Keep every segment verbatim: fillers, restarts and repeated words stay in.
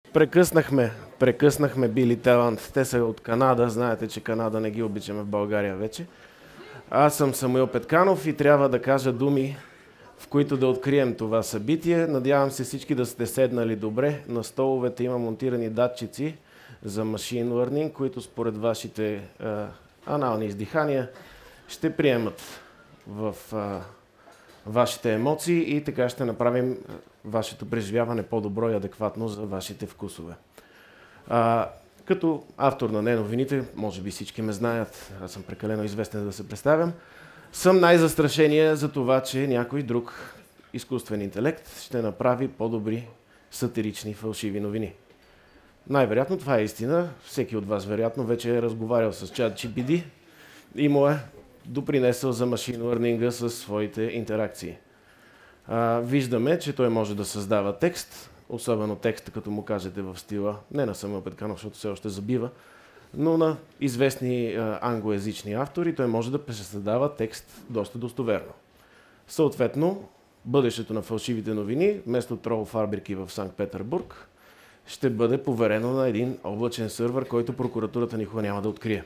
Прекъснахме, прекъснахме Били Талант. Те са от Канада. Знаете, че Канада не ги обичаме в България вече. Аз съм Самуил Петканов и трябва да кажа думи, в които да открием това събитие. Надявам се всички да сте седнали добре. На столовете има монтирани датчици за machine learning, които според вашите е, анални издихания ще приемат в е, вашите емоции и така ще направим вашето преживяване по-добро и адекватно за вашите вкусове. А, като автор на неновините, може би всички ме знаят, аз съм прекалено известен да се представям, съм най-застрашения за това, че някой друг изкуствен интелект ще направи по-добри сатирични фалшиви новини. Най-вероятно това е истина. Всеки от вас вероятно вече е разговарял с ChatGPT и му е допринесъл за machine learning със своите интеракции. А, виждаме, че той може да създава текст, особено текста, като му кажете в стила, не на Самуил Петканов, защото все още забива, но на известни а, англоязични автори, той може да пресъздава текст доста достоверно. Съответно, бъдещето на фалшивите новини, вместо трол фабрики в Санкт-Петербург, ще бъде поверено на един облачен сървър, който прокуратурата никога няма да открие.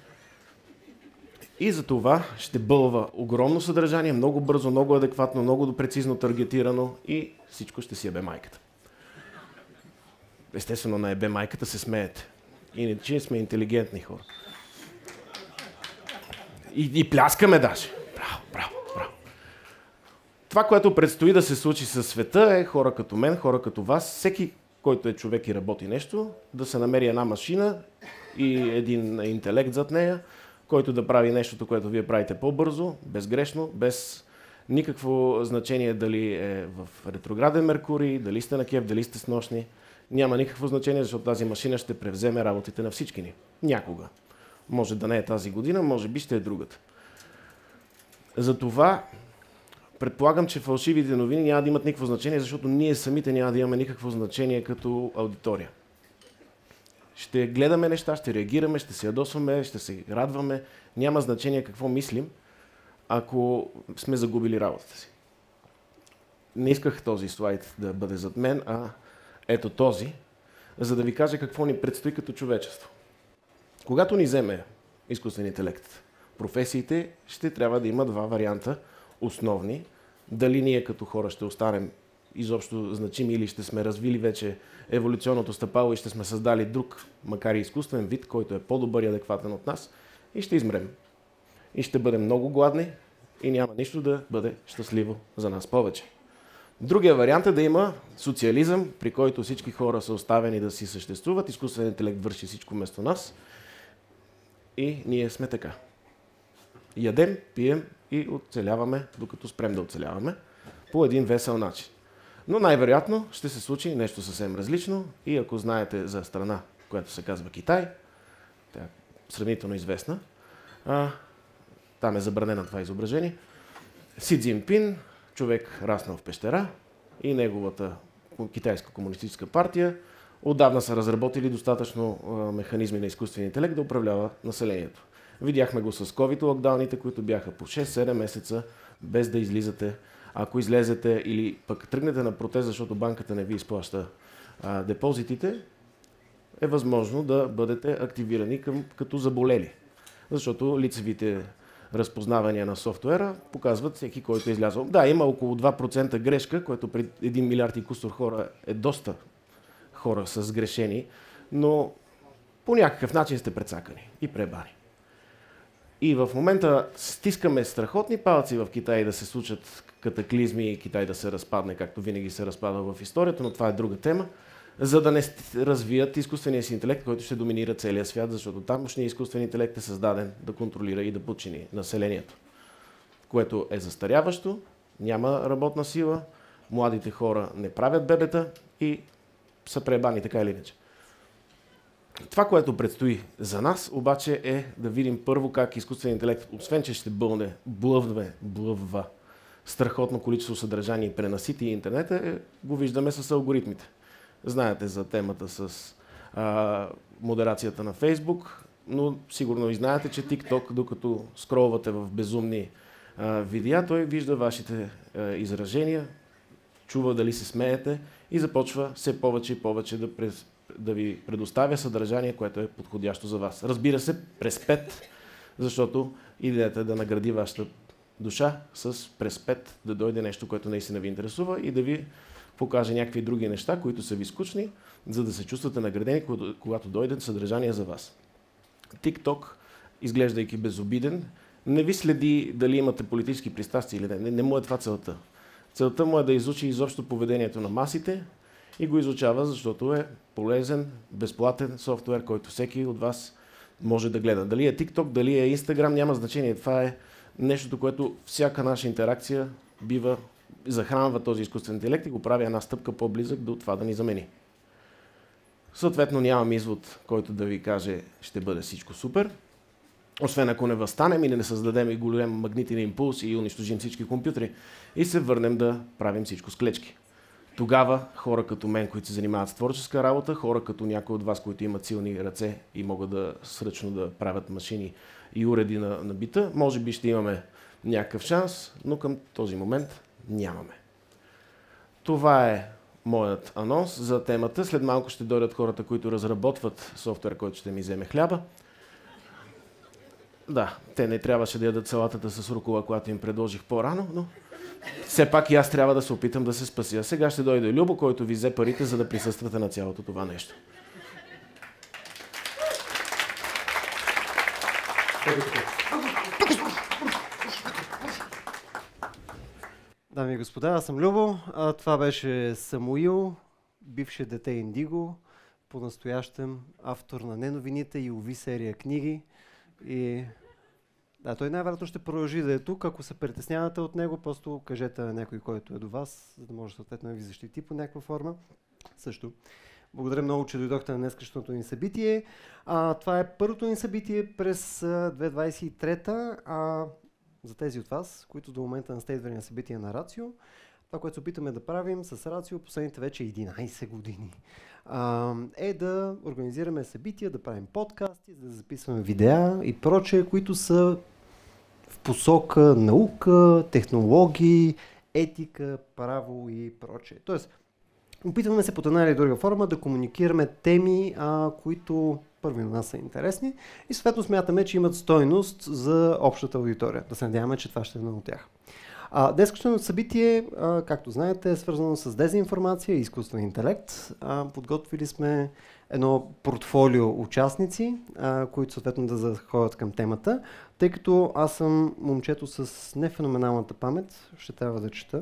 И за това ще бълва огромно съдържание, много бързо, много адекватно, много прецизно таргетирано и всичко ще си ебе майката. Естествено, на ебе майката се смеете. Иначе сме интелигентни хора. И, и пляскаме даже. Браво, браво, браво. Това, което предстои да се случи със света е хора като мен, хора като вас, всеки, който е човек и работи нещо, да се намери една машина и един интелект зад нея, който да прави нещото, което вие правите по-бързо, безгрешно, без никакво значение дали е в ретрограден Меркурий, дали сте на кеф, дали сте снощни. Няма никакво значение, защото тази машина ще превземе работите на всички ни. Някога. Може да не е тази година, може би ще е другата. Затова предполагам, че фалшивите новини няма да имат никакво значение, защото ние самите няма да имаме никакво значение като аудитория. Ще гледаме неща, ще реагираме, ще се ядосваме, ще се радваме. Няма значение какво мислим, ако сме загубили работата си. Не исках този слайд да бъде зад мен, а ето този, за да ви кажа какво ни предстои като човечество. Когато ни вземе изкуствен интелект, професиите ще трябва да има два варианта основни. Дали ние като хора ще останем изобщо значими или ще сме развили вече еволюционното стъпало и ще сме създали друг, макар и изкуствен вид, който е по-добър и адекватен от нас и ще измрем. И ще бъдем много гладни и няма нищо да бъде щастливо за нас повече. Другия вариант е да има социализъм, при който всички хора са оставени да си съществуват, изкуственият интелект върши всичко вместо нас и ние сме така. Ядем, пием и оцеляваме, докато спрем да оцеляваме, по един весел начин. Но най-вероятно ще се случи нещо съвсем различно и ако знаете за страна, която се казва Китай, тя е сравнително известна, а, там е забранено това изображение, Си Цзинпин, човек раснал в пещера и неговата китайска комунистическа партия отдавна са разработили достатъчно а, механизми на изкуствен интелект да управлява населението. Видяхме го с COVID локдауните, които бяха по шест-седем месеца без да излизате. Ако излезете или пък тръгнете на протест, защото банката не ви изплаща а, депозитите, е възможно да бъдете активирани към, като заболели. Защото лицевите разпознавания на софтуера показват всеки, който е излязъл. Да, има около два процента грешка, което пред един милиард и кусор хора е доста хора са сгрешени, но по някакъв начин сте прецакани и пребани. И в момента стискаме страхотни палци в Китай да се случат катаклизми и Китай да се разпадне, както винаги се разпада в историята, но това е друга тема, за да не развият изкуствения си интелект, който ще доминира целия свят, защото тамошният изкуствен интелект е създаден да контролира и да подчини населението, което е застаряващо, няма работна сила, младите хора не правят бебета и са пребани така или иначе. Това, което предстои за нас, обаче е да видим първо как изкуственият интелект, освен че ще бълне, блъвне, блъвва страхотно количество съдържание и пренасити интернета, е, го виждаме с алгоритмите. Знаете за темата с а, модерацията на Фейсбук, но сигурно и знаете, че TikTok, докато скролвате в безумни а, видеа, той вижда вашите а, изражения чува дали се смеете и започва все повече и повече да, през, да ви предоставя съдържание, което е подходящо за вас. Разбира се, през пет, защото идеята е да награди вашата душа с през пет да дойде нещо, което наистина ви интересува и да ви покаже някакви други неща, които са ви скучни, за да се чувствате наградени, когато дойде съдържание за вас. TikTok, изглеждайки безобиден, не ви следи дали имате политически пристрастия или не. не. Не му е това целта. Целта му е да изучи изобщо поведението на масите и го изучава, защото е полезен, безплатен софтуер, който всеки от вас може да гледа. Дали е TikTok, дали е Instagram, няма значение. Това е нещото, което всяка наша интеракция бива, захранва този изкуствен интелект и го прави една стъпка по-близък до това да ни замени. Съответно нямам извод, който да ви каже, ще бъде всичко супер. Освен ако не възстанем и не създадем и голям магнитен импулс и унищожим всички компютри и се върнем да правим всичко с клечки. Тогава хора като мен, които се занимават с творческа работа, хора като някои от вас, които имат силни ръце и могат да сръчно да правят машини и уреди на, на бита, може би ще имаме някакъв шанс, но към този момент нямаме. Това е моят анонс за темата. След малко ще дойдат хората, които разработват софтуер, който ще ми вземе хляба. Да, те не трябваше да ядат салатата с рукола, която им предложих по-рано, но все пак и аз трябва да се опитам да се спася. Сега ще дойде Любо, който ви взе парите, за да присъствате на цялото това нещо. Дами и господа, аз съм Любо. А, това беше Самуил, бивше дете Индиго, по-настоящем автор на Неновините и Уви серия книги. И да, той най-вероятно ще продължи да е тук. Ако се притеснявате от него, просто кажете на някой, който е до вас, за да може съответно да ви защити по някаква форма. Също. Благодаря много, че дойдохте на днескашното ни събитие. А, това е първото ни събитие през две хиляди двадесет и трета. А, за тези от вас, които до момента не сте идвали на събитие на Рацио, това, което се опитаме да правим с Рацио последните вече единадесет години, а, е да организираме събития, да правим подкасти, да записваме видеа и прочее, които са в посока наука, технологии, етика, право и прочее. Тоест, опитваме се по една или друга форма да комуникираме теми, а, които първи на нас са интересни и съответно смятаме, че имат стойност за общата аудитория. Да се надяваме, че това ще е едно от тях. Днескашното събитие, а, както знаете, е свързано с дезинформация и изкуствен интелект. А, подготвили сме едно портфолио участници, а, които съответно да заходят към темата. Тъй като аз съм момчето с нефеноменалната памет, ще трябва да чета.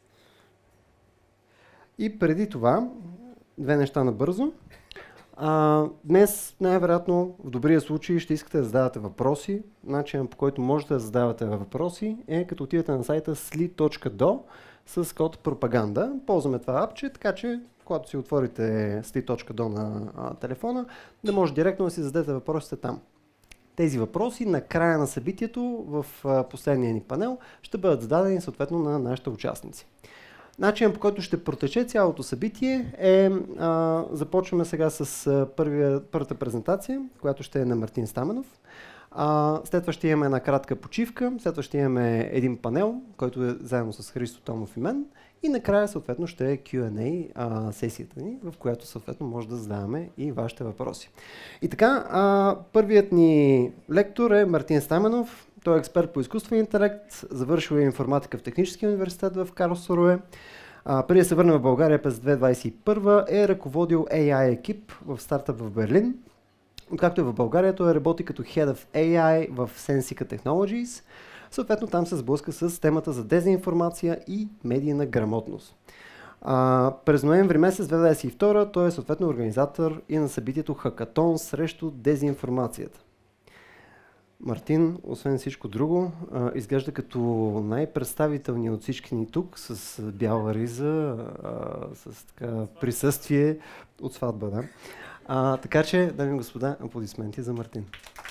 И преди това, две неща набързо. А, днес най-вероятно в добрия случай ще искате да задавате въпроси. Начинът, по който можете да задавате въпроси, е като отидете на сайта сли точка до с код пропаганда. Ползваме това апче, така че когато си отворите сли точка до на а, телефона, да може директно да си зададете въпросите там. Тези въпроси на края на събитието в а, последния ни панел ще бъдат зададени съответно на нашите участници. Начинът, по който ще протече цялото събитие е, а, започваме сега с а, първия, първата презентация, която ще е на Мартин Стаменов. А, след това ще имаме една кратка почивка, след това ще имаме един панел, който е заедно с Христо Томов и мен. И накрая съответно ще е кю енд ей а, сесията ни, в която съответно може да задаваме и вашите въпроси. И така, а, първият ни лектор е Мартин Стаменов. Той е експерт по изкуствен интелект, завършил е информатика в Техническия университет в Карлсруе. Преди да се върне в България през две хиляди двадесет и първа е ръководил ей ай екип в стартъп в Берлин. Откакто е в България, той работи като Head of ей ай в Sensica Technologies. Съответно там се сблъска с темата за дезинформация и медийна грамотност. А, през ноември месец две хиляди двадесет и втора той е съответно организатор и на събитието Хакатон срещу дезинформацията. Мартин, освен всичко друго, а, изглежда като най-представителният от всички ни тук, с бяла риза, а, с така присъствие от сватба, да. А, така че, дами и господа, аплодисменти за Мартин.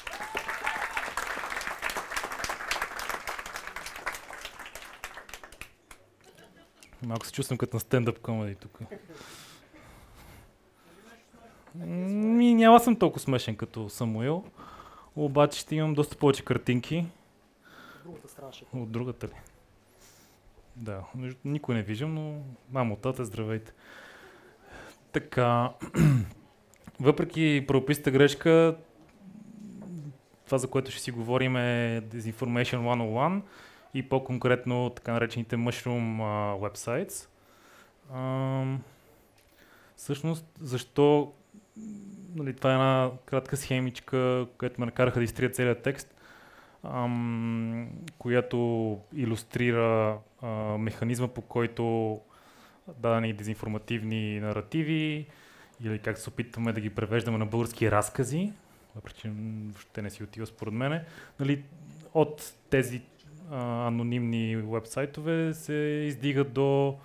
Малко се чувствам като на стендъп комеди тук. Ми, няма съм толкова смешен като Самуил, обаче ще имам доста повече картинки. Другата страшна. От другата ли? Да, никой не виждам, но мамо, тате, здравейте. Така, въпреки правописната грешка, това, за което ще си говорим, е Disinformation сто едно и по-конкретно така наречените Mushroom uh, websites. Uh, всъщност, защо, нали, това е една кратка схемичка, която ме накараха да изтрия целият текст, um, която илюстрира uh, механизма, по който дадени дезинформативни наративи или как се опитваме да ги превеждаме на български разкази, въпреки че въобще не си отива според мене, нали, от тези а, анонимни уебсайтове се издигат до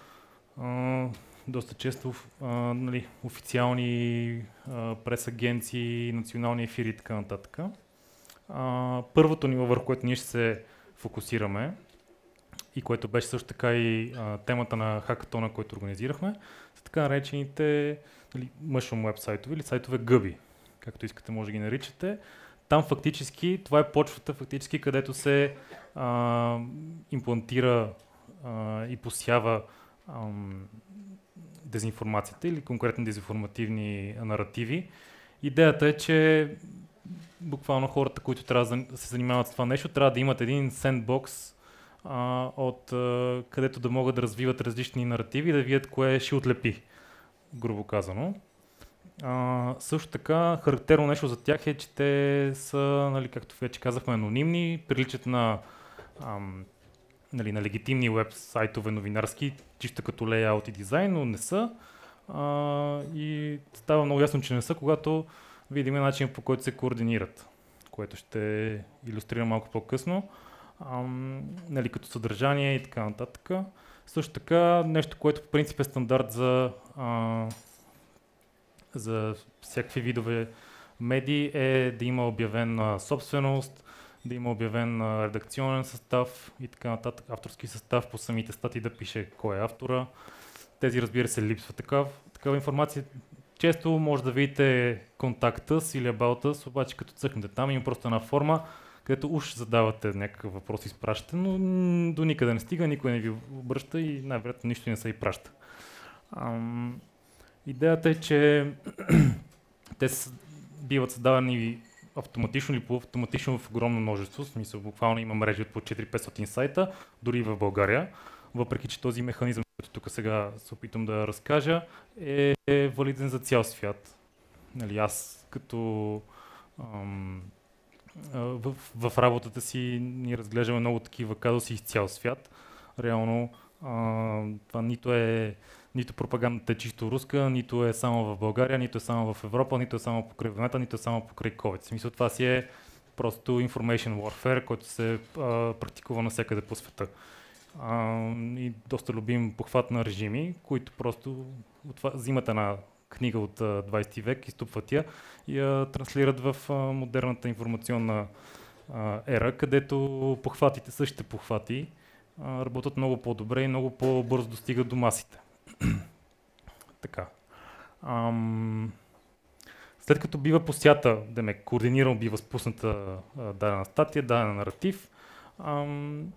а, доста често а, нали, официални а, прес-агенции, национални ефири и така нататък. А, първото ниво, върху което ние ще се фокусираме и което беше също така и а, темата на хакатона, който организирахме, са така наречените, нали, mushroom вебсайтове или сайтове гъби, както искате може да ги наричате. Там фактически, това е почвата, фактически, където се а, имплантира а, и посява а, дезинформацията или конкретно дезинформативни наративи. Идеята е, че буквално хората, които трябва да се занимават с това нещо, трябва да имат един сендбокс, а, от а, където да могат да развиват различни наративи и да видят кое ще отлепи, грубо казано. А, също така, характерно нещо за тях е, че те са, нали, както вече казахме, анонимни, приличат на, ам, нали, на легитимни веб-сайтове новинарски, чисто като лейаут и дизайн, но не са. А, и става много ясно, че не са, когато видим начин, по който се координират, което ще илюстрирам малко по-късно. Ам, нали, като съдържание и така нататък. Също така, нещо, което по принцип е стандарт за а, за всякакви видове медии, е да има обявена собственост, да има обявен редакционен състав и така нататък, авторски състав, по самите статии да пише кой е автора. Тези, разбира се, липсва такава, такава информация. Често може да видите контакта с или about us, обаче като цъкнете там има просто една форма, където уж задавате някакъв въпрос и изпращате, но до никъде не стига, никой не ви обръща и най-вероятно нищо не се и праща. Ам... Идеята е, че те биват създавани автоматично или полуавтоматично в огромно множество, в смисъл буквално има мрежи от по четири-петстотин сайта, дори и в България, въпреки че този механизъм, който тук сега се опитам да разкажа, е, е валиден за цял свят. Нали, аз като ам, в, в работата си ние разглеждаме много такива казуси из цял свят. Реално а, това нито е Нито пропагандата е чисто руска, нито е само в България, нито е само в Европа, нито е само покрай войната, нито е само покрай COVID. В смисъл, това си е просто information warfare, който се а, практикува навсякъде по света. А, и доста любим похват на режими, които просто отва, взимат една книга от а, двайсети век, изтупват я и я транслират в а, модерната информационна а, ера, където похватите, същите похвати, а, работят много по-добре и много по-бързо достигат до масите. Така. Ам... След като бива посята, демек, координирано бива спусната а, дадена статия, даден наратив, ам...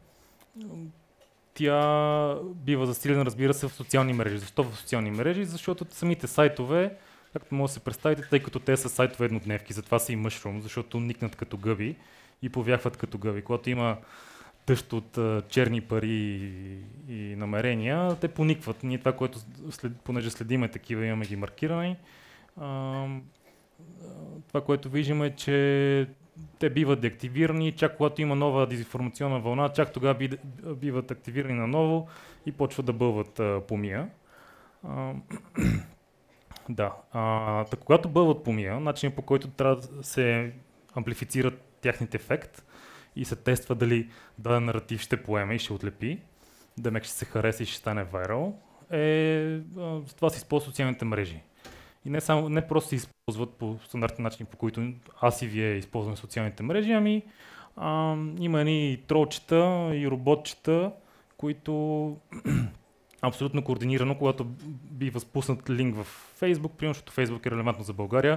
тя бива засилена, разбира се, в социални мрежи. Защо в социални мрежи? Защото самите сайтове, както може да се представите, тъй като те са сайтове еднодневки, затова са и Mushroom, защото никнат като гъби и повяхват като гъби. Когато има тъщ от uh, черни пари и, и намерения, те поникват. Ние това, което след, понеже следиме такива, имаме ги маркирани. А, това, което виждаме е, че те биват деактивирани, чак когато има нова дезинформационна вълна, чак тогава би, биват активирани наново и почват да бълват uh, помия. А, да. А, так, когато бълват помия, начинът по който трябва да се амплифицират тяхният ефект и се тества дали даден наратив ще поеме и ще отлепи, да мек ще се хареса и ще стане вайрал, е, това се използва социалните мрежи. И не, само, не просто се използват по стандартни начини, по които аз и вие използваме социалните мрежи, ами а, има едни тролчета и роботчета, които абсолютно координирано, когато би възпуснат линк в Facebook, примерно, защото Facebook е релевантно за България,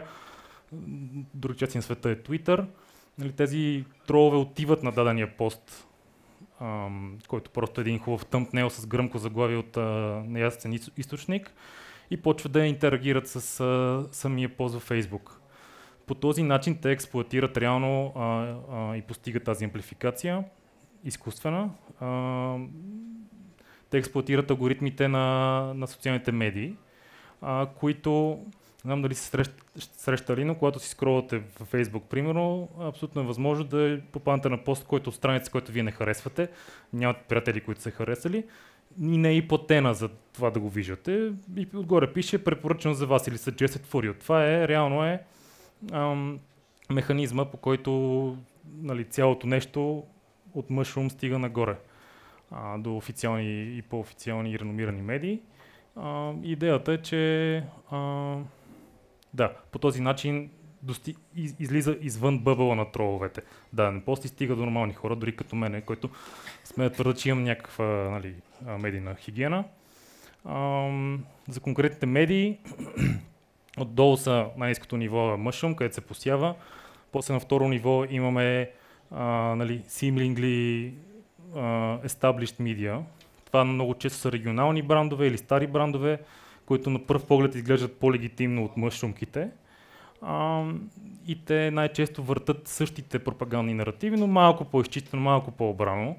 други части на света е Twitter. Нали, тези тролове отиват на дадения пост ам, който просто е един хубав тъмпнел с гръмко заглавие от а, неясен източник и почва да интерагират с а, самия пост във Facebook. По този начин те експлоатират реално а, а, и постигат тази амплификация, изкуствена. А, те експлоатират алгоритмите на, на социалните медии, а, които, не знам дали се срещ, срещали, но когато си скролвате в Facebook, примерно, абсолютно е възможно да попаднете на пост, който от страница, който вие не харесвате, нямате приятели, които са харесали, и не е и платена за това да го виждате. И отгоре пише препоръчано за вас или suggested for you. Това е, реално е ам, механизма, по който, нали, цялото нещо от Mushroom стига нагоре а, до официални и по-официални и реномирани медии. А, идеята е, че а, да, по този начин дости, из, излиза извън бъбъла на троловете. Да, не после стига до нормални хора, дори като мене, който сме да твърда, че имам някаква, нали, медийна хигиена. А, за конкретните медии, отдолу са най-ниското ниво Mushroom, където се посява. После на второ ниво имаме а, нали, seemingly uh, established media. Това много често са регионални брандове или стари брандове, които на пръв поглед изглеждат по-легитимно от мъшрумките. Uh, и те най-често въртат същите пропагандни наративи, но малко по-изчистено, малко по-обрано.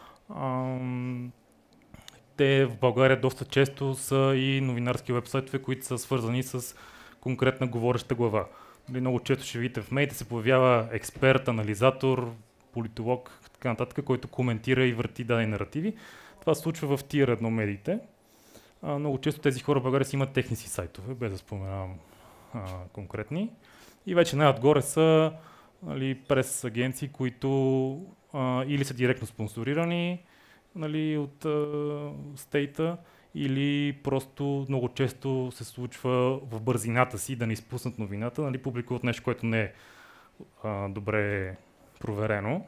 Uh, те в България доста често са и новинарски вебсайтове, които са свързани с конкретна говореща глава. Много често ще видите в медиите се появява експерт, анализатор, политолог, така нататък, който коментира и върти дадени наративи. Това се случва в тир едно медиите. А, много често тези хора в България си имат техни си сайтове, без да споменавам а, конкретни. И вече най-отгоре са, нали, прес агенции, които а, или са директно спонсорирани, нали, от а, стейта, или просто много често се случва в бързината си да не изпуснат новината, нали, публикуват нещо, което не е а, добре проверено.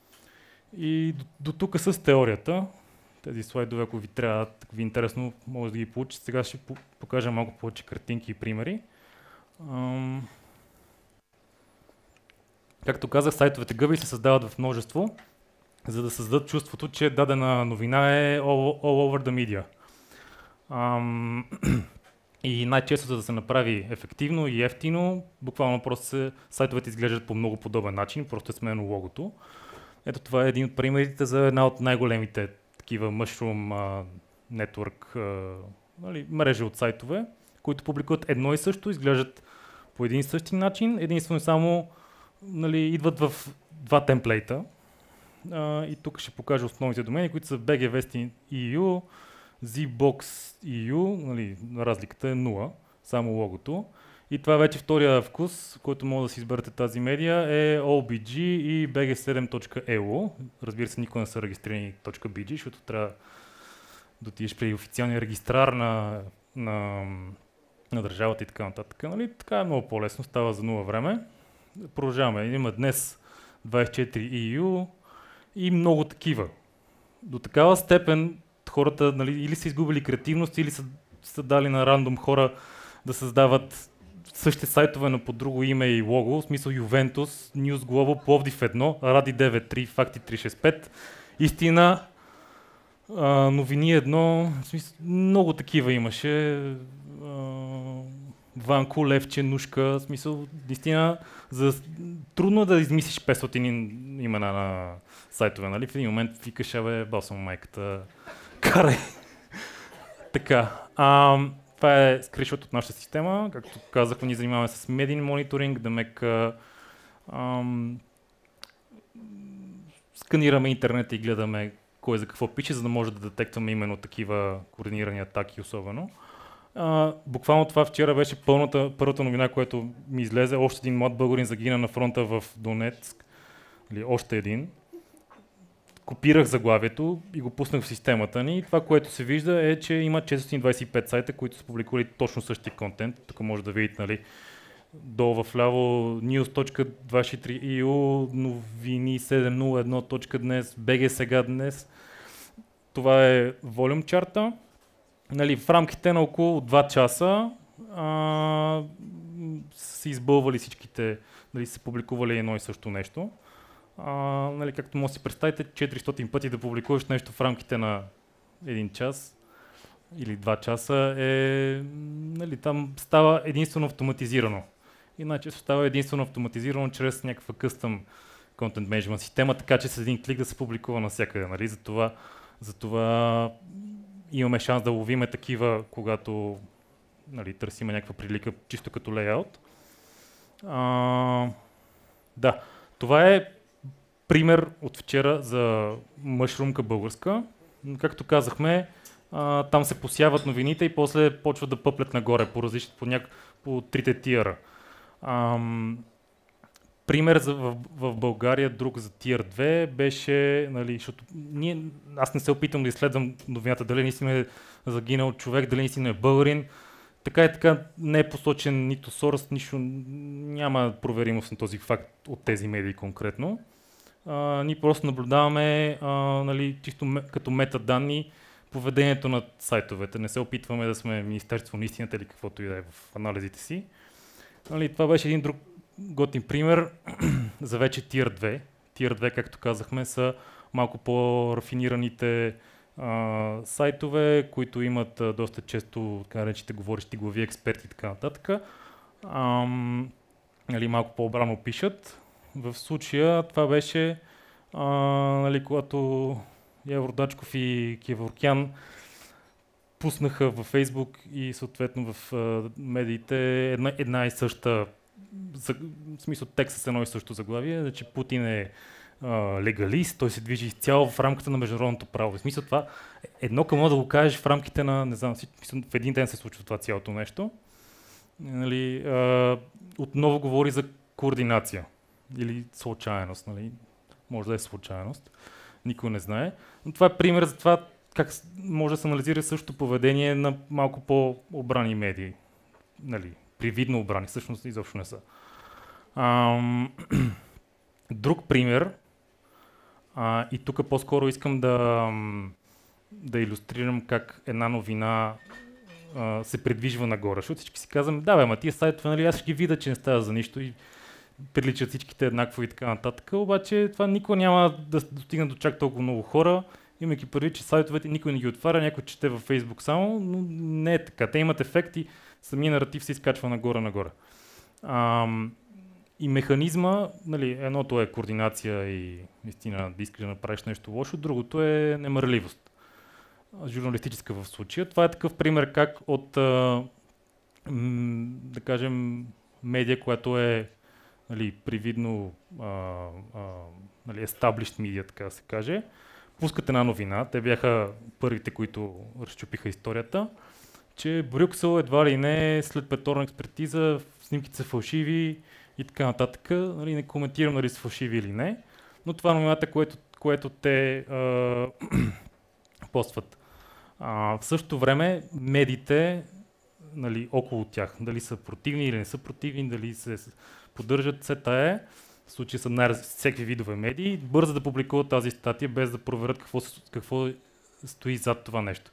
И до, до тук с теорията. Тези слайдове, ако ви трябва, ви е интересно, може да ги получите. Сега ще покажа малко повече картинки и примери. Ам... Както казах, сайтовете гъби се създават в множество, за да създадат чувството, че дадена новина е all, all over the media. Ам... И най-често, за да се направи ефективно и ефтино, буквално просто се, сайтовете изглеждат по много подобен начин, просто е сменено логото. Ето това е един от примерите за една от най-големите такива Mushroom uh, Network uh, нали, мрежи от сайтове, които публикуват едно и също, изглеждат по един и същи начин, единствено само, нали, идват в два темплейта. Uh, и тук ще покажа основните домени, които са би джи Вести точка и ю, zbox точка и ю, нали, разликата е нула, само логото. И това е вече втория вкус, който може да си изберете тази медия, е о би джи и би джи седем точка и ю. Разбира се, никога не са регистрирани .bg, защото трябва да отидеш при официалния регистрар на, на, на държавата и така нататък. Нали? Така е много по-лесно, става за нула време. Продължаваме. Има днес двайсет и четири и ю и много такива. До такава степен хората, нали, или са изгубили креативност, или са, са дали на рандом хора да създават същите сайтове, но по друго име и лого, в смисъл Ювентус, News Global, Пловдив едно, Ради девет три, Факти триста шестдесет и пет, Истина, а, Новини едно, в смисъл, много такива имаше. А, Ванко, Левче, Нушка, в смисъл, наистина, за, трудно да измислиш петстотин имена на сайтове, нали? В един момент викаш, абе, басам майката, карай. Така. А, това е скриншот от нашата система. Както казах, ние занимаваме с медийен мониторинг, да мек ам, сканираме интернет и гледаме кой за какво пише, за да може да детектваме именно такива координирани атаки особено. А, буквално това вчера беше пълната, първата новина, която ми излезе. Още един млад българин загина на фронта в Донецк. Или още един. Копирах заглавието и го пуснах в системата ни. Това, което се вижда, е, че има четиристотин двайсет и пет сайта, които са публикували точно същия контент. Тук може да видите, нали, долу в ляво news точка двайсет и три и ю, новини седем нула едно точка днес, би джи сега днес. Това е волюм чарта. Нали, в рамките на около два часа а, са избълвали всичките, нали, са публикували едно и също нещо. А, нали, както може да си представите, четиристотин пъти да публикуваш нещо в рамките на един час или два часа е, нали, там става единствено автоматизирано. Иначе става единствено автоматизирано чрез някаква къстъм content management система, така че с един клик да се публикува навсякъде. Нали? Затова, затова имаме шанс да ловиме такива, когато, нали, търсиме някаква прилика, чисто като лейаут. А, да, това е пример от вчера за мъшрумка българска. Както казахме, а, там се посяват новините и после почват да пъплят нагоре по различни, по, няк... по трите тиера. Ам, пример за, в, в България, друг за тир две беше, нали, защото ние, аз не се опитам да изследвам новината, дали наистина е загинал човек, дали наистина е българин. Така и така не е посочен нито Сорос, нищо, няма проверимост на този факт от тези медии конкретно. А, ние просто наблюдаваме, а, нали, чисто ме, като метаданни поведението на сайтовете. Не се опитваме да сме Министерство на истината или каквото и да е в анализите си. Нали, това беше един друг готин пример за вече тир две. тир две, както казахме, са малко по-рафинираните а, сайтове, които имат а, доста често, така наречените говорещи глави, експерти и така нататък. А, нали, малко по-обрано пишат. В случая това беше, а, нали, когато Явор Дачков и Кеворкян пуснаха във Фейсбук и съответно в а, медиите една, една и съща, за, в смисъл текст с едно и също заглавие, значи Путин е а, легалист, той се движи изцяло в рамките на международното право. В смисъл това едно към едно да го кажеш в рамките на, не знам, в един ден се случва това цялото нещо. Нали, а, отново говори за координация или случайност, нали? Може да е случайност, никой не знае. Но това е пример за това как може да се анализира същото поведение на малко по-обрани медии. Нали, привидно обрани, всъщност изобщо не са. Ам, друг пример, а, и тук по-скоро искам да, да илюстрирам как една новина а, се придвижва нагоре, защото всички си казваме, да бе, ама тия сайтове, нали, аз ще ги видя, че не става за нищо и приличат всичките еднакво и така нататък, обаче това никога няма да достигне до чак толкова много хора, имайки предвид, че сайтовете никой не ги отваря, някой чете във Facebook само, но не е така. Те имат ефект и самия наратив се изкачва нагоре-нагоре. Ам, и механизма, нали, едното е координация и наистина да искаш да направиш нещо лошо, другото е немърливост. Журналистическа в случая. Това е такъв пример как от, а, м, да кажем, медия, която е, нали, привидно а, а, нали, established media, така да се каже, пускат една новина, те бяха първите, които разчупиха историята, че Брюксел едва ли не след петорна експертиза, снимките са фалшиви и така нататък. Нали, не коментирам дали са фалшиви или не, но това е новината, което, което те а, постват. А, в същото време медиите, нали, около тях, дали са противни или не са противни, дали се поддържат, сета е, в случая са най- всеки видове медии, бързо да публикуват тази статия, без да проверят какво, какво стои зад това нещо.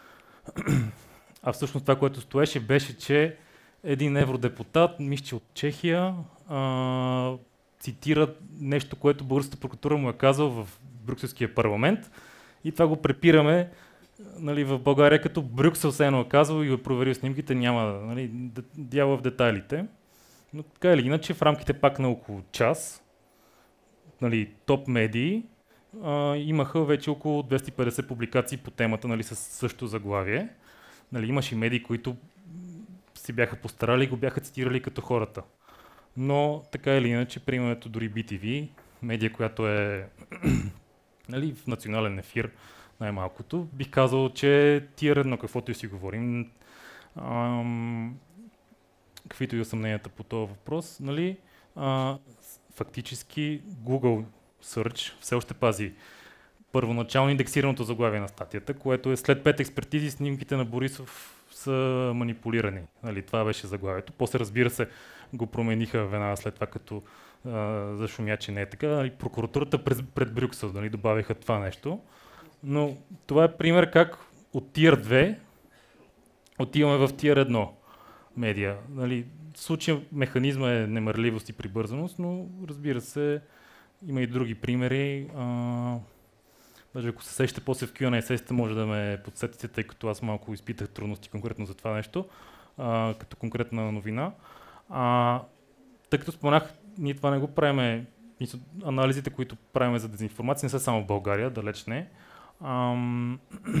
А всъщност това, което стоеше, беше, че един евродепутат, мисля, че от Чехия, а, цитира нещо, което българската прокуратура му е казал в Брюкселския парламент и това го препираме, нали, в България, като Брюксел се едно е казал и е проверил снимките, няма, нали, дявола в детайлите. Но така или иначе, в рамките пак на около час, нали, топ медии а, имаха вече около двеста и петдесет публикации по темата, нали, с същото заглавие. Нали, имаше медии, които си бяха постарали и го бяха цитирали като хората. Но така или иначе, примерно дори Би Ти Ви, медия, която е нали, в национален ефир, най-малкото, бих казал, че тия редно, каквото и си говорим, ам, каквито и съмненията по този въпрос, нали, а, фактически Google Search все още пази първоначално индексираното заглавие на статията, което е след пет експертизи снимките на Борисов са манипулирани. Нали, това беше заглавието. После, разбира се, го промениха веднага след това, като а, зашумя, че не е така. Нали, прокуратурата пред, пред Брюксел, нали, добавиха това нещо. Но това е пример как от тир две отиваме в тир едно медиа. Нали, в случая механизма е немърливост и прибързаност, но разбира се, има и други примери. А, даже ако се сещате после в Кю енд Ей сесията, може да ме подсетите, тъй като аз малко изпитах трудности конкретно за това нещо, а, като конкретна новина. А, тъй като споменах, ние това не го правиме, анализите, които правиме за дезинформация, не са само в България, далеч не. Ам,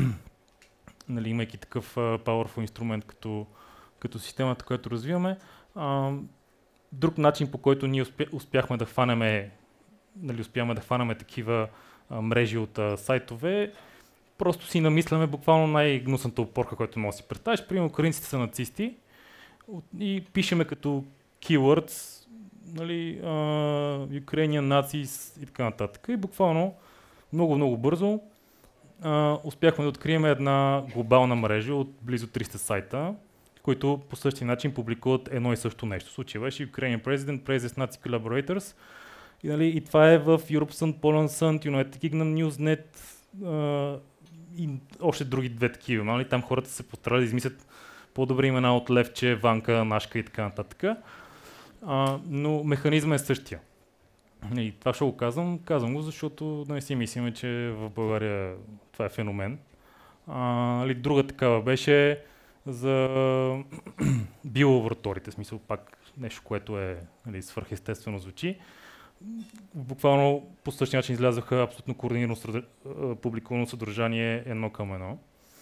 нали, имайки такъв uh, powerful инструмент като, като системата, която развиваме. Ам, друг начин, по който ние успя, успяхме да хванеме, нали, успяхме да хванеме такива а, мрежи от а, сайтове, просто си намисляме буквално най-гнусната опорка, която може да си представиш. Примерно, украинците са нацисти и пишеме като keywords, нали, uh, Ukrainian Nazis и така нататък. И буквално много-много бързо uh, успяхме да открием една глобална мрежа от близо триста сайта, които по същия начин публикуват едно и също нещо. В случая беше Ukrainian President, Praises Nazi Collaborators. И, нали, и това е в Europe Sun, Poland Sun, United Kingdom Newsnet uh, и още други две такива. Нали? Там хората се постарали да измислят по-добри имена от Левче, Ванка, Нашка и така нататък. Uh, но механизмът е същия. И това ще го казвам. Казвам го, защото да не си мислиме, че в България това е феномен. Uh, друга такава беше за биолабораториите, в смисъл пак нещо, което е, нали, свръхестествено звучи. Буквално по същия начин излязоха абсолютно координирано публикувано съдържание едно към едно.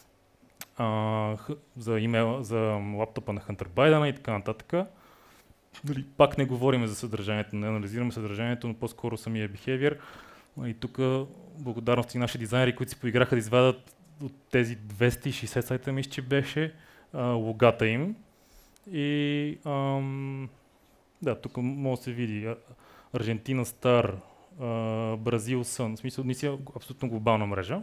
Uh, за имейл, за лаптопа на Хънтър Байдена и така нататък. Дали, пак не говорим за съдържанието, не анализираме съдържанието, но по-скоро самия behavior. И тук благодарности наши дизайнери, които си поиграха да извадат от тези двеста и шейсет сайта, мисля, че беше а, логата им. И ам, да, тук може да се види Аржентина Стар, Бразил Сън, в смисъл, наистина абсолютно глобална мрежа.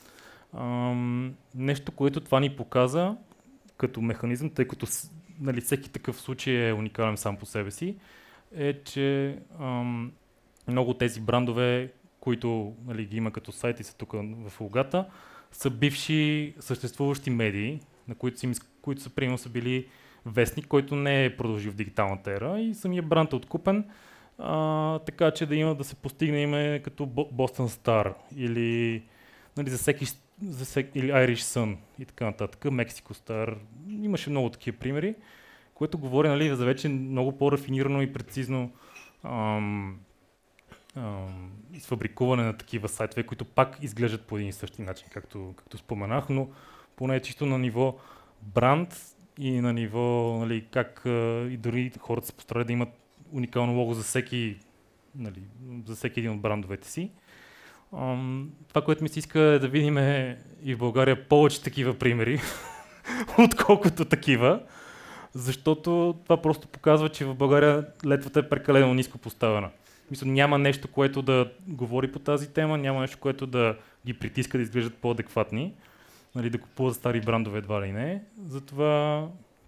Ам, нещо, което това ни показа като механизъм, тъй като, нали, всеки такъв случай е уникален сам по себе си, е, че ам, много от тези брандове, които, нали, ги има като сайт и са тук в логата, са бивши съществуващи медии, на които, си, които са, примерно, са били вестник, който не е продължил в дигиталната ера и самия бранд е откупен, а, така че да има да се постигне име като Boston Star или, нали, за всеки, за всеки, или Irish Sun и така нататък, Mexico Star. Имаше много такива примери, което говори, нали, за вече много по-рафинирано и прецизно ам, ам, изфабрикуване на такива сайтове, които пак изглеждат по един и същи начин, както, както споменах, но поне чисто на ниво бранд и на ниво, нали, как а, и дори хората се постарали да имат уникално лого за всеки, нали, за всеки един от брандовете си. Um, това, което ми се иска е да видим е и в България повече такива примери, отколкото такива, защото това просто показва, че в България летвата е прекалено ниско поставена. Мисля, няма нещо, което да говори по тази тема, няма нещо, което да ги притиска да изглеждат по-адекватни, нали, да купуват стари брандове едва ли не. Затова,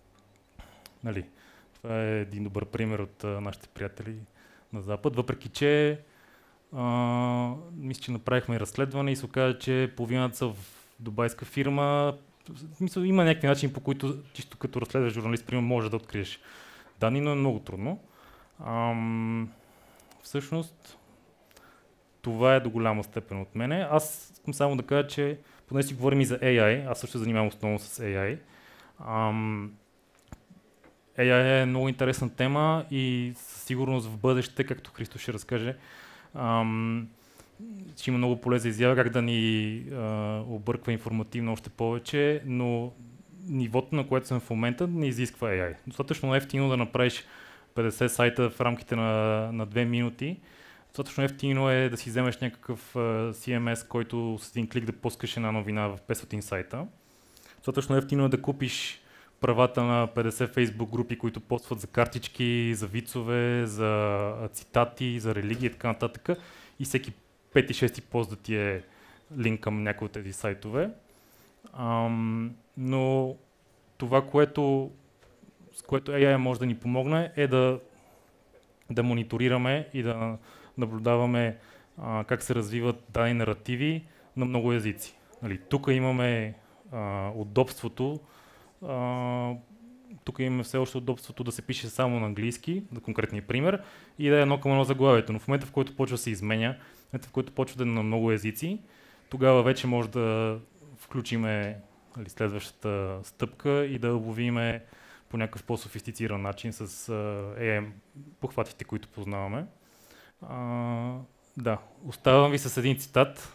нали, това е един добър пример от а, нашите приятели на Запад, въпреки че Uh, мисля, че направихме разследване и се оказа, че половината са в дубайска фирма. Мисля, има някакви начини, по които чисто като разследваш журналист, примерно, може да откриеш данни, но е много трудно. Um, всъщност, това е до голяма степен от мене. Аз искам само да кажа, че поне си говорим и за Ей Ай, аз също се занимавам основно с Ей Ай. Um, Ей Ай е много интересна тема и със сигурност в бъдеще, както Христо ще разкаже, Um, ще има много поле за изява как да ни uh, обърква информативно още повече, но нивото, на което съм в момента, не изисква Ей Ай. Достатъчно ефтино да направиш петдесет сайта в рамките на, на две минути. Достатъчно ефтино е да си вземеш някакъв uh, Си Ем Ес, който с един клик да пускаш една новина в петстотин сайта. Достатъчно ефтино е да купиш правата на петдесет Facebook групи, които постват за картички, за вицове, за цитати, за религия и така нататък. И всеки пети шести пост да ти е линк към някои от тези сайтове. Ам, но това, което, с което Ей Ай може да ни помогне, е да, да мониторираме и да наблюдаваме а, как се развиват дадени наративи на много езици. Нали, тук имаме а, удобството Uh, тук имаме все още удобството да се пише само на английски, за конкретния пример, и да е едно към едно заглавието. Но в момента, в който почва да се изменя, в момента, в който почва да е на много езици, тогава вече може да включиме нали, следващата стъпка и да ловиме по някакъв по-софистициран начин с ей ай похватите, които познаваме. А, да, оставам ви с един цитат,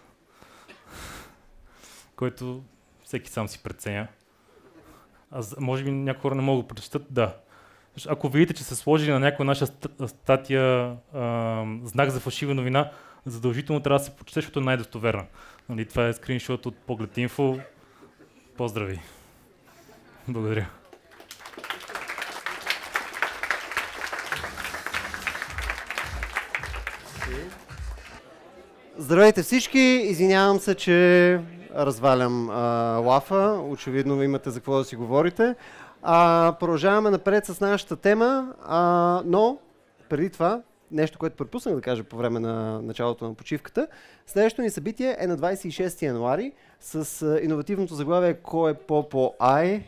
който всеки сам си преценя. А може би някои хора не могат да прочитат, да. Ако видите, че са сложили на някоя наша статия а, знак за фалшива новина, задължително трябва да се прочете, защото е най-достоверна. Нали, това е скриншот от Поглед Инфо. Поздрави! Благодаря. Здравейте всички! Извинявам се, че развалям а, лафа. Очевидно имате за какво да си говорите. А, продължаваме напред с нашата тема, а, но преди това, нещо, което пропуснах да кажа по време на началото на почивката, следващото ни събитие е на двадесет и шести януари с а, иновативното заглавие "Кой е по-по-ай?"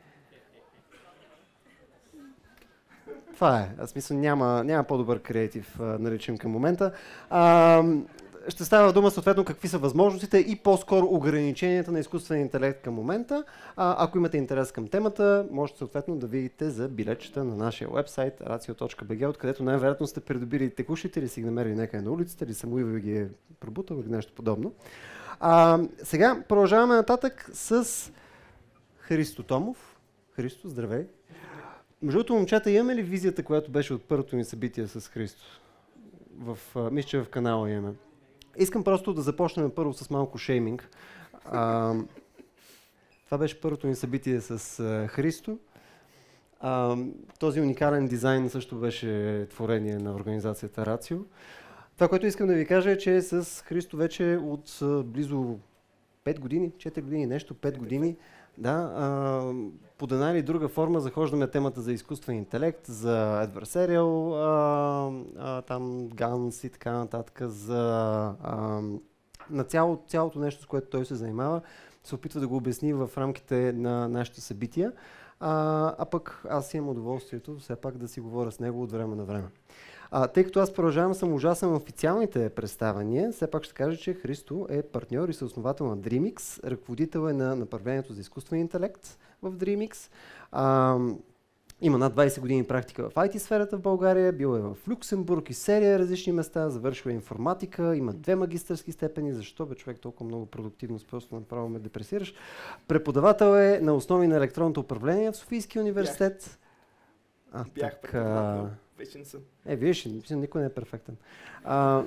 Това е. Аз мисля, няма, няма по-добър креатив, наричам към момента. А, ще става дума съответно какви са възможностите и по-скоро ограниченията на изкуствен интелект към момента. А, ако имате интерес към темата, можете съответно да видите за билетчета на нашия вебсайт racio точка би джи, откъдето най-вероятно сте придобили текущите или си ги намерили някъде на улицата, или Самуил ви ги е пробутал или нещо подобно. А, сега продължаваме нататък с Христо Томов. Христо, здравей! Между другото, момчета, имаме ли визията, която беше от първото ни събитие с Христо? В, а, мисля, че в канала имаме. Искам просто да започнем първо с малко шейминг. А, това беше първото ни събитие с а, Христо. А, този уникален дизайн също беше творение на организацията Рацио. Това, което искам да ви кажа е, че с Христо вече от а, близо пет години, четири години, нещо, пет години, да, а, под една или друга форма захождаме темата за изкуствен интелект, за adversarial, а, а, там ганс и така нататък, за а, на цяло, цялото нещо, с което той се занимава, се опитва да го обясни в рамките на нашите събития, а, а пък аз имам удоволствието все пак да си говоря с него от време на време. А, тъй като аз продължавам съм ужасен в официалните представяния, все пак ще кажа, че Христо е партньор и съосновател на DreamX, ръководител е на направлението за изкуствен интелект в DreamX. А, има над двадесет години практика в ай ти сферата в България, бил е в Люксембург и серия различни места, завършва информатика, има две магистърски степени. Защо бе човек толкова много продуктивност, просто направо ме депресираш. Преподавател е на основи на електронното управление в Софийския университет. А, Бях така... Вече не съм. Е, виж, никой не е перфектен. А,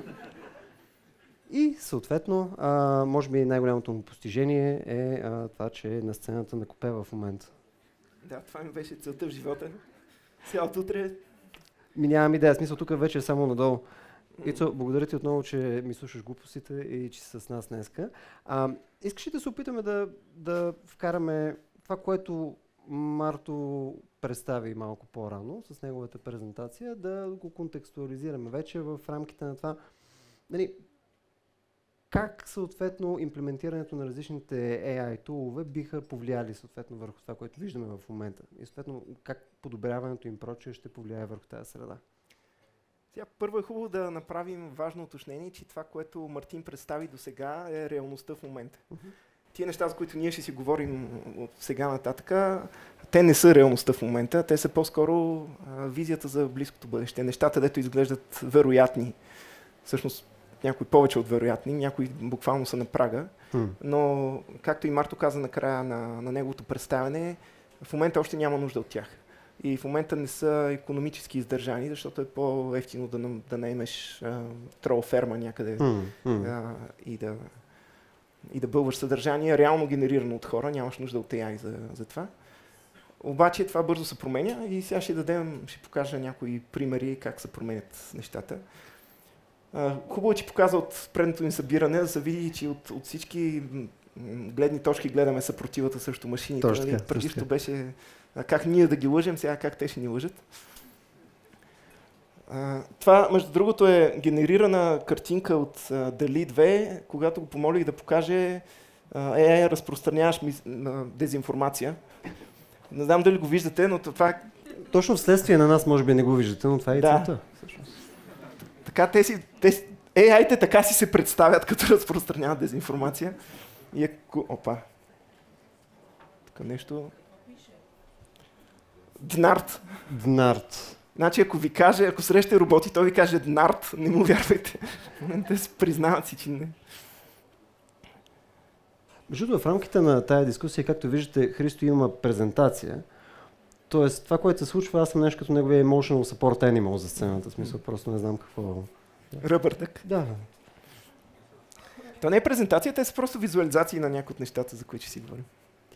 и съответно, а, може би най-голямото му постижение е а, това, че е на сцената на Купе в момента. Да, това ми беше целта в живота. Цялото утре. Ми нямам идея, смисъл тук вече е само надолу. Ицо, благодаря ти отново, че ми слушаш глупостите и че си с нас днеска. А, искаш ли да се опитаме да, да вкараме това, което Марто представи малко по-рано с неговата презентация, да го контекстуализираме вече в рамките на това, нали, как съответно имплементирането на различните ей ай тулове биха повлияли съответно върху това, което виждаме в момента и съответно как подобряването им прочее ще повлияе върху тази среда. Сега, първо е хубаво да направим важно уточнение, че това, което Мартин представи до сега е реалността в момента. Uh-huh. Тия неща, за които ние ще си говорим от сега нататък, те не са реалността в момента, те са по-скоро а, визията за близкото бъдеще. Нещата, дето изглеждат вероятни, всъщност някои повече от вероятни, някои буквално са на прага, hmm. но както и Марто каза накрая на, на неговото представяне, в момента още няма нужда от тях. И в момента не са икономически издържани, защото е по-ефтино да, да наемеш трол ферма някъде hmm. Hmm. А, и да... и да бълваш съдържание, реално генерирано от хора, нямаш нужда от ей ай за, за това. Обаче това бързо се променя и сега ще дадем, ще покажа някои примери как се променят нещата. А, хубаво е, че показа от предното ни събиране, да се види, че от, от всички гледни точки гледаме съпротивата срещу машините. Точно, Предишто беше а, как ние да ги лъжем, сега как те ще ни лъжат. Uh, това, между другото, е генерирана картинка от uh, Дали две, когато го помолих да покаже uh, ей ай разпространяваш мис... uh, дезинформация. Не знам дали го виждате, но това е... Точно вследствие на нас може би не го виждате, но това е и Да. целта. Така те си... Те, ей ай-те така си се представят, като разпространяват дезинформация. И ако... Опа. Тук нещо... Днарт. Днарт. Значи ако ви каже, ако срещате роботи, той ви каже Днарт, не му вярвайте. Те се признават си, че не. Между другото, в рамките на тая дискусия, както виждате, Христо има презентация. Тоест, това, което се случва, аз съм нещо като неговия emotional support animal за сцената. В смисъл, просто не знам какво... Ръбъртък. Да. То не е презентация, те са просто визуализации на някои от нещата, за които ще си говорим.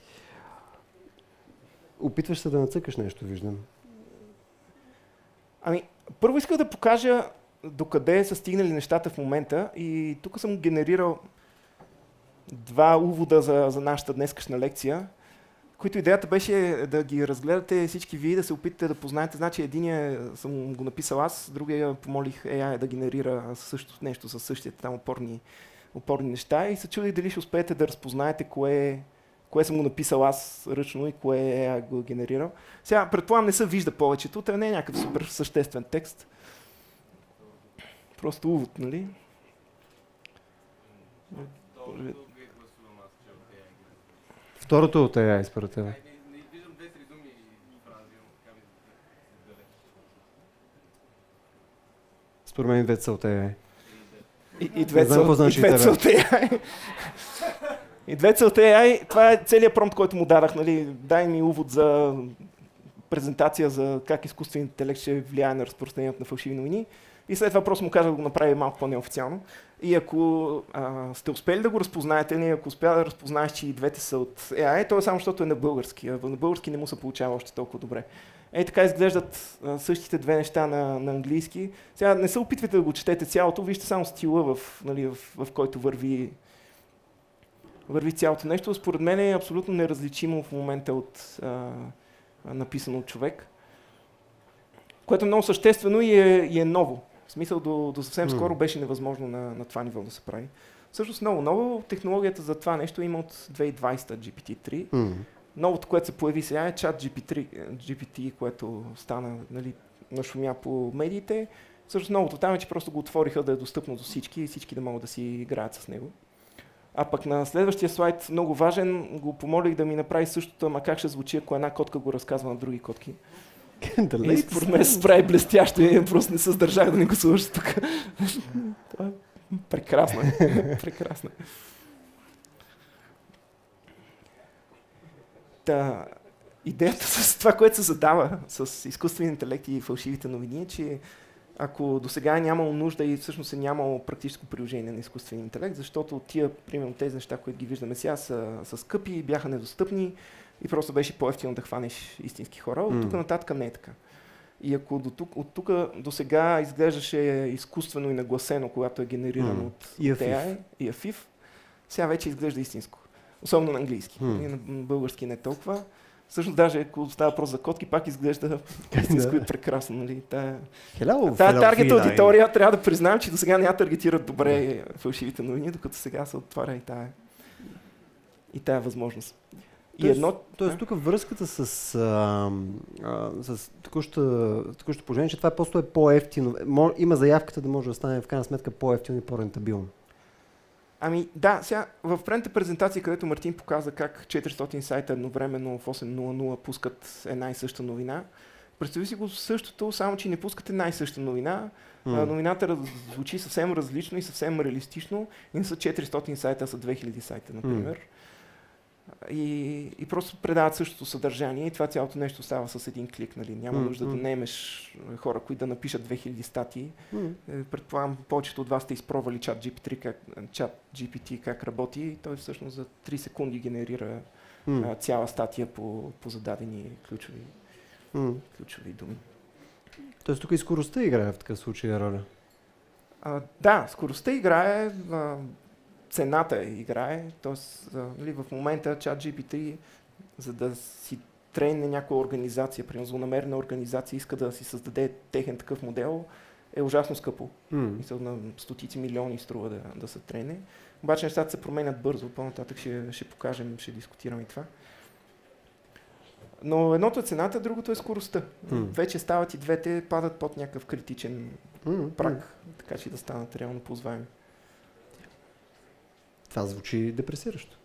Опитваш се да нацъкаш нещо, виждам. Ами, първо исках да покажа докъде са стигнали нещата в момента и тук съм генерирал два увода за, за нашата днескашна лекция, които идеята беше да ги разгледате всички вие, да се опитате да познаете. Значи единия съм го написал аз, другия помолих ей ай да генерира също нещо със същите там опорни, опорни неща и се чудих дали ще успеете да разпознаете кое, кое съм го написал аз ръчно и кое ей ай го генерирал. Сега, предполагам, не се вижда повечето, това не е някакъв супер съществен текст. Просто увод, нали? Второто е от ей ай, според тебе. Според мен двете са от ей ай. И, и двете знам какво са, и значи двете са тебе. от ей ай. И двете са от ей ай. Това е целият промпт, който му дадах. Нали? Дай ми увод за презентация за как изкуственият интелект ще влияе на разпространението на фалшиви новини. И след това просто му казах да го направи малко по-неофициално. И ако а, сте успели да го разпознаете, или ако успя да разпознаеш, че и двете са от ей ай, то е само защото е на български. А на български не му се получава още толкова добре. Ей така изглеждат а, същите две неща на, на английски. Сега не се опитвайте да го четете цялото, вижте само стила, в, нали, в, в който върви, върви цялото нещо. Според мен е абсолютно неразличимо в момента от а, написано от човек. Което е много съществено и е, и е ново. В смисъл до, до съвсем mm. скоро беше невъзможно на, на това ниво да се прави. Всъщност много ново. Технологията за това нещо има от две хиляди и двадесета джи пи ти три. Mm. Новото, което се появи сега е чат джи пи три, джи пи ти, което стана, нали, нашумя по медиите. Всъщност новото там е, че просто го отвориха да е достъпно до всички и всички да могат да си играят с него. А пък на следващия слайд, много важен, го помолих да ми направи същото, ама как ще звучи, ако една котка го разказва на други котки. И според мен се справи блестящо и просто не се сдържах да не го слушам тук. Това е прекрасно. Прекрасно. Та, идеята с това, което се задава с изкуствен интелект и фалшивите новини е, че ако до сега е нямало нужда и всъщност е нямало практическо приложение на изкуствен интелект, защото тия, примерно тези неща, които ги виждаме сега, са, са скъпи, бяха недостъпни и просто беше по-ефтино да хванеш истински хора. От тук нататък не е така. И ако до тук, от тук до сега изглеждаше изкуствено и нагласено, когато е генерирано mm. от, от ей ай и афив, сега вече изглежда истинско. Особено на английски. Mm. И на български не толкова. Всъщност даже ако става въпрос за котки, пак изглежда истинско и прекрасно. Нали? Тая, hello, тая таргет аудитория трябва да признаем, че до сега няма таргетират добре yeah. фалшивите новини, докато сега се отваря и тая, и тая възможност. И едно... Тоест тук връзката с, а, а, с текущото положение, че това просто е по-ефтино. Има заявката да може да стане в крайна сметка по-ефтино и по-рентабилно. Ами да, сега в предната презентация, където Мартин показа как четиристотин сайта едновременно в осем нула нула пускат една и съща новина, представи си го същото, само че не пускат една и съща новина. Mm. Новината звучи съвсем различно и съвсем реалистично и не са четиристотин сайта, а са две хиляди сайта, например. Mm. И, и просто предават същото съдържание и това цялото нещо става с един клик. Нали? Няма mm, нужда mm. да наемеш хора, които да напишат две хиляди статии. Mm. Предполагам, повечето от вас сте изпробвали чат джи пи ти как, чат джи пи ти как работи и той всъщност за три секунди генерира mm. а, цяла статия по, по зададени ключови, mm. ключови думи. Тоест тук и скоростта играе в такъв случай роля? А, да, скоростта играе... А, цената играе, т.е. нали, в момента чат джи пи ти, за да си трейне някоя организация, примерно злонамерена организация, иска да си създаде техен такъв модел, е ужасно скъпо. Mm. Мисля, на стотици милиони струва да, да се трейне. Обаче нещата се променят бързо, по-нататък ще, ще покажем, ще дискутираме и това. Но едното е цената, другото е скоростта. Mm. Вече стават и двете, падат под някакъв критичен Mm. прак, Mm. така че да станат реално ползваеми. Това звучи депресиращо.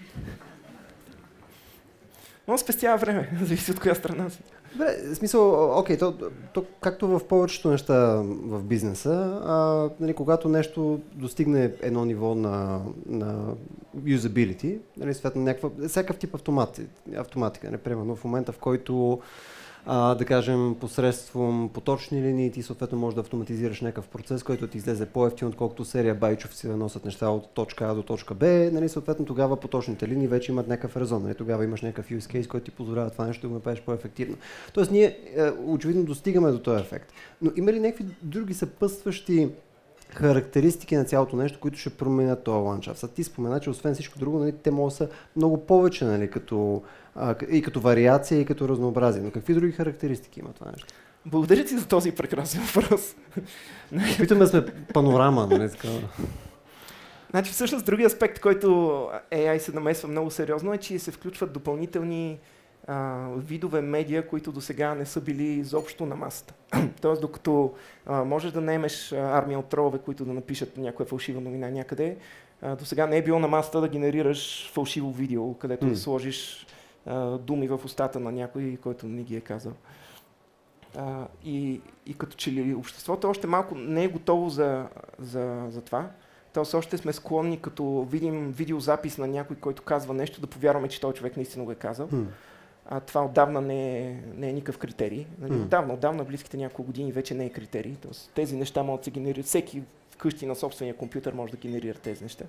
Но спестява време, зависи от коя страна си. Добре, в смисъл, окей, то, то както в повечето неща в бизнеса, а, нали, когато нещо достигне едно ниво на, на usability, нали, съответно някаква, всякакъв тип автомати, автоматика, нали, примерно в момента, в който а, да кажем посредством поточни линии, ти съответно можеш да автоматизираш някакъв процес, който ти излезе по-ефтин, отколкото серия байчовци да носят неща от точка А до точка Б, нали, съответно тогава поточните линии вече имат някакъв резон, нали, тогава имаш някакъв use case, който ти позволява това нещо да го направиш по-ефективно. Тоест ние е, очевидно достигаме до този ефект. Но има ли някакви други съпътстващи характеристики на цялото нещо, които ще променят този ландшафт? Сега ти спомена, че освен всичко друго, нали, те могат да са много повече, нали, като, а, и като вариация, и като разнообразие. Но какви други характеристики има това нещо? Благодаря ти за този прекрасен въпрос. Опитваме сме панорама, нали така. Значи всъщност други аспект, който Ей Ай се намесва много сериозно, е, че се включват допълнителни а, видове медиа, които до сега не са били изобщо на масата. Тоест, докато а, можеш да наемеш армия от тролове, които да напишат някоя фалшива новина някъде, а, до сега не е било на масата да генерираш фалшиво видео, където mm. да сложиш а, думи в устата на някой, който не ги е казал. А, и, и като че ли обществото още малко не е готово за, за, за това. Тоест още сме склонни, като видим видеозапис на някой, който казва нещо, да повярваме, че този човек наистина го е казал. Mm. А това отдавна не е, не е никакъв критерий. Нали? Mm. Отдавна, отдавна, близките няколко години вече не е критерий. Тоест, тези неща могат да се генерират. Всеки вкъщи на собствения компютър може да генерира тези неща.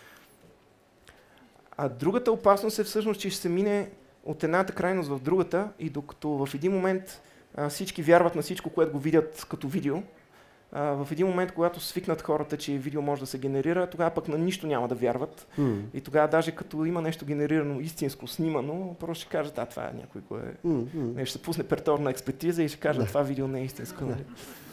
А другата опасност е всъщност, че ще се мине от едната крайност в другата и докато в един момент а, всички вярват на всичко, което го видят като видео, Uh, в един момент, когато свикнат хората, че видео може да се генерира, тогава пък на нищо няма да вярват. Mm. И тогава даже като има нещо генерирано истинско, снимано, просто ще кажат, да, това е някой, кое е. Mm-hmm. Ще се пусне перторна експертиза и ще кажат, това видео не е истинско. Yeah.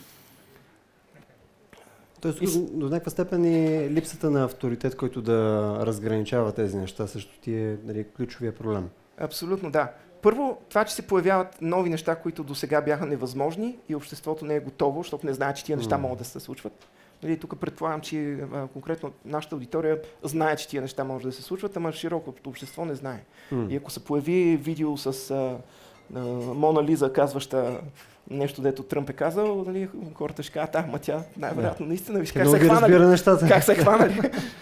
Тоест, и... до някаква степен и липсата на авторитет, който да разграничава тези неща, също ти е, нали, ключовия проблем. Абсолютно, да. Първо, това, че се появяват нови неща, които до сега бяха невъзможни и обществото не е готово, защото не знае, че тия неща mm. могат да се случват. Нали, тук предполагам, че а, конкретно нашата аудитория знае, че тия неща могат да се случват, ама широкото общество не знае. Mm. И ако се появи видео с а, а, Мона Лиза, казваща нещо, дето Тръмп е казал, нали, хората ще кажат, а, ма тя най-вероятно yeah. наистина, виж как се хванали. Как се хванали.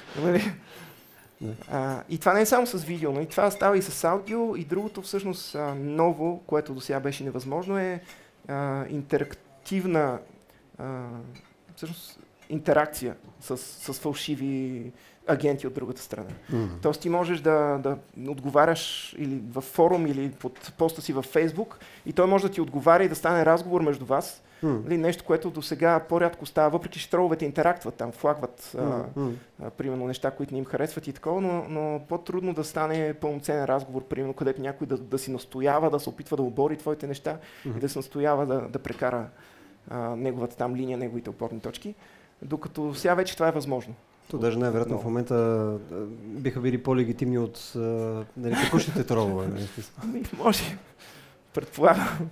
Yeah. А, и това не е само с видео, но и това става и с аудио, и другото всъщност а, ново, което до сега беше невъзможно, е а, интерактивна а, всъщност, интеракция с, с фалшиви агенти от другата страна. Mm-hmm. Тоест ти можеш да, да отговаряш или във форум, или под поста си във Фейсбук и той може да ти отговаря и да стане разговор между вас. Mm. Нещо, което до сега по-рядко става, въпреки че троловете интерактват, там флагват mm. а, а, примерно неща, които не им харесват и такова, но, но по-трудно да стане пълноценен разговор, примерно, където някой да, да си настоява, да се опитва да обори твоите неща mm. и да се настоява да, да прекара а, неговата там линия, неговите опорни точки, докато сега вече това е възможно. То даже най-вероятно в момента биха били по-легитимни от нали, текущите тролове. Нали? Може. Предполагам.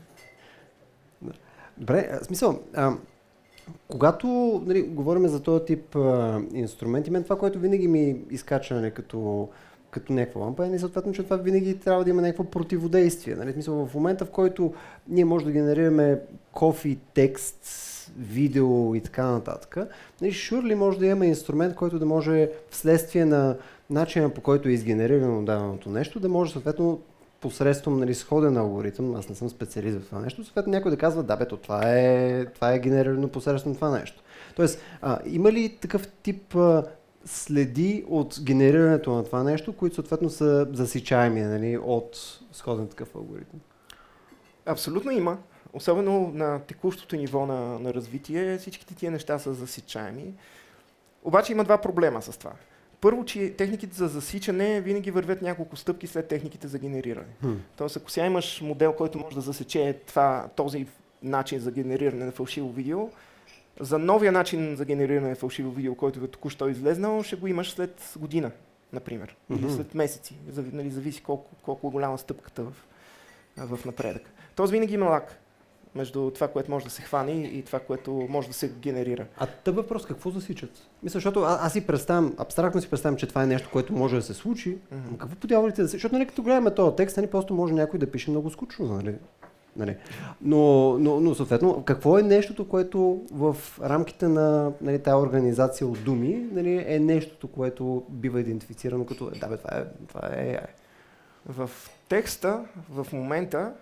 Добре, в смисъл, а, когато нали, говорим за този тип а, инструменти, мен това, което винаги ми изкача нали, като, като някаква лампа, е съответно, че това винаги трябва да има някакво противодействие. Нали? В смисъл, в момента, в който ние можем да генерираме кофи, текст, видео и така нататък, нали, surely може да имаме инструмент, който да може вследствие на начина, по който е изгенерирано даденото нещо, да може съответно посредством нали, сходен алгоритъм, аз не съм специалист в това нещо, съответно някой да казва, да бе, то това е, това е генерирано посредством това нещо. Тоест, а, има ли такъв тип а, следи от генерирането на това нещо, които съответно са засичаеми нали, от сходен такъв алгоритъм? Абсолютно има. Особено на текущото ниво на, на развитие, всичките тия неща са засичаеми. Обаче има два проблема с това. Първо, че техниките за засичане винаги вървят няколко стъпки след техниките за генериране. Hmm. Тоест, ако сега имаш модел, който може да засече това, този начин за генериране на фалшиво видео, за новия начин за генериране на фалшиво видео, който е току-що излезнал, ще го имаш след година, например, mm-hmm. или след месеци. Нали, зависи колко, колко е голяма стъпката в, а, в напредък. Тоест винаги има лак между това, което може да се хване и това, което може да се генерира. А тъп въпрос, какво засичат? Мисля, защото а, аз си представям, абстрактно си представям, че това е нещо, което може да се случи. Mm-hmm. Но какво по дяволите да се... Защото нали, като гледаме този текст, нали, просто може някой да пише много скучно. Нали? Нали? Но, но, но съответно, какво е нещото, което в рамките на нали, тази организация от думи нали, е нещото, което бива идентифицирано като да бе, това е, това е... В текста, в момента,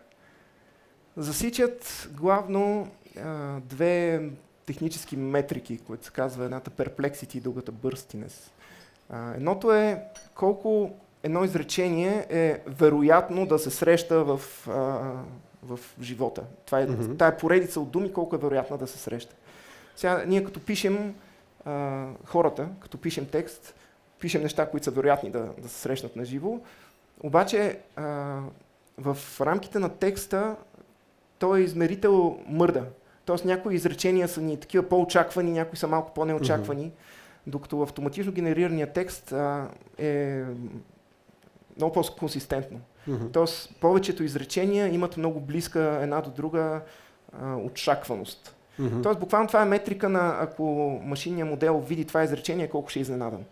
засичат главно а, две технически метрики, които се казва едната perplexity и другата burstiness. А, едното е колко едно изречение е вероятно да се среща в, а, в живота. Това е, mm-hmm. тая поредица от думи, колко е вероятна да се среща. Сега ние като пишем а, хората, като пишем текст, пишем неща, които са вероятни да, да се срещнат на живо, обаче а, в рамките на текста той е измерител мърда. Тоест някои изречения са ни такива по-очаквани, някои са малко по-неочаквани, mm-hmm. докато автоматично генерирания текст а, е много по-консистентно. Mm-hmm. Тоест повечето изречения имат много близка една до друга а, очакваност. Mm-hmm. Тоест буквално това е метрика на ако машинният модел види това изречение, колко ще е изненадан.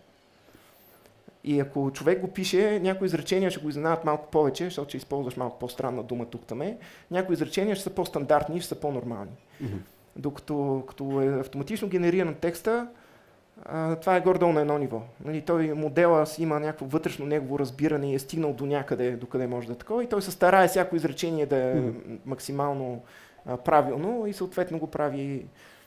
И ако човек го пише, някои изречения ще го изненадат малко повече, защото ще използваш малко по-странна дума тук-таме. Някои изречения ще са по-стандартни и ще са по-нормални. Mm-hmm. Докато като е автоматично генериран текста, а, това е горе-долу на едно ниво. Нали, той модела си има някакво вътрешно негово разбиране и е стигнал до някъде, докъде може да е такова. И той се старае всяко изречение да е mm-hmm. максимално а, правилно и съответно го прави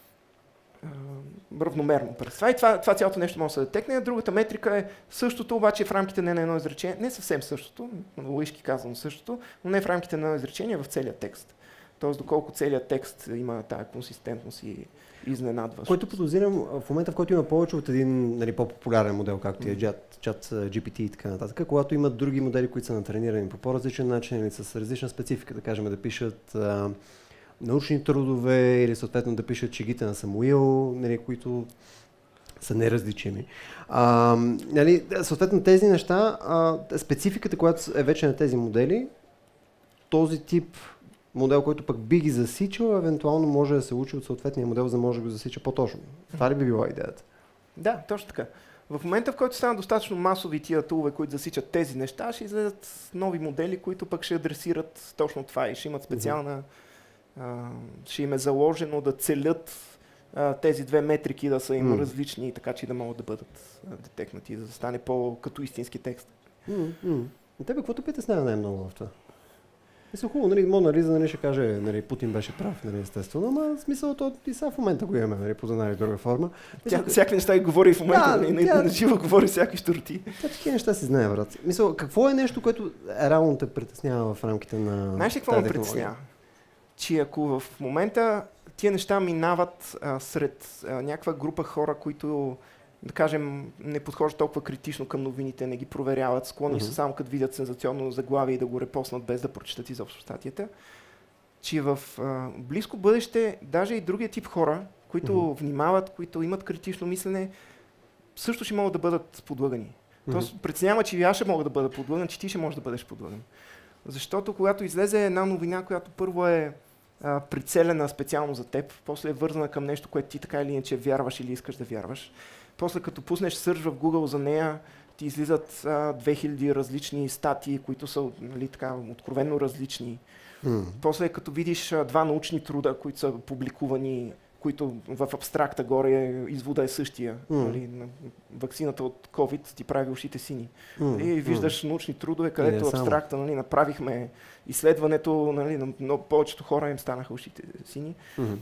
равномерно през това. И това, това цялото нещо може да се детекне. Другата метрика е същото, обаче в рамките не на едно изречение, не съвсем същото, логически казвам същото, но не в рамките на едно изречение, в целия текст. Тоест доколко целият текст има тая консистентност и изненадващ. Който подозирам в момента, в който има повече от един нали, по-популярен модел, както е чат джи пи ти и така нататък, когато имат други модели, които са натренирани по по-различен начин или с различна специфика, да кажем да пишат а, научни трудове или съответно да пишат чегите на Самуил, нали, които са неразличими. А, нали, съответно тези неща, а, спецификата, която е вече на тези модели, този тип модел, който пък би ги засичал, евентуално може да се учи от съответния модел, за да може да го засича по-точно. Това ли би била идеята? Да, точно така. В момента, в който станат достатъчно масови тия тулове, които засичат тези неща, ще излезат нови модели, които пък ще адресират точно това и ще имат специална Uh, ще им е заложено да целят uh, тези две метрики да са им mm. различни, така че да могат да бъдат uh, детекнати, да стане по-като истински текст. Mm, mm. И тебе каквото притеснява най-много в това? Мисля, хубаво, нали, Мона Лиза нали, ще каже, нали, Путин беше прав, нали, естествено, ама смисъл то и сега в момента го имаме, нали, по една или друга форма. Тя всякакви неща и говори в момента, да, нали, тя... на живо говори всякакви щурти. Тя такива неща си знае, брат. Мисъл, какво е нещо, което реално те притеснява в рамките на Знаеш ли какво ме притеснява? Че ако в момента тия неща минават а, сред а, някаква група хора, които, да кажем, не подхождат толкова критично към новините, не ги проверяват, склонни mm-hmm. са само като видят сензационно заглавие и да го репоснат без да прочитат изобщо статията, че в а, близко бъдеще даже и другия тип хора, които mm-hmm. внимават, които имат критично мислене, също ще могат да бъдат подлъгани. Mm-hmm. Тоест преценява, че и аз ще мога да бъда подлъган, че ти ще можеш да бъдеш подлъган. Защото когато излезе една новина, която първо е а, прицелена специално за теб, после е вързана към нещо, което ти така или иначе вярваш или искаш да вярваш, после като пуснеш сърч в Google за нея, ти излизат а, две хиляди различни статии, които са нали, така, откровенно различни. Mm. После като видиш а, два научни труда, които са публикувани, които в абстракта горе извода е същия. Mm. Нали, ваксината от COVID ти прави ушите сини. Mm. И виждаш mm. научни трудове, където yeah, абстракта нали, направихме изследването, нали, на много повечето хора им станаха ушите сини. Mm-hmm.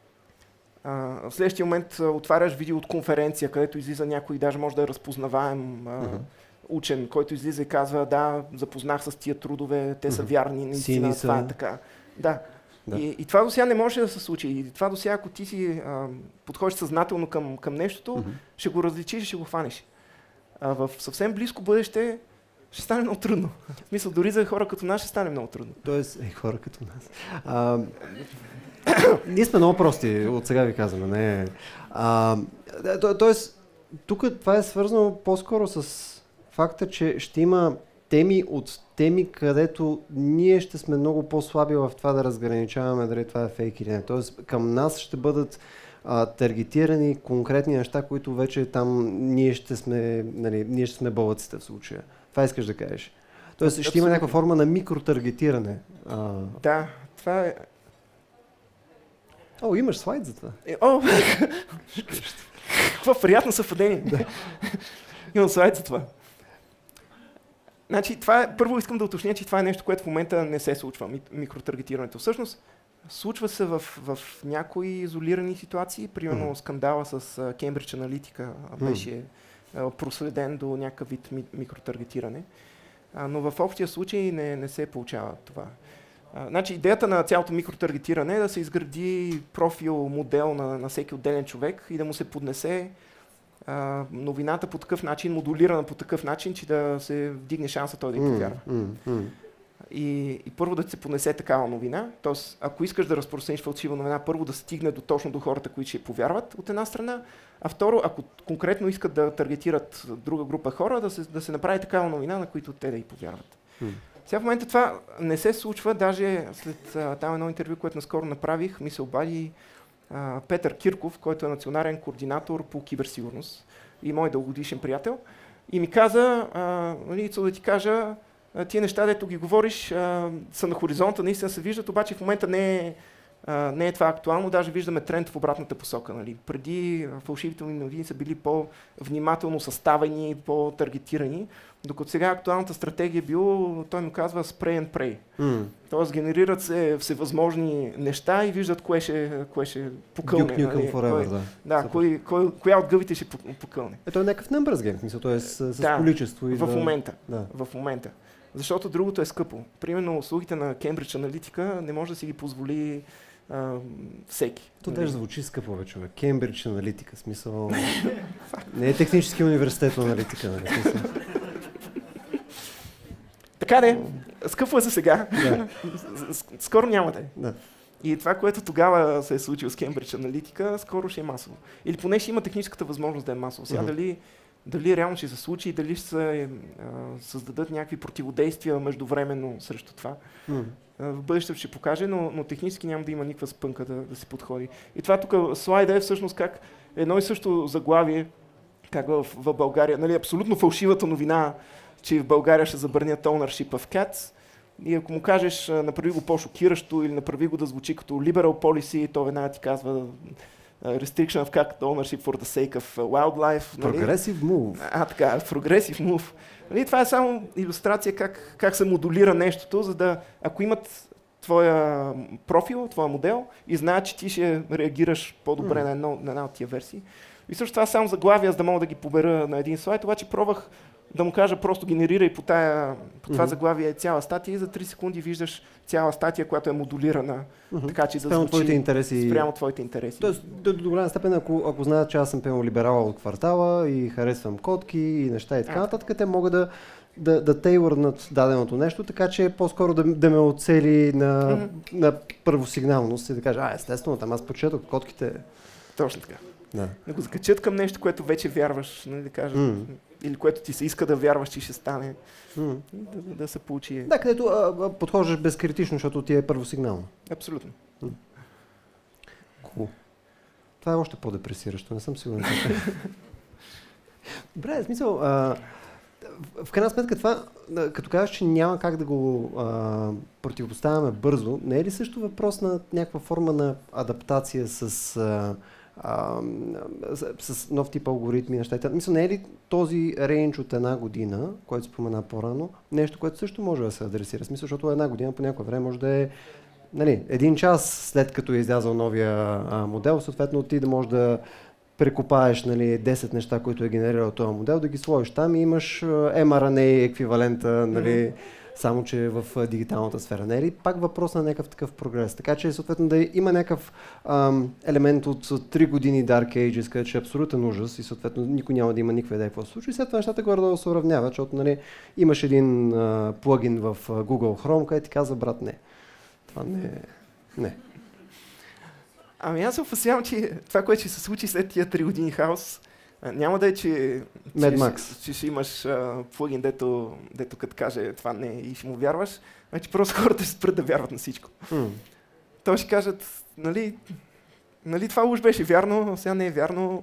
А, в следващия момент а, отваряш видео от конференция, където излиза някой, даже може да е разпознаваем а, mm-hmm. учен, който излиза и казва, да, запознах с тия трудове, те са mm-hmm. вярни, наистина, Сини това са... е така. Да. Да. И, и това до сега не може да се случи. И това до сега, ако ти си а, подходиш съзнателно към, към нещото, mm-hmm. ще го различиш и ще го хванеш. А в съвсем близко бъдеще ще стане много трудно. В смисъл, дори за хора като нас ще стане много трудно. Тоест, е, хора като нас. А, ние сме много прости, от сега ви казваме. Не. А, то, тоест, тук това е свързано по-скоро с факта, че ще има теми от теми, където ние ще сме много по-слаби в това да разграничаваме дали това е фейк или не. Тоест към нас ще бъдат а, таргетирани конкретни неща, които вече там ние ще сме, нали, ние ще сме бълъците в случая. Това искаш да кажеш. Тоест ще има някаква форма на микротаргетиране. А... Да, това е... О, имаш слайд за това. Е, о, какво приятно съвпадение. Да. Имам слайд за това. Значи, това е, първо искам да уточня, че това е нещо, което в момента не се случва, микротаргетирането. Всъщност, случва се в, в някои изолирани ситуации, примерно mm. скандала с Cambridge Analytica беше mm. проследен до някакъв вид ми, микротаргетиране, а, но в общия случай не, не се получава това. А, значи, идеята на цялото микротаргетиране е да се изгради профил, модел на, на всеки отделен човек и да му се поднесе Uh, новината по такъв начин, модулирана по такъв начин, че да се вдигне шанса той да й повярва. Mm, mm, mm. И, и първо да се понесе такава новина, т.е. ако искаш да разпространиш фалшива новина, първо да стигне до, точно до хората, които ще повярват от една страна, а второ, ако конкретно искат да таргетират друга група хора, да се, да се направи такава новина, на които те да й повярват. Mm. Сега в момента това не се случва, даже след а, там едно интервю, което наскоро направих, ми се обади Uh, Петър Кирков, който е национален координатор по киберсигурност и мой дългогодишен приятел. И ми каза, Ицо, да ти кажа, тия неща, дето ги говориш, а, са на хоризонта, наистина се виждат, обаче в момента не е, а, не е това актуално, даже виждаме тренд в обратната посока. Нали. Преди фалшивите новини са били по-внимателно съставени, по-таргетирани, докато сега актуалната стратегия е било, той му казва spray and pray. Mm. Тоест генерират се всевъзможни неща и виждат кое ще, кое ще покълне. Duke Nukem нали? Forever, кой, да. Да, кой, кой, коя от гъвите ще покълне. Ето е някакъв numbers game, смисъл, т.е. с, с да, количество. И в да... момента. Да. В момента. Защото другото е скъпо. Примерно услугите на Cambridge Analytica не може да си ги позволи а, всеки. То даже звучи скъпо, бе, човек. Cambridge Analytica, смисъл... не е технически университет аналитика, нали? Смисъл. Така де, скъпо е за сега. Да. Скоро няма да е. Да. И това, което тогава се е случило с Cambridge Analytica, скоро ще е масово. Или поне ще има техническата възможност да е масово. Сега uh-huh. дали, дали реално ще се случи, дали ще се а, създадат някакви противодействия междувременно срещу това. Uh-huh. А, в бъдеще ще покаже, но, но технически няма да има никаква спънка да, да се подходи. И това тук слайда е всъщност как едно и също заглавие, как в, в България, нали, абсолютно фалшивата новина, че в България ще забранят ownership of cats. И ако му кажеш, направи го по-шокиращо или направи го да звучи като liberal policy, то веднага ти казва restriction of cat ownership for the sake of wildlife. Нали? Progressive move. А, така, progressive move. Нали, това е само илюстрация как, как се модулира нещото, за да, ако имат твоя профил, твоя модел и знаят, че ти ще реагираш по-добре mm. на, едно, на една от тия версии. И също това само заглавия, за да мога да ги побера на един слайд, обаче пробвах да му кажа просто генерирай по, тая, по това mm-hmm. заглавие цяла статия и за три секунди виждаш цяла статия, която е модулирана, mm-hmm. така че да спрямо звучи твоите интереси. Спрямо твоите интереси. Тоест, до, до голяма степен, ако, ако знаят, че аз съм пълно либерал от квартала и харесвам котки и неща и така нататък, те могат да, да, да тейлърнат даденото нещо, така че по-скоро да, да ме оцели на, mm-hmm. на първосигналност и да кажа, а естествено, там аз почетох котките. Точно така. Да. Да го закачат към нещо, което вече вярваш, нали, да кажа, mm. или което ти се иска да вярваш, че ще стане, mm. да, да се получи. Да, където а, подхождаш безкритично, защото ти е първосигнално. Абсолютно. Mm. Cool. Това е още по-депресиращо, не съм сигурен. Добре, в смисъл, а, в крайна сметка това, като казваш, че няма как да го а, противопоставяме бързо, не е ли също въпрос на някаква форма на адаптация с... А, Uh, с, с нов тип алгоритми, неща. Мисля, не е ли този рейндж от една година, който спомена по-рано, нещо, което също може да се адресира? Смисъл, защото една година по някое време може да е, нали, един час след като е излязъл новия а, модел, съответно ти да можеш да прекопаеш, нали, десет неща, които е генерирал този модел, да ги сложиш там и имаш Ем Ар Ен Ей еквивалента, нали, mm-hmm. само че в дигиталната сфера. Не е ли пак въпрос на някакъв такъв прогрес? Така че съответно да има някакъв ам, елемент от три години Dark Ages, където ще е абсолютен ужас и съответно никой няма да има никаква идея какво се случва. И след това нещата горе да се уравняват, защото, нали, имаш един а, плагин в а, Google Chrome, където ти казва, брат, не. Това не е... Не. Ами аз се опасявам, че това, което ще се случи след тия три години хаос, А, няма да е, че, Mad че, Max. че ще имаш а, плагин, дето, дето като каже това не и ще му вярваш, значи просто хората ще спрат да вярват на всичко. Mm. Той ще кажат, нали, нали това уж беше вярно, а сега не е вярно.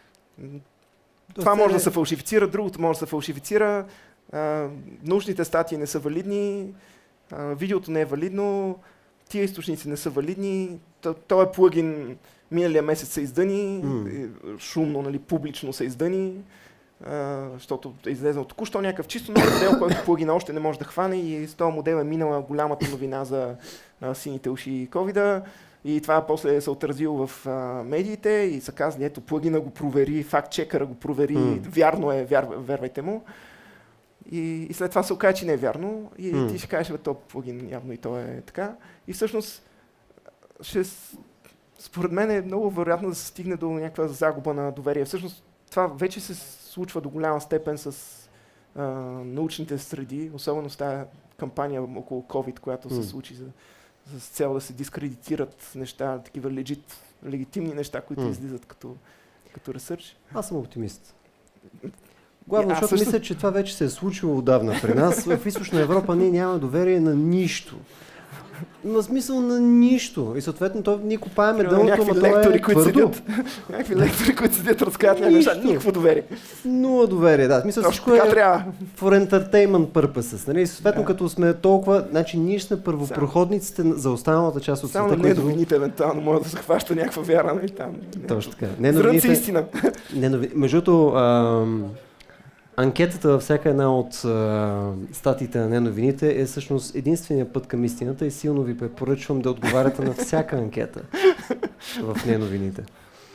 Това може да се фалшифицира, другото може да се фалшифицира, а, научните статии не са валидни, а, видеото не е валидно, тия източници не са валидни, този плагин миналия месец се издъни, Mm. шумно, нали, публично се издъни, а, защото е излезнал току-що някакъв чисто нов модел, който плагина още не може да хване и с този модел е минала голямата новина за а, сините уши и ковида. И това после се отразило в а, медиите и са казали, ето плагина го провери, факт-чекъра го провери, Mm. вярно е, вяр, вярвайте му. И, и след това се окаже, че не е вярно и Mm. ти ще кажеш, бе, то плагин явно и то е така. И всъщност, ще, според мен е много вероятно да се стигне до някаква загуба на доверие. Всъщност това вече се случва до голяма степен с а, научните среди, особено с тази кампания около COVID, която Mm. се случи за с цел да се дискредитират неща, такива легит, легитимни неща, които Mm. излизат като, като ресърч. Аз съм оптимист. Главно, И аз защото също. мисля, че това вече се е случило отдавна при нас. В Източна Европа ние нямаме доверие на нищо. На смисъл на нищо. И съответно то, ние копаеме Примерно дълното, някакви ама то е лектори, които твърдо. седят, някакви лектори, които седят, разказват някакви неща, Нищо. никакво доверие. Нула доверие, да. В Смисъл, Точно всичко така е трябва. for entertainment purposes. Нали? И съответно, Да. като сме толкова, значи ние сме първопроходниците за останалата част от Само света, не които... новините евентуално може да се хваща някаква вяра, нали там. Точно така. Не Зрънце новините... истина. Не, нови... Между другото, ам, анкетата във всяка една от а, статиите на неновините е всъщност единствения път към истината и силно ви препоръчвам да отговаряте на всяка анкета в неновините.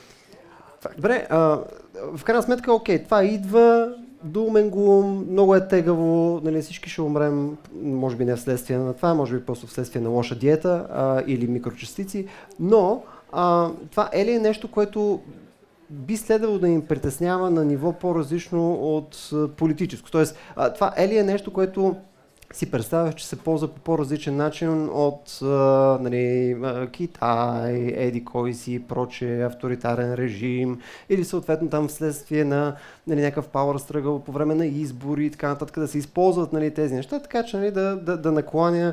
Добре, а, в крайна сметка, окей, това идва, думен го, много е тегаво, нали, всички ще умрем, може би не вследствие на това, може би просто вследствие на лоша диета а, или микрочастици, но а, това е ли е нещо, което би следвало да им притеснява на ниво по-различно от а, политическо? Тоест, а, това е ли е нещо, което си представяш, че се ползва по по-различен начин от а, нали, а, Китай, еди кой си, проче, авторитарен режим или съответно там вследствие на нали, някакъв power struggle по време на избори и така нататък, да се използват нали, тези неща, така че нали, да, да, да накланя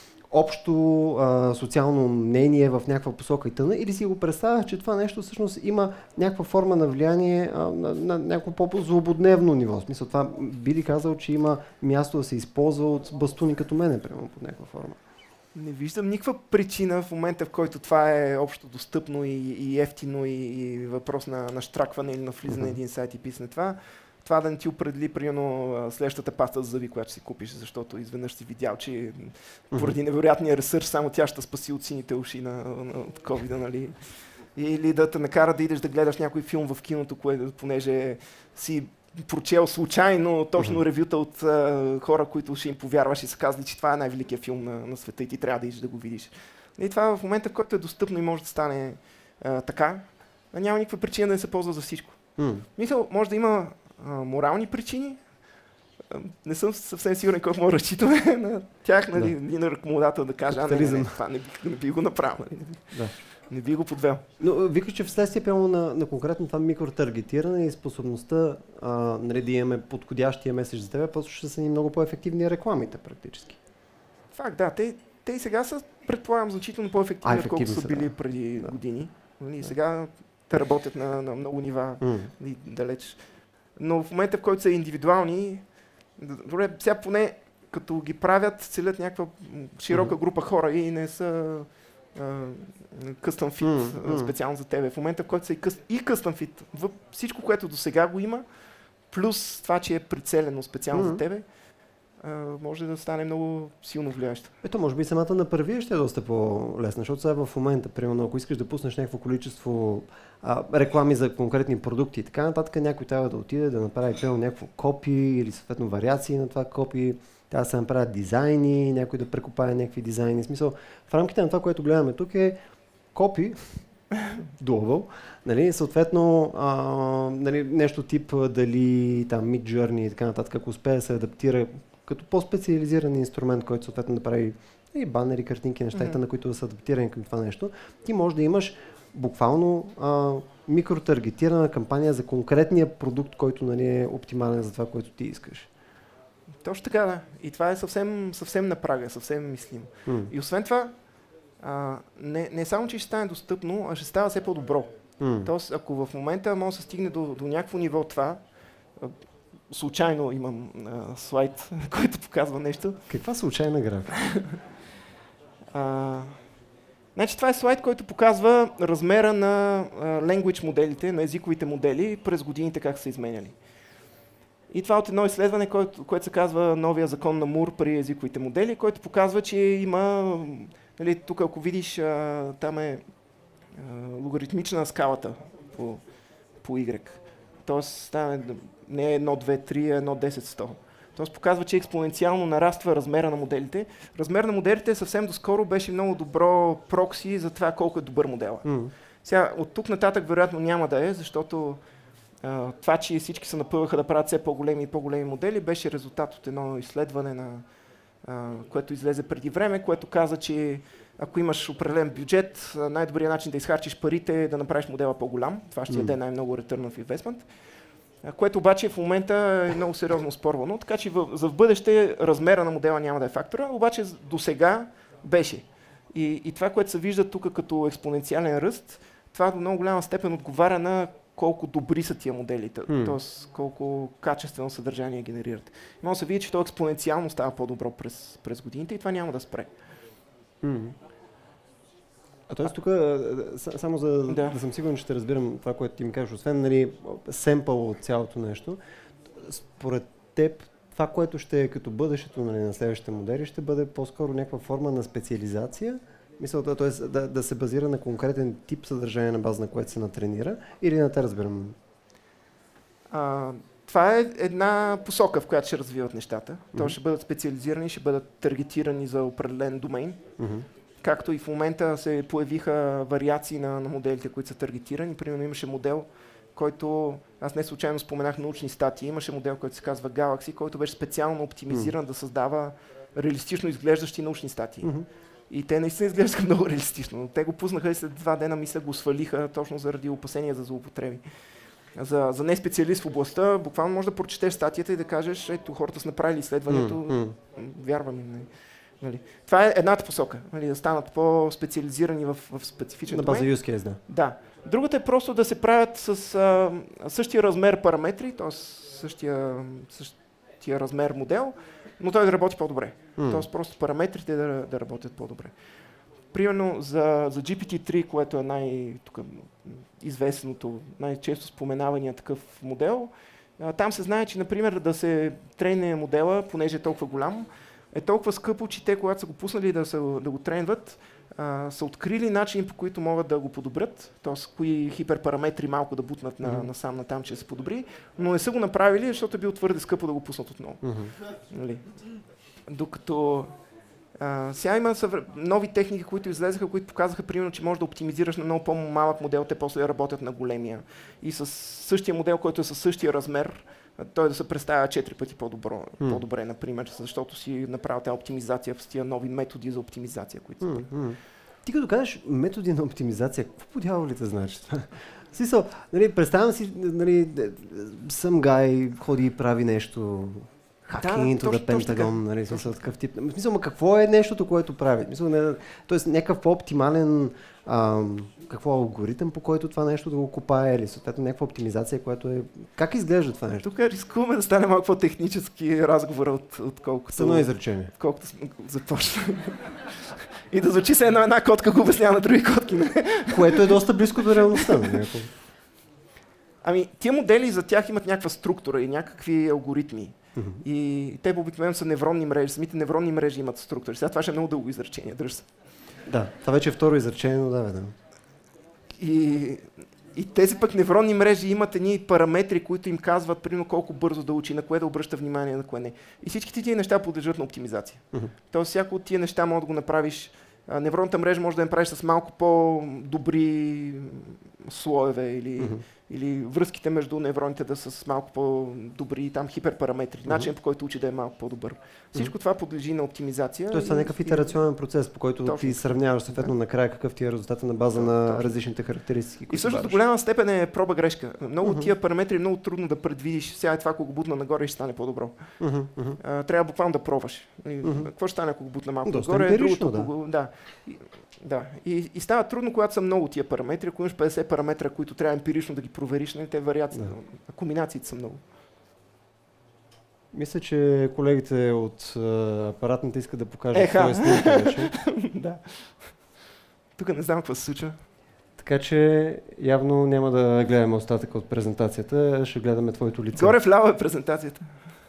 общо а, социално мнение в някаква посока и тъна, или си го представяш, че това нещо всъщност има някаква форма на влияние а, на, на някакво по-злободневно ниво. В смисъл, това би ли казал, че има място да се използва от бастуни като мене, примерно, под някаква форма? Не виждам никаква причина в момента, в който това е общо достъпно и, и ефтино и, и въпрос на, на штракване или на влизане на един сайт и писане това. Това да не ти определи, примерно, следващата паста за зъби, която си купиш, защото изведнъж си видял, че поради невероятния ресърч само тя ще спаси от сините уши на, на, от ковида, нали? Или да те накара да идеш да гледаш някой филм в киното, кое, понеже си прочел случайно точно ревюта от а, хора, които ще им повярваш и са казали, че това е най-великият филм на, на света и ти трябва да идеш да го видиш. И това в момента, в който е достъпно и може да стане а, така, няма никаква причина да не се ползва за всичко. Mm. Мисля, може да има а, морални причини. А, не съм съвсем сигурен колко може да разчитаме на тях, нали, да. Ни на ръкомодател да каже, а не, не, не, това не, би, не би го направил. Нали. Да. Не би го подвел. Но викаш, че вследствие прямо на, на конкретно това микротаргетиране и способността а, нали, да имаме подходящия меседж за тебе, просто ще са ни много по-ефективни рекламите практически. Факт, да. Те, те и сега са, предполагам, значително по-ефективни, отколкото са били да. преди да. години. Нали, Да. сега те работят на, на много нива Mm. и далеч. Но в момента, в който са индивидуални, добре, сега поне като ги правят, целят някаква широка група хора и не са къстъм фит Mm, mm, mm. специално за тебе. В момента, в който са и, къс, и къстъм фит, всичко, което до сега го има, плюс това, че е прицелено специално Mm. за тебе, а, може да стане много силно влияещо. Ето, може би самата направи ще е доста по-лесна, защото сега в момента, примерно, ако искаш да пуснеш някакво количество а, реклами за конкретни продукти и така нататък, някой трябва да отиде да направи примерно някакво копи или съответно вариации на това копи, трябва да се направят дизайни, някой да прекопае някакви дизайни. В смисъл, в рамките на това, което гледаме тук е копи, doable, нали, съответно а, нали, нещо тип дали там Midjourney и така нататък, ако успее да се адаптира като по-специализиран инструмент, който съответно да прави и банери, картинки, нещата, mm-hmm. на които да са адаптирани към това нещо, ти може да имаш буквално а, микротаргетирана кампания за конкретния продукт, който, нали, е оптимален за това, което ти искаш. Точно така, да. И това е съвсем, съвсем на прага, съвсем мислимо. Mm. И освен това, а, не, не само, че ще стане достъпно, а ще става все по-добро. Mm. Тоест, ако в момента може да се стигне до, до някакво ниво това, а, случайно имам а, слайд, който показва нещо. Каква случайна графика? А, значи това е слайд, който показва размера на а, language моделите, на езиковите модели през годините как са изменяли. И това от едно изследване, което, което се казва новия закон на Мур при езиковите модели, който показва, че има, нали, тук ако видиш, а, там е а, логаритмична скалата по, по Y. Тоест там е, не е едно, две, три, а едно, десет, сто. Тоест показва, че експоненциално нараства размера на моделите. Размер на моделите съвсем доскоро беше много добро прокси за това колко е добър модела. Mm. Сега, от тук нататък вероятно няма да е, защото Uh, това, че всички се напъваха да правят все по-големи и по-големи модели, беше резултат от едно изследване, на, uh, което излезе преди време, което каза, че ако имаш определен бюджет, най-добрият начин да изхарчиш парите е да направиш модела по-голям. Това ще mm. яде най-много return of investment, uh, което обаче в момента е много сериозно спорвано, така че в, за в бъдеще размера на модела няма да е фактора, обаче до сега беше. И, и това, което се вижда тук като експоненциален ръст, това до много голяма степен отговаря на колко добри са тия модели, hmm. т.е. колко качествено съдържание генерират. Може да се види, че то експоненциално става по-добро през, през годините и това няма да спре. Hmm. А т.е. тук, само за да. да съм сигурен, че ще разбирам това, което ти ми кажеш, освен, нали, семпъл от цялото нещо, според теб това, което ще е като бъдещето, нали, на следващите модели, ще бъде по-скоро някаква форма на специализация? Мисълта, т.е. Да, да се базира на конкретен тип съдържание, на база на което се натренира, или не те разбирам? А, това е една посока, в която ще развиват нещата. Mm-hmm. То ще бъдат специализирани, ще бъдат таргетирани за определен домейн. Mm-hmm. Както и в момента се появиха вариации на, на моделите, които са таргетирани. Примерно имаше модел, който, аз не случайно споменах научни статии, имаше модел, който се казва Galaxy, който беше специално оптимизиран mm-hmm. да създава реалистично изглеждащи научни статии. Mm-hmm. И те наистина изглеждаха много реалистично, но те го пуснаха и след два дена, мисля, го свалиха точно заради опасения за злоупотреби. За, за не специалист в областта, буквално можеш да прочетеш статията и да кажеш, ето хората са направили изследването, mm, mm. вярвам им. Нали. Това е едната посока, нали, да станат по-специализирани в, в специфичен домейн. На база use case, да. Да. Другата е просто да се правят с а, същия размер параметри, т.е. същия, същия размер модел, но той да работи по-добре. Mm. Тоест просто параметрите да, да работят по-добре. Примерно за, за джи пи ти три, което е най-известното, най-често споменавания такъв модел, а, там се знае, че например да се трейне модела, понеже е толкова голям, е толкова скъпо, че те, когато са го пуснали да, са, да го тренват, а, са открили начини, по които могат да го подобрят, т.е. кои хиперпараметри малко да бутнат на, mm-hmm. насам натам, че се подобри, но не са го направили, защото е било твърде скъпо да го пуснат отново. Mm-hmm. Нали? Докато а, сега има съвр... нови техники, които излезаха, които показаха, примерно, че можеш да оптимизираш на много по-малък модел, те после работят на големия. И с същия модел, който е със същия размер, той да се представя четири пъти по-добро, mm. по-добре, например, защото си направил тази оптимизация с тия нови методи за оптимизация, които са. Mm-hmm. Ти като кажеш методи на оптимизация, какво по дяволите значи това? Смисъл, нали, представям си, нали, съм гай, ходи и прави нещо, hacking into the Pentagon, нали, смисъл, такъв тип. В смисъл, ма какво е нещото, което прави? Мисъл, не, тоест някакъв по-оптимален ам, какво е алгоритъм, по който това нещо да го копае, или съответно някаква оптимизация, която е... Как изглежда това нещо? Тук рискуваме да стане малко по-технически разговор, от, отколкото... Съдно изречение. Отколкото започна. И да звучи се една една котка, го обяснява на други котки. Което е доста близко до реалността. Ами, тия модели за тях имат някаква структура и някакви алгоритми. Mm-hmm. И те обикновено са невронни мрежи. Самите невронни мрежи имат структури. Сега това ще е много дълго изречение. Дръж се. Да, това вече е второ изречение, но да, да. И, и тези пък невронни мрежи имат едни параметри, които им казват примерно колко бързо да учи, на кое да обръща внимание, на кое не. И всички тия неща подлежат на оптимизация. Mm-hmm. Тоест всяко от тия неща може да го направиш. Невронната мрежа може да я направиш с малко по-добри слоеве или, mm-hmm. или връзките между невроните да са с малко по-добри там хиперпараметри, mm-hmm. начин по който учи да е малко по-добър. Всичко mm-hmm. това подлежи на оптимизация. Тоест, това е някакъв итерационен процес, по който точно ти сравняваш съответно да. накрая какъв ти е резултата на база точно, на точно. различните характеристики. И също до голяма степен е проба грешка. Много mm-hmm. тия параметри е много трудно да предвидиш. Сега е това, ако го бутна нагоре и ще стане по-добро. Mm-hmm. А, трябва буквално да пробваш. Mm-hmm. Какво ще стане, ако го бутна малко Доста нагоре? Другото, да. Го, да. И, да. И, и става трудно, когато са много тия параметри. Ако имаш петдесет параметра, които трябва емпирично да ги провериш, не, те вариации, да. комбинациите са много. Мисля, че колегите от uh, апаратната искат да покажат твоя снимка вече. Да. Тук не знам какво се случва. Така че явно няма да гледаме остатъка от презентацията, ще гледаме твоето лице. Горе вляво е презентацията.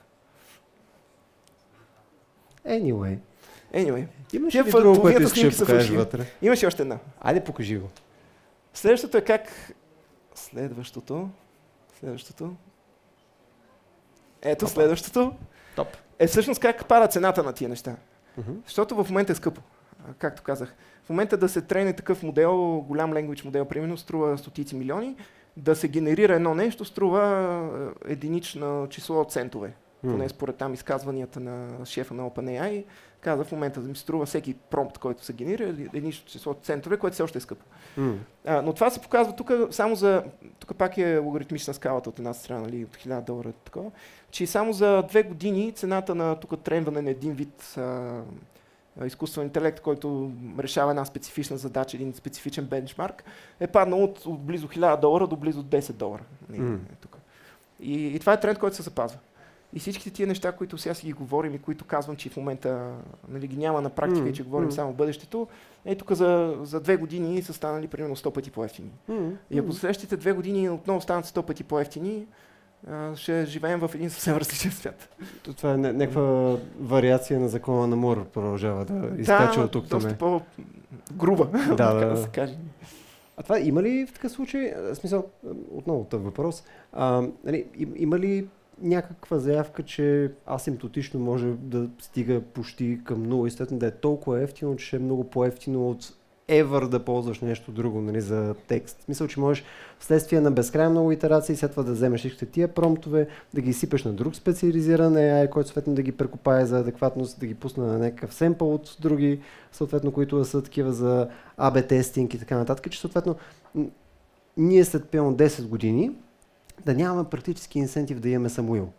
Anyway. Anyway. Имаш ли друго, което искаш да покажеш вътре? Имаш още една. Айде, покажи го. Следващото е как... Следващото... Следващото... Ето, Топ. следващото Топ. е всъщност как пада цената на тия неща. Uh-huh. Защото в момента е скъпо, както казах. В момента да се трейне такъв модел, голям language модел, примерно, струва стотици милиони, да се генерира едно нещо, струва единично число от центове. Mm. Поне според там изказванията на шефа на OpenAI, каза в момента да ми струва всеки промпт, който се генерира, единично число от центове, което все още е скъпо. Mm. А, но това се показва тук само за... Тук пак е логаритмична скалата от една страна, нали, от хиляда долара, такова, че само за две години цената на тук тренване на един вид а, изкуствен интелект, който решава една специфична задача, един специфичен бенчмарк, е паднал от, от близо хиляда долара до близо десет долара. Mm. Тук. И, и това е тренд, който се запазва. И всичките тия неща, които сега си ги говорим и които казвам, че в момента, нали, ги няма на практика mm. и че говорим mm. само в бъдещето, е тук за, за две години са станали примерно сто пъти по-евтини. Mm. И ако следващите две години отново станат сто пъти по-евтини, ще живеем в един съвсем различен свят. Това е някаква вариация на закона на Мур, продължава да изкача да, от тук. Да, доста по-груба, да, така да. да се каже. А това има ли в такъв случай, в смисъл, отново този въпрос, а, нали, има ли някаква заявка, че асимптотично може да стига почти към нула и следно да е толкова ефтино, че е много по-ефтино от ever да ползваш нещо друго, нали, за текст. В смисъл, че можеш вследствие на безкрайно много итерации след това да вземеш всичките тия промптове, да ги сипеш на друг специализиран ей ай, който съответно да ги прекопае за адекватност, да ги пусне на някакъв семпъл от други, съответно, които са такива за ей би тестинг и така нататък, че съответно ние след пълно десет години да нямаме практически инсентив да имаме Самуил.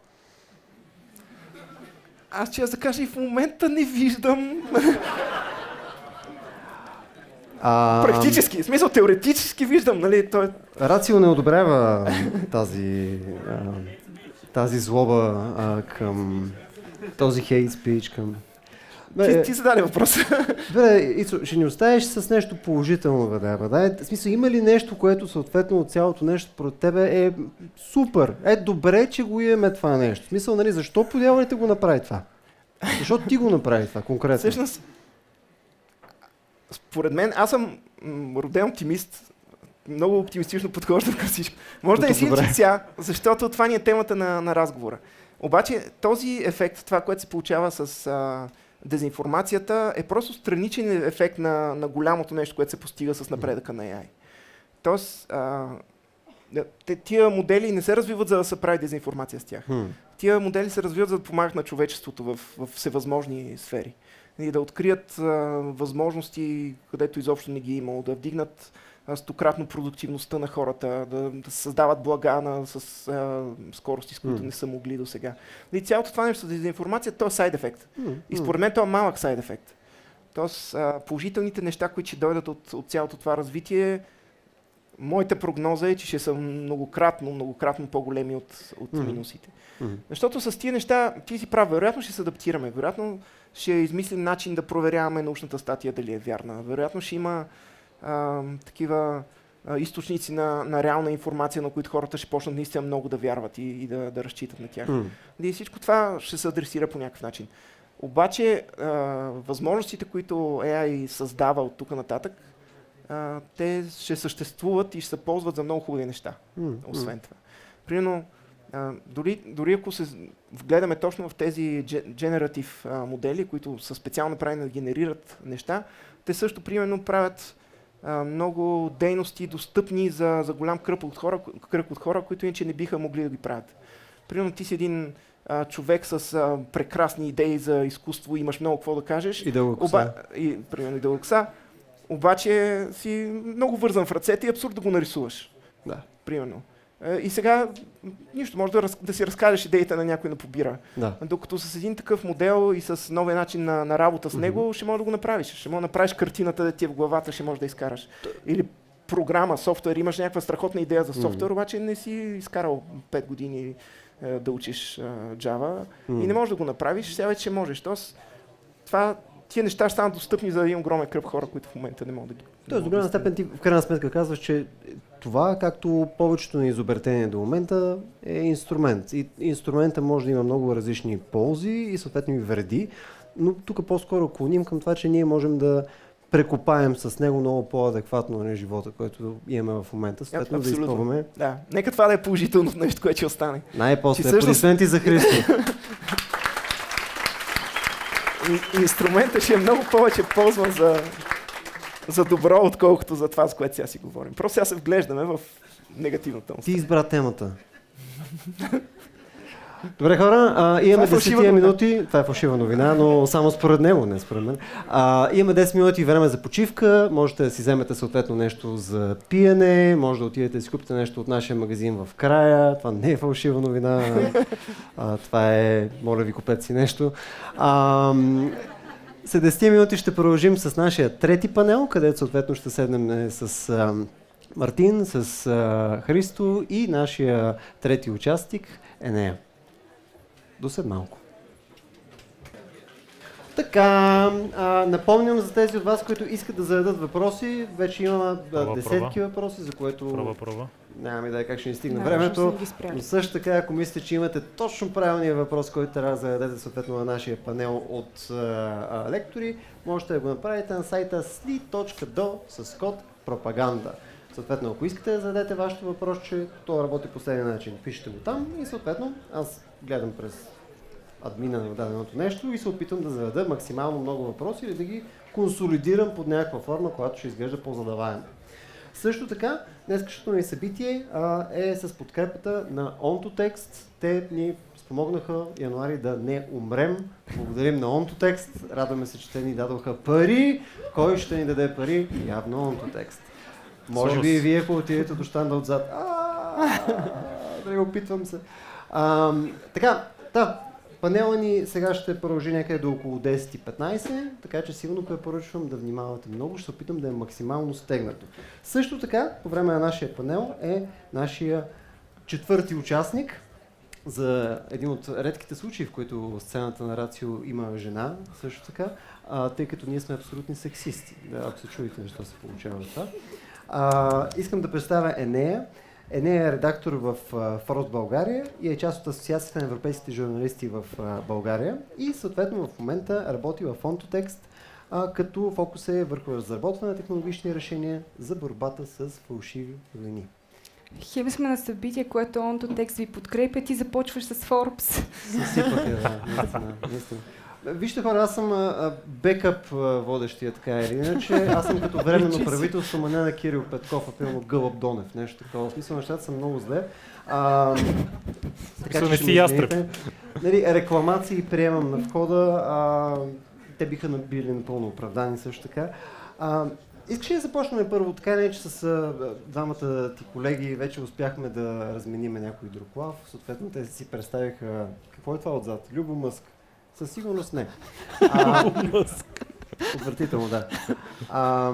Аз че я закажа и в момента не виждам. А... Практически, в смисъл теоретически виждам, нали? Той... Рацио не одобрява тази, а, тази злоба а, към този хейт спич към... Бе, ти, ти зададе въпроса. Бе, Ицо, ще ни оставиш с нещо положително, бе, да, бе. В смисъл, има ли нещо, което съответно от цялото нещо според тебе е супер? Е, добре, че го имаме това нещо. В смисъл, нали, защо по дяволите го направи това? Защо ти го направи това конкретно? Всъщност, според мен, аз съм м- роден оптимист, много оптимистично подхождам към всичко. Може да не си интуиция, защото това ни е темата на, на разговора. Обаче този ефект, това, което се получава с а, дезинформацията, е просто страничен ефект на, на голямото нещо, което се постига с напредъка на ей ай. Тоест, а, тия модели не се развиват, за да се прави дезинформация с тях. Hmm. Тия модели се развиват, за да помагат на човечеството в, в всевъзможни сфери. И да открият а, възможности, където изобщо не ги е имало, да вдигнат а, стократно продуктивността на хората, да, да създават блага на, с а, скорости, с които mm. не са могли до сега. И цялото това нещо с дезинформация, то е сайд ефект. Mm. И според мен то е малък сайд ефект. Тоест а, положителните неща, които ще дойдат от, от цялото това развитие, моята прогноза е, че ще са многократно, многократно по-големи от, от mm. минусите. Mm. Защото с тия неща ти си прав, вероятно ще се адаптираме, вероятно ще измислим начин да проверяваме научната статия дали е вярна. Вероятно ще има а, такива а, източници на, на реална информация, на които хората ще почнат наистина много да вярват и, и да, да разчитат на тях. Mm. И всичко това ще се адресира по някакъв начин. Обаче а, възможностите, които ей ай създава от тук нататък, а, те ще съществуват и ще се ползват за много хубави неща. Mm. Освен това. Примерно, Uh, дори, дори ако се вгледаме точно в тези generative uh, модели, които са специално направени да генерират неща, те също примерно правят а, много дейности достъпни за, за голям кръг от, хора, кръг от хора, които иначе не биха могли да ги правят. Примерно ти си един а, човек с а, прекрасни идеи за изкуство, имаш много какво да кажеш. И дълга коса. Оба, и, примерно и дълга коса. Обаче си много вързан в ръцете и абсурд да го нарисуваш. Да. Примерно. И сега нищо, може да, раз, да си разкажеш идеите на някой на побира. Да. Докато с един такъв модел и с новия начин на, на работа с mm-hmm. него, ще можеш да го направиш. Ще можеш да направиш картината да ти е в главата, ще можеш да изкараш. Или програма, софтуер, имаш някаква страхотна идея за софтуер, mm-hmm. обаче не си изкарал пет години е, да учиш е, Java mm-hmm. и не можеш да го направиш, сега вече можеш. Тоест, това, тия неща ще станат достъпни за един огромен кръг хора, които в момента не могат да ги. Тоест, до голяма степен ти в крайна сметка казваш, че това, както повечето ни изобретения до момента, е инструмент. И инструмента може да има много различни ползи и съответно и вреди, но тук по-скоро клоним към това, че ние можем да прекопаем с него много по-адекватно на живота, който имаме в момента. Съответно да изпълваме. Да, нека това да е положително нещо, което ще остане. Най-после, аплодисменти за Христо. Инструментът ще е много повече ползван за, за добро, отколкото за това, за което сега си говорим. Просто сега се вглеждаме в негативната му. Ти избра темата. Добре, хора, а, имаме е десет минути. Това е фалшива новина, но само според него, не според мен. А, имаме десет минути време за почивка. Можете да си вземете съответно нещо за пиене, може да отидете да си купите нещо от нашия магазин в края. Това не е фалшива новина. А, това е, моля ви, купете си нещо. А, след десет минути ще продължим с нашия трети панел, където съответно ще седнем с а, Мартин, с а, Христо и нашия трети участник Енея. До след малко. Така, а, напомням за тези от вас, които искат да зададат въпроси. Вече имаме проба, десетки проба. въпроси, за което Проба, проба. нямаме да как ще ни стигне Да, времето. ще Но също така, ако мислите, че имате точно правилния въпрос, който трябва да зададете съответно на нашия панел от а, а, лектори, можете да го направите на сайта сли точка до с код пропаганда. Съответно, ако искате да зададете вашето въпрос, че то работи по следния начин, пишете го там и съответно аз гледам през админа на даденото нещо и се опитвам да задада максимално много въпроси или да ги консолидирам под някаква форма, която ще изглежда по-задаваема. Също така, днескашното ни събитие а, е с подкрепата на OntoText. Те ни спомогнаха януари да не умрем. Благодарим на OntoText. Радваме се, че те ни дадоха пари. Кой ще ни даде пари? Явно OntoText. Може би и вие, ако отидете до щанда отзад. Да, опитвам се. А, така, да, панела ни сега ще продължи някъде до около десет и петнайсет, така че сигурно препоръчвам да внимавате много, ще се опитам да е максимално стегнато. Също така, по време на нашия панел е нашия четвърти участник за един от редките случаи, в които сцената на Рацио има жена, също така, а, тъй като ние сме абсолютни сексисти. Да, ако се чуете, защо се получава това. А, искам да представя Енея. Енея е редактор в Форбс България и е част от Асоциацията на европейските журналисти в а, България и съответно в момента работи в OntoText, а, като фокус е върху разработване на технологични решения за борбата с фалшиви новини. Хем сме на събитие, което OntoText ви подкрепя, ти започваш с Forbes. Съсипате, да, наистина, наистина. Вижте хора, аз съм а, бекъп а, водещия, така или иначе. Аз съм като временно правителство, ма не на Кирил Петков, а пилно Гълъб Донев, нещо такова. В смисъл, нещата са много зле. А, така че не си ястреб. Нали, рекламации приемам на входа, а, те биха били напълно оправдани също така. А, Искаш ли да започнем първо, така не, че с а, двамата ти колеги вече успяхме да разменим някой друг лав. Съответно те си представиха, какво е това отзад? Любо Мъск. Със сигурност не. А, отвратително, да. А,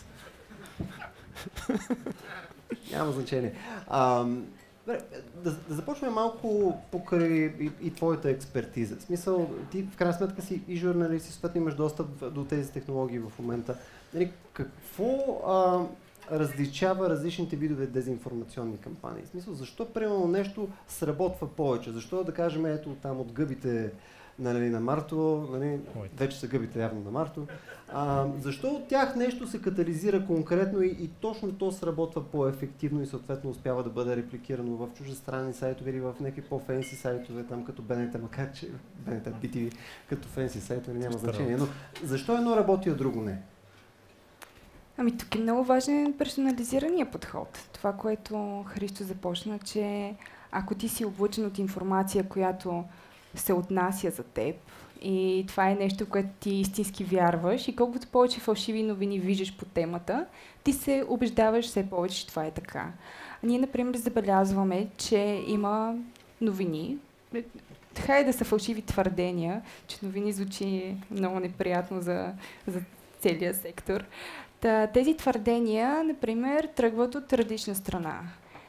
няма значение. А, да, да започнем малко покрай и, и твоята експертиза. В смисъл, ти в крайна сметка си и журналист, и съответно имаш достъп до тези технологии в момента. Нали, какво а, различава различните видове дезинформационни кампании? В смисъл, защо примерно нещо сработва повече? Защо да кажем, ето там от гъбите, нали, на Марто, нали, вече са гъбите явно на Марто. А, защо от тях нещо се катализира конкретно и, и точно то сработва по-ефективно и съответно успява да бъде репликирано в чуждестранни сайтове или в някакви по-фенси сайтове, там като БНТ, макар че БНТ би ти ви като фенси сайтове няма значение. Но защо едно работи, а друго не? Ами тук е много важен персонализирания подход. Това, което Христо започна, че ако ти си облъчен от информация, която се отнася за теб, и това е нещо, което ти истински вярваш, и колкото повече фалшиви новини виждаш по темата, ти се убеждаваш все повече, че това е така. А ние, например, забелязваме, че има новини, хайде да са фалшиви твърдения, че новини звучи много неприятно за, за целия сектор. Та, тези твърдения, например, тръгват от различна страна.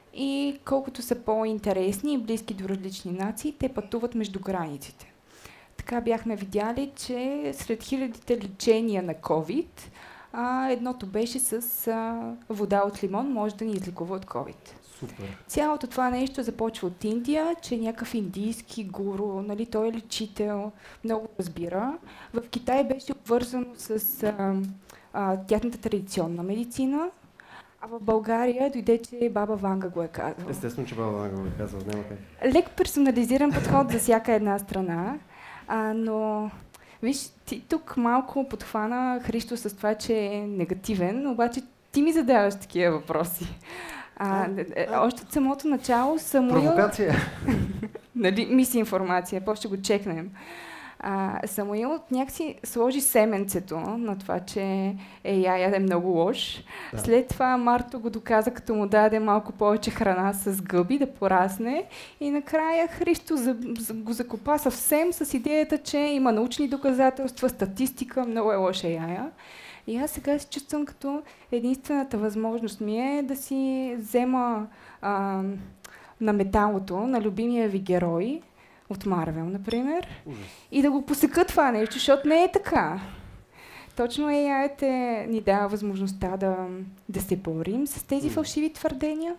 И колкото са по-интересни и близки до различни нации, те пътуват между границите. Така бяхме видяли, че сред хилядите лечения на COVID, а, едното беше с а, вода от лимон, може да ни излекува от COVID. Супер. Цялото това нещо започва от Индия, че някакъв индийски гуру, нали, той е лечител, много разбира. В Китай беше обвързано с а, а, тяхната традиционна медицина, а в България дойде, че баба Ванга го е казала. Естествено, че баба Ванга го е казала, няма как. Лек персонализиран подход за всяка една страна, а, но виж, ти тук малко подхвана Христо с това, че е негативен, обаче ти ми задаваш такива въпроси. А, а, още от самото начало Самуил... Провокация! нали, мисинформация, после ще го чекнем. А, Самуил някакси сложи семенцето на това, че ей ай е много лош. Да. След това Марто го доказа, като му даде малко повече храна с гъби да порасне. И накрая Христо за, за, го закопа съвсем с идеята, че има научни доказателства, статистика, много е лош ей ай-а. И аз сега се чувствам като единствената възможност ми е да си взема а, на металото, на любимия ви герой, от Марвел, например, Ужас. И да го посека това нещо, защото не е така. Точно ей ай-ите ни дава възможността да, да се борим с тези фалшиви твърдения.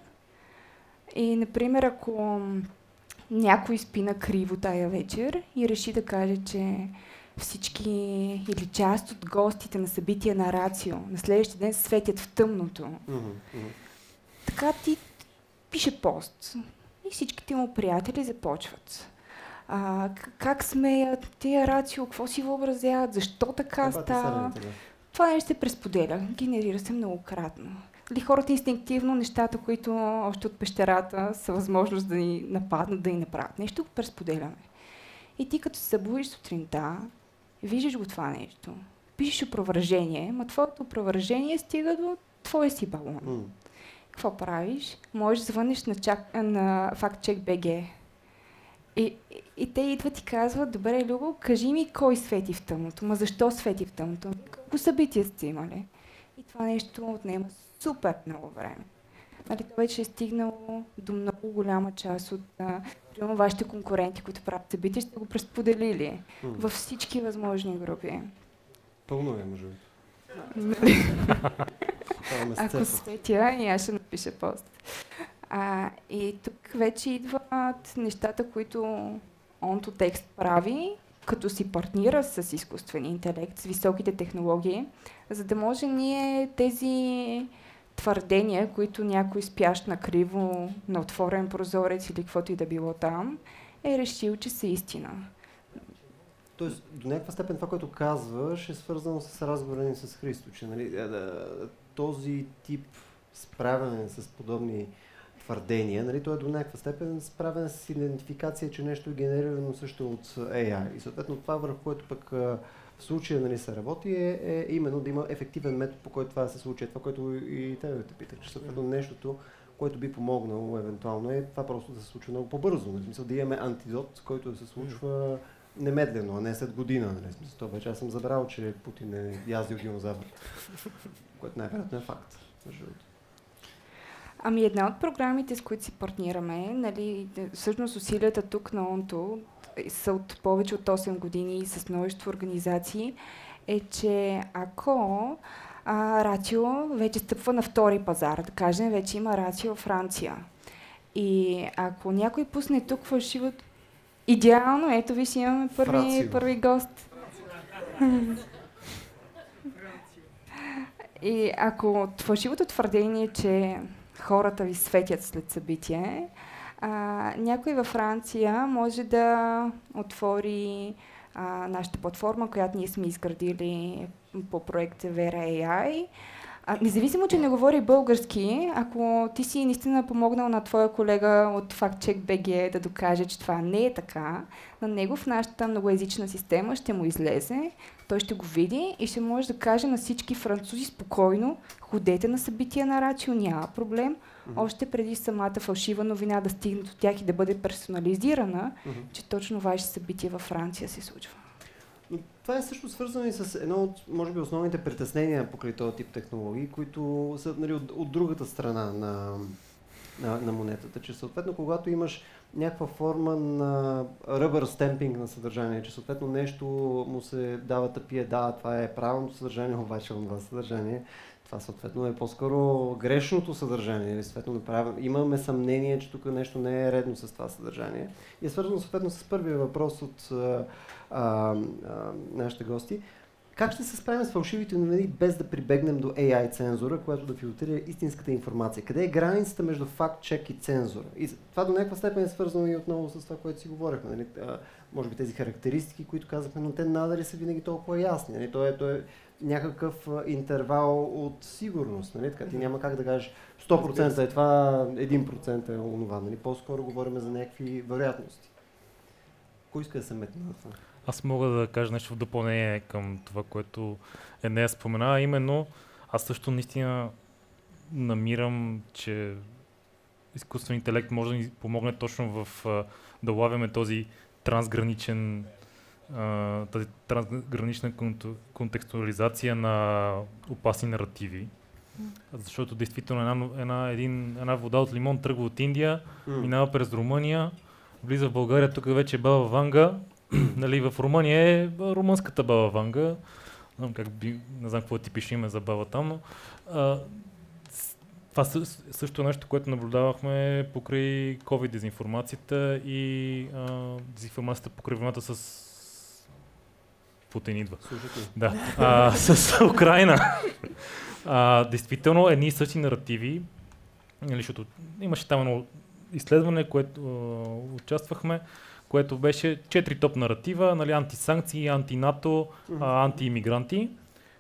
И, например, ако някой спи на криво тая вечер и реши да каже, че всички или част от гостите на събития на Рацио на следващия ден светят в тъмното. Mm-hmm. Така ти пише пост и всичките му приятели започват. А, как смеят тия Рацио, какво си въобразяват, защо така Еба става. Това нещо се пресподеля, генерира се многократно. Ли хората инстинктивно нещата, които още от пещерата са възможност да ни нападнат, да ни направят нещо, го пресподеляме. И ти като се събудиш сутринта, виждаш го това нещо, пишеш опровържение, ма твоето опровържение стига до твоя си балон. Mm. Какво правиш? Можеш да звънеш на, чак, на фактчек точка би джи. И, и, и те идват и казват, добре, Любо, кажи ми кой свети в тъмното, ма защо свети в тъмното, колко събития сте имали. И това нещо отнема супер много време. Нали, това вече е стигнало до много голяма част от примерно вашите конкуренти, които правят събития, ще го пресподелили mm. във всички възможни групи. Пълно е, може би. Ако светя, и аз ще напиша пост. А, и тук вече идват нещата, които Онтотекст прави, като си партнира с изкуствения интелект, с високите технологии, за да може ние тези твърдения, които някой спящ накриво на отворен прозорец или каквото и да било там, е решил, че са истина. Тоест, до някаква степен това, което казваш, е свързано с разговора ни с Христо, че нали, този тип справяне с подобни твърдения, нали, той е до някаква степен справен с идентификация, че нещо е генерирано също от ей ай. И съответно това, върху което пък в случая нали, се работи, е, е именно да има ефективен метод, по който това да се случи. Това, което и тебе те питах, че съответно нещото, което би помогнало евентуално е това просто да се случва много по-бързо. В смисъл да имаме антидот, който да се случва немедлено, а не след година. Нали? Смисъл, това вече аз съм забрал, че Путин е яздил динозавър, което най-вероятно е факт. Ами една от програмите, с които си партнираме, нали, всъщност усилията тук на Онто са от повече от осем години с множество организации, е, че ако а, Рацио вече стъпва на втори пазар, да кажем, вече има Рацио Франция. И ако някой пусне тук фалшивото, идеално, ето виж, имаме първи, първи гост. И ако фалшивото твърдение, че хората ви светят след събитие, а, някой във Франция може да отвори а, нашата платформа, която ние сме изградили по проект Vera ей ай, А, независимо, че не говори български, ако ти си наистина помогнал на твоя колега от FactCheck би джи да докаже, че това не е така, на него в нашата многоязична система ще му излезе, той ще го види и ще може да каже на всички французи спокойно: ходете на събития на Рачио, няма проблем. Mm-hmm. Още преди самата фалшива новина да стигне до тях и да бъде персонализирана, mm-hmm. че точно ваше събитие във Франция се случва. Но това е също свързано и с едно от, може би, основните притеснения покрай този тип технологии, които са, нали, от, от другата страна на, на, на монетата, че съответно когато имаш някаква форма на ръбър стемпинг на съдържание, че съответно нещо му се дава тъпие, да, това е правилното съдържание, обаче от това съдържание, това съответно е по-скоро грешното съдържание, или съответно неправилно. Имаме съмнение, че тук нещо не е редно с това съдържание. И е свързано съответно с първия въпрос от а, а, нашите гости. Как ще се справим с фалшивите новини без да прибегнем до ей ай цензура, която да филтрира истинската информация? Къде е границата между факт-чек и цензура? И това до някаква степен е свързано и отново с това, което си говорихме. Нали? А, може би тези характеристики, които казахме, но те надали са винаги толкова ясни. Нали? То е, то е някакъв интервал от сигурност. Нали? Така, ти няма как да кажеш сто процента е това, един процент е онова. Нали? По-скоро говорим за някакви вероятности. Кой иска да се метне на това? Аз мога да кажа нещо в допълнение към това, което Енея спомена, именно аз също наистина намирам, че изкуствен интелект може да ни помогне точно в а, да лавяме този трансграничен а, тази трансгранична контекстуализация на опасни наративи. Mm. Защото действително една, една, един, една вода от лимон тръгва от Индия, mm. минава през Румъния, влиза в България, тук вече е Баба Ванга. Нали, в Румъния е румънската Баба Ванга. Не знам, как би, не знам какво ти пише име за баба там, но а, това също е нещо, което наблюдавахме покрай COVID дезинформацията и а, дезинформацията покрай войната с Путин идва. Да, а, с Украина. А, действително, едни и същи наративи, нали, защото имаше там едно изследване, което а, участвахме, което беше четири топ наратива, нали, антисанкции, антинато, mm-hmm. антиимигранти.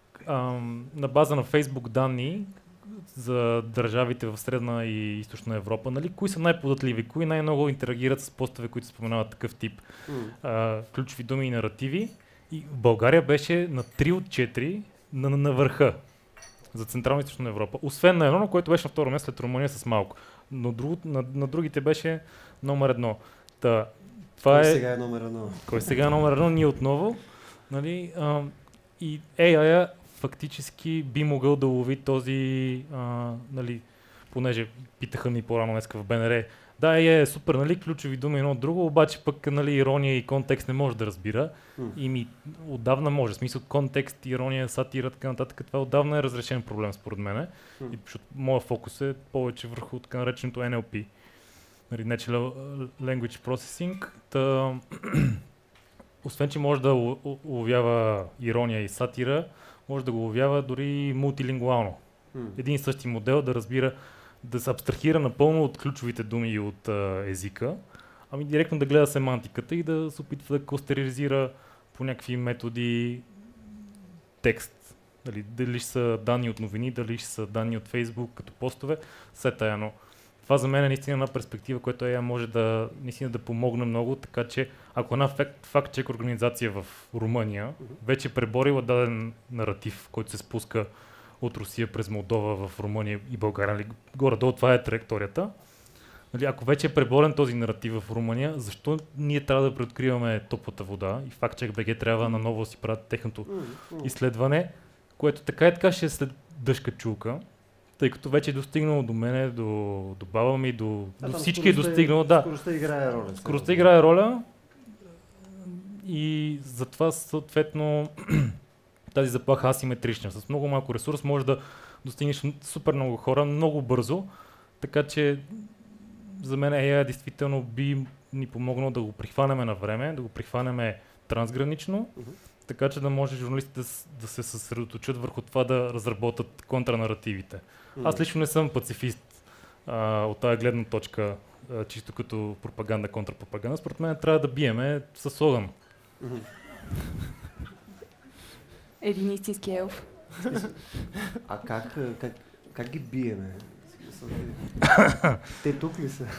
На база на Фейсбук данни за държавите в Средна и Източна Европа, нали, кои са най-податливи, кои най-много интерагират с постове, които споменават такъв тип mm-hmm. а, ключови думи и наративи. И в България беше на три от четири на, на върха за Централна и Източна Европа. Освен на едно, на което беше на второ място след Румъния с малко. Но друг, на, на другите беше номер едно. Та, това Кой е... сега е номер едно? Кой сега е номер едно? Ние отново. Нали, а, и ей ай фактически би могъл да лови този, а, нали, понеже питаха ни по-рано днеска в Б Н Р, да, е, е супер, нали, ключови думи едно от друго, обаче пък, нали, ирония и контекст не може да разбира. Mm. И ми отдавна може. В смисъл контекст, ирония, сатира, така нататък, това отдавна е разрешен проблем според мен. Mm. И защото моят фокус е повече върху така нареченото Ен Ел Пи. Natural Language Processing. Та, освен, че може да уловява ирония и сатира, може да го уловява дори мултилингвално. Mm. Един и същи модел да разбира, да се абстрахира напълно от ключовите думи и от а, езика, ами директно да гледа семантиката и да се опитва да кластеризира по някакви методи текст. Дали, дали ще са данни от новини, дали ще са данни от Фейсбук като постове, все таяно. Това за мен е наистина една перспектива, която ей ай може да, наистина да помогне много, така че ако една факт-чек организация в Румъния mm-hmm. вече преборила даден наратив, който се спуска от Русия през Молдова в Румъния и България, нали, горе-долу това е траекторията. Нали, ако вече е преборен този наратив в Румъния, защо ние трябва да преоткриваме топлата вода и FactCheck би джи трябва наново да си правят техното mm-hmm. изследване, което така и така ще е след дъжка чулка, тъй като вече е достигнало до мене, до, до баба ми, до, до всички е достигнало. Да. Скоростта играе роля. Скоростта играе роля и затова съответно тази заплаха асиметрична. С много малко ресурс може да достигнеш супер много хора много бързо, така че за мен ей ай действително би ни помогнал да го прихванеме на време, да го прихванеме трансгранично, uh-huh. така че да може журналистите да, да се съсредоточат върху това да разработят контранаративите. Uh-huh. Аз лично не съм пацифист а, от тази гледна точка, а, чисто като пропаганда, контрапропаганда. Според мен трябва да биеме с огън. Uh-huh. Един истински елф. А как, как, как ги биеме? Те тук ли са?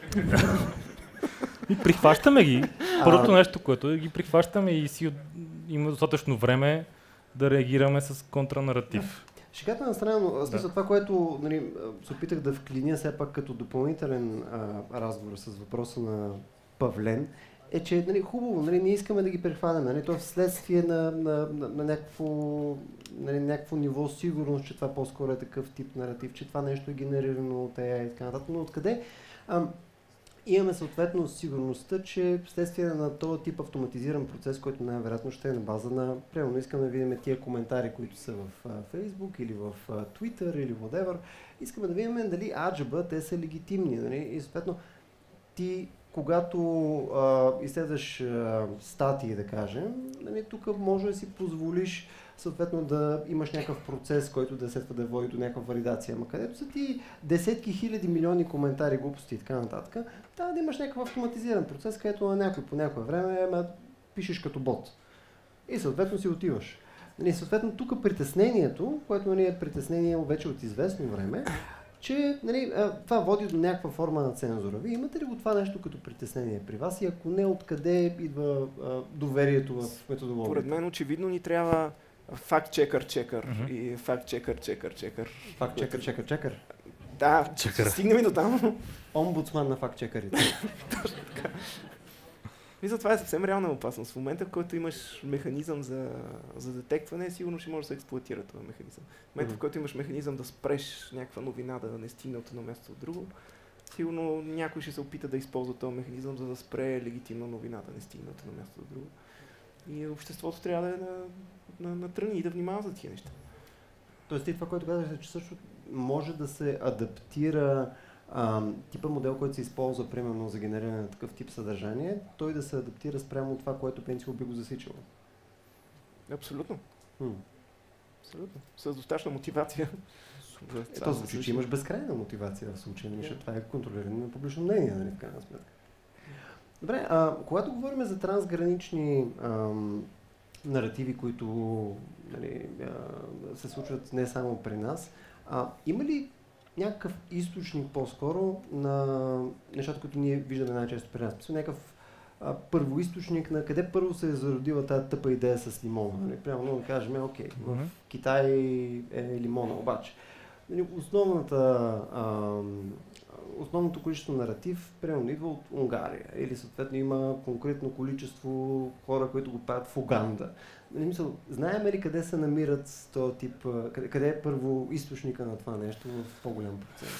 И прихващаме ги. Първото нещо, което е, ги прихващаме и си има достатъчно време да реагираме с контранаратив. Шегата на страна, но смисъл да. Това, което нали, се опитах да вклиня все пак като допълнителен а, разговор с въпроса на Павлен, е, че нали, хубаво, нали, ние искаме да ги прехванем, нали, то е вследствие на, на, на, на някакво, нали, някакво ниво сигурност, че това по-скоро е такъв тип наратив, че това нещо е генерирано от ей ай и така нататък, но откъде? А, имаме съответно сигурността, че вследствие на този тип автоматизиран процес, който най-вероятно ще е на база на, примерно искаме да видим тия коментари, които са в uh, Facebook или в uh, Twitter или whatever, искаме да видим дали аджаба те са легитимни, нали, и съответно ти когато а, изследваш а, статии, да кажем, нали, тук може да си позволиш съответно да имаш някакъв процес, който да следва да води до някаква валидация. Ама където са ти десетки хиляди милиони коментари, глупости и така нататък, трябва да имаш някакъв автоматизиран процес, където на някой по някое време ма, пишеш като бот. И съответно си отиваш. Нали, съответно тук притеснението, което нали, е притеснение вече от известно време, че нали, това води до някаква форма на цензура. Вие имате ли го това нещо като притеснение при вас и ако не, откъде идва а, доверието в методологията? Поред мен очевидно ни трябва факт-чекър, чекър mm-hmm. и факт-чекър, чекър, чекър. Факт-чекър, чекър, чекър? Да, стигнем и до там. Омбудсман на факт-чекърите. Точно така. Мисля, това е съвсем реална опасност. В момента, в който имаш механизъм за, за детектване, сигурно ще може да се експлоатира този механизъм. В момента, mm-hmm. в който имаш механизъм да спреш някаква новина, да не стигне от едно място от друго, сигурно някой ще се опита да използва този механизъм, за да спре легитимна новина, да не стигне от едно място от друго. И обществото трябва да е на, на, на тръни и да внимава за тия неща. Тоест и това, което казахте, че също може да се адаптира а, типа модел, който се използва примерно за генериране на такъв тип съдържание, той да се адаптира спрямо това, което принципно би го засичало. Абсолютно. Хм. Абсолютно. С достатъчна мотивация. Ето звучи, че имаш безкрайна мотивация в случая, защото yeah. това е контролиране на публично мнение, нали, в крайна сметка. Добре, а, когато говорим за трансгранични ам, наративи, които нали, а, се случват не само при нас, а, има ли някакъв източник по-скоро на нещата, които ние виждаме най-често при нас? Мисля, някакъв а, първоизточник на къде първо се е зародила тази тъпа идея с лимона. Нали? Примерно да кажем, окей, в Китай е лимона, обаче нали, основната а, основното количество наратив, примерно, идва от Унгария или съответно има конкретно количество хора, които го правят в Уганда. Нали, мисъл, знаем ли къде се намират този тип, къде, къде е първо източника на това нещо в по-голям процент?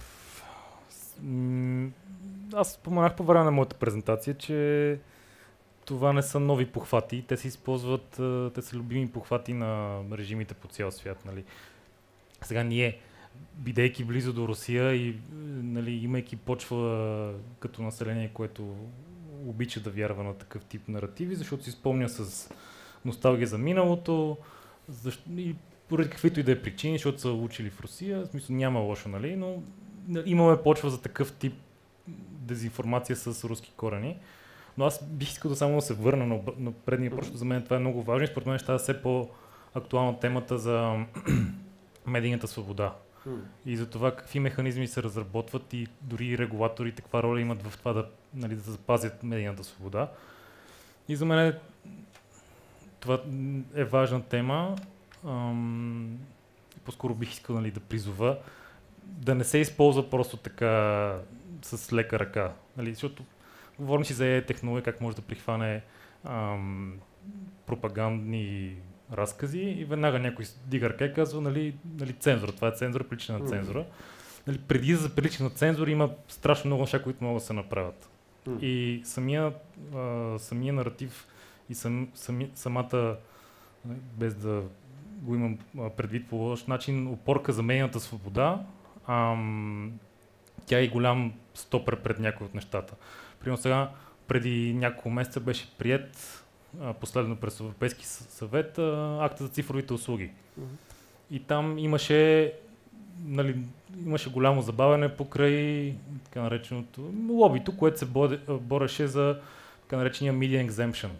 Аз споменах по време на моята презентация, че това не са нови похвати, те се използват, те са любими похвати на режимите по цял свят. Нали. Сега ние, бидейки близо до Русия и нали, имайки почва като население, което обича да вярва на такъв тип наративи, защото си спомня с носталгия за миналото защ... и поради каквито и да е причини, защото са учили в Русия, в смисъл няма лошо, нали, но имаме почва за такъв тип дезинформация с руски корени. Но аз бих искал да само да се върна на, на предния въпрос, защото за мен това е много важно и според мен ще е все по-актуална темата за медийната свобода. Hmm. И за това какви механизми се разработват и дори регулаторите каква роля имат в това да, нали, да запазят медийната свобода. И за мен това е важна тема. Ам, по-скоро бих искал нали, да призова да не се използва просто така с лека ръка. Нали, защото говорим си за технология, как може да прихване ам, пропагандни разкази и веднага някой дига ръка и казва, нали, нали, цензура, това е цензура, прилича на цензура. Нали, преди да се прилича на цензура има страшно много неща, които могат да се направят. Mm. И самия, а, самия наратив и сам, сами, самата, без да го имам предвид по лош начин, опорка за медийната свобода, ам, тя е голям стопер пред някои от нещата. Примерно сега, преди няколко месеца беше приет последно през Европейски съвет акта за цифровите услуги. Mm-hmm. И там имаше, нали, имаше голямо забавяне покрай така нареченото лобито, което се бореше за така наречения media exemption.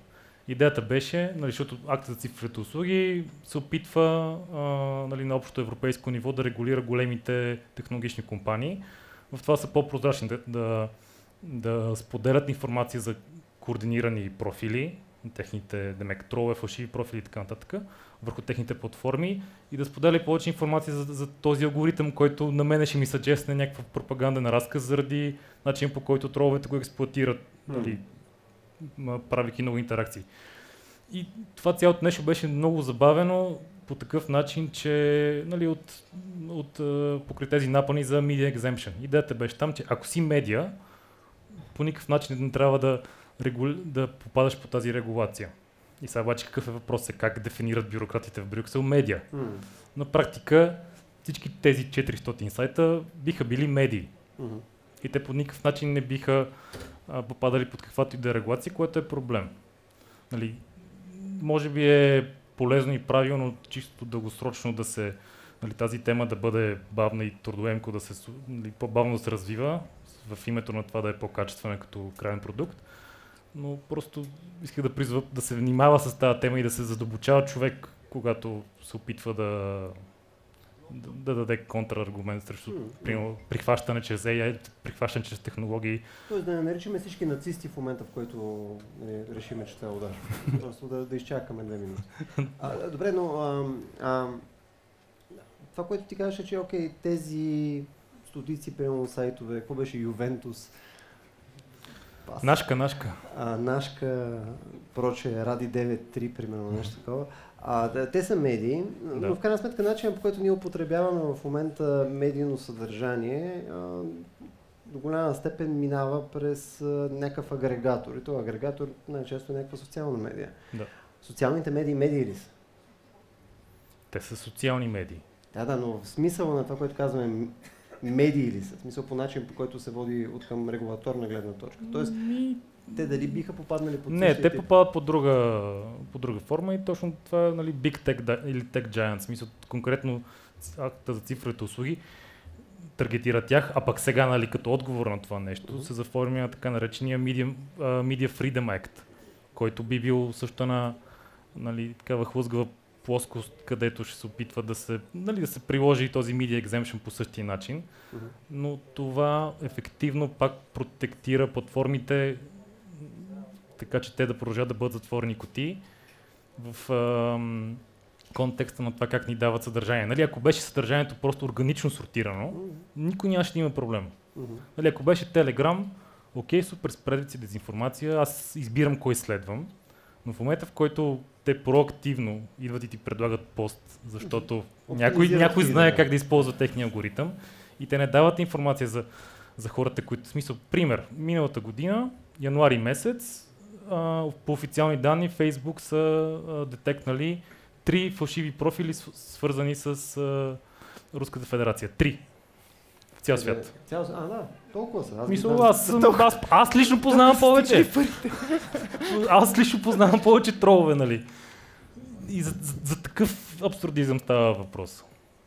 Идеята беше, нали, защото акта за цифровите услуги се опитва а, нали, на общо европейско ниво да регулира големите технологични компании. В това са по-прозрачни да, да, да споделят информация за координирани профили, техните демек, тролове, фалшиви профили и така нататък, върху техните платформи и да споделя повече информация за, за този алгоритъм, който на мене ще ми съджестне някаква пропаганден разказ заради начин, по който троловете го експлоатират, нали, правейки много интеракции. И това цялото нещо беше много забавено по такъв начин, че нали, от, от, от покри тези напани за media exemption. Идеята беше там, че ако си медиа, по никакъв начин не трябва да, регу... да попадаш по тази регулация. И сега обаче какъв е въпросът? Как дефинират бюрократите в Брюксел медиа? Mm. На практика всички тези четиристотин сайта биха били медии. Mm-hmm. И те по никакъв начин не биха а, попадали под каквато и да е регулация, което е проблем. Нали, може би е полезно и правилно, чисто дългосрочно да се, нали, тази тема да бъде бавна и трудоемко, да се, нали, по-бавно да се развива, в името на това да е по-качествен като крайен продукт. Но просто исках да призва да се внимава с тази тема и да се задълбочава човек, когато се опитва да, да, да даде контраргумент срещу mm. прихващане чрез ей ай, прихващане чрез технологии. Тоест да не наричаме всички нацисти в момента, в който не, решиме, че това е удар. Просто да, да изчакаме две минути. А, добре, но а, а, това, което ти казваш е, че окей, тези стотици, примерно, сайтове, какво беше Ювентус, Пас. Нашка, нашка. А, нашка, проче, Ради девет три, примерно, нещо такова. А, да, те са медии, да. Но в крайна сметка начинът, по който ние употребяваме в момента медийно съдържание, а, до голяма степен минава през а, някакъв агрегатор. И този агрегатор най-често е някаква социална медия. Да. Социалните медии медии ли са? Те са социални медии. Да, да, но в смисъла на това, което казваме, медии ли са? В смисъл по начин, по който се води от към регулаторна гледна точка. Тоест, Ми... те дали биха попаднали под Не, те попадат по друга, по друга форма и точно това е, нали, Big Tech да, или Tech Giants. В смисъл, конкретно акта за цифровите услуги таргетира тях, а пък сега, нали, като отговор на това нещо, uh-huh. се заформя така наречения Media, uh, Media Freedom Act, който би бил също на, нали, такава хлъзгава плоскост, където ще се опитва да се, нали, да се приложи и този media exemption по същия начин, uh-huh. но това ефективно пак протектира платформите, така че те да продължат да бъдат затворени кутии в ам, контекста на това как ни дават съдържание. Нали, ако беше съдържанието просто органично сортирано, uh-huh. никой нямаше да има проблем. Uh-huh. Нали, ако беше Telegram, окей, супер, спредват си дезинформация, аз избирам кой следвам, но в момента, в който те проактивно идват и ти предлагат пост, защото някой, някой знае как да използва техния алгоритъм и те не дават информация за, за хората, които... В смисъл, пример, миналата година, януари месец, а, по официални данни, Facebook са а, детектнали три фалшиви профили, свързани с а, Руската федерация. Три. В цял свят. Цял... А, да, толкова са. Аз, Мисъл, аз, аз, аз лично познавам повече. Аз лично познавам повече тролове, нали? И за, за, за такъв абсурдизъм става въпрос.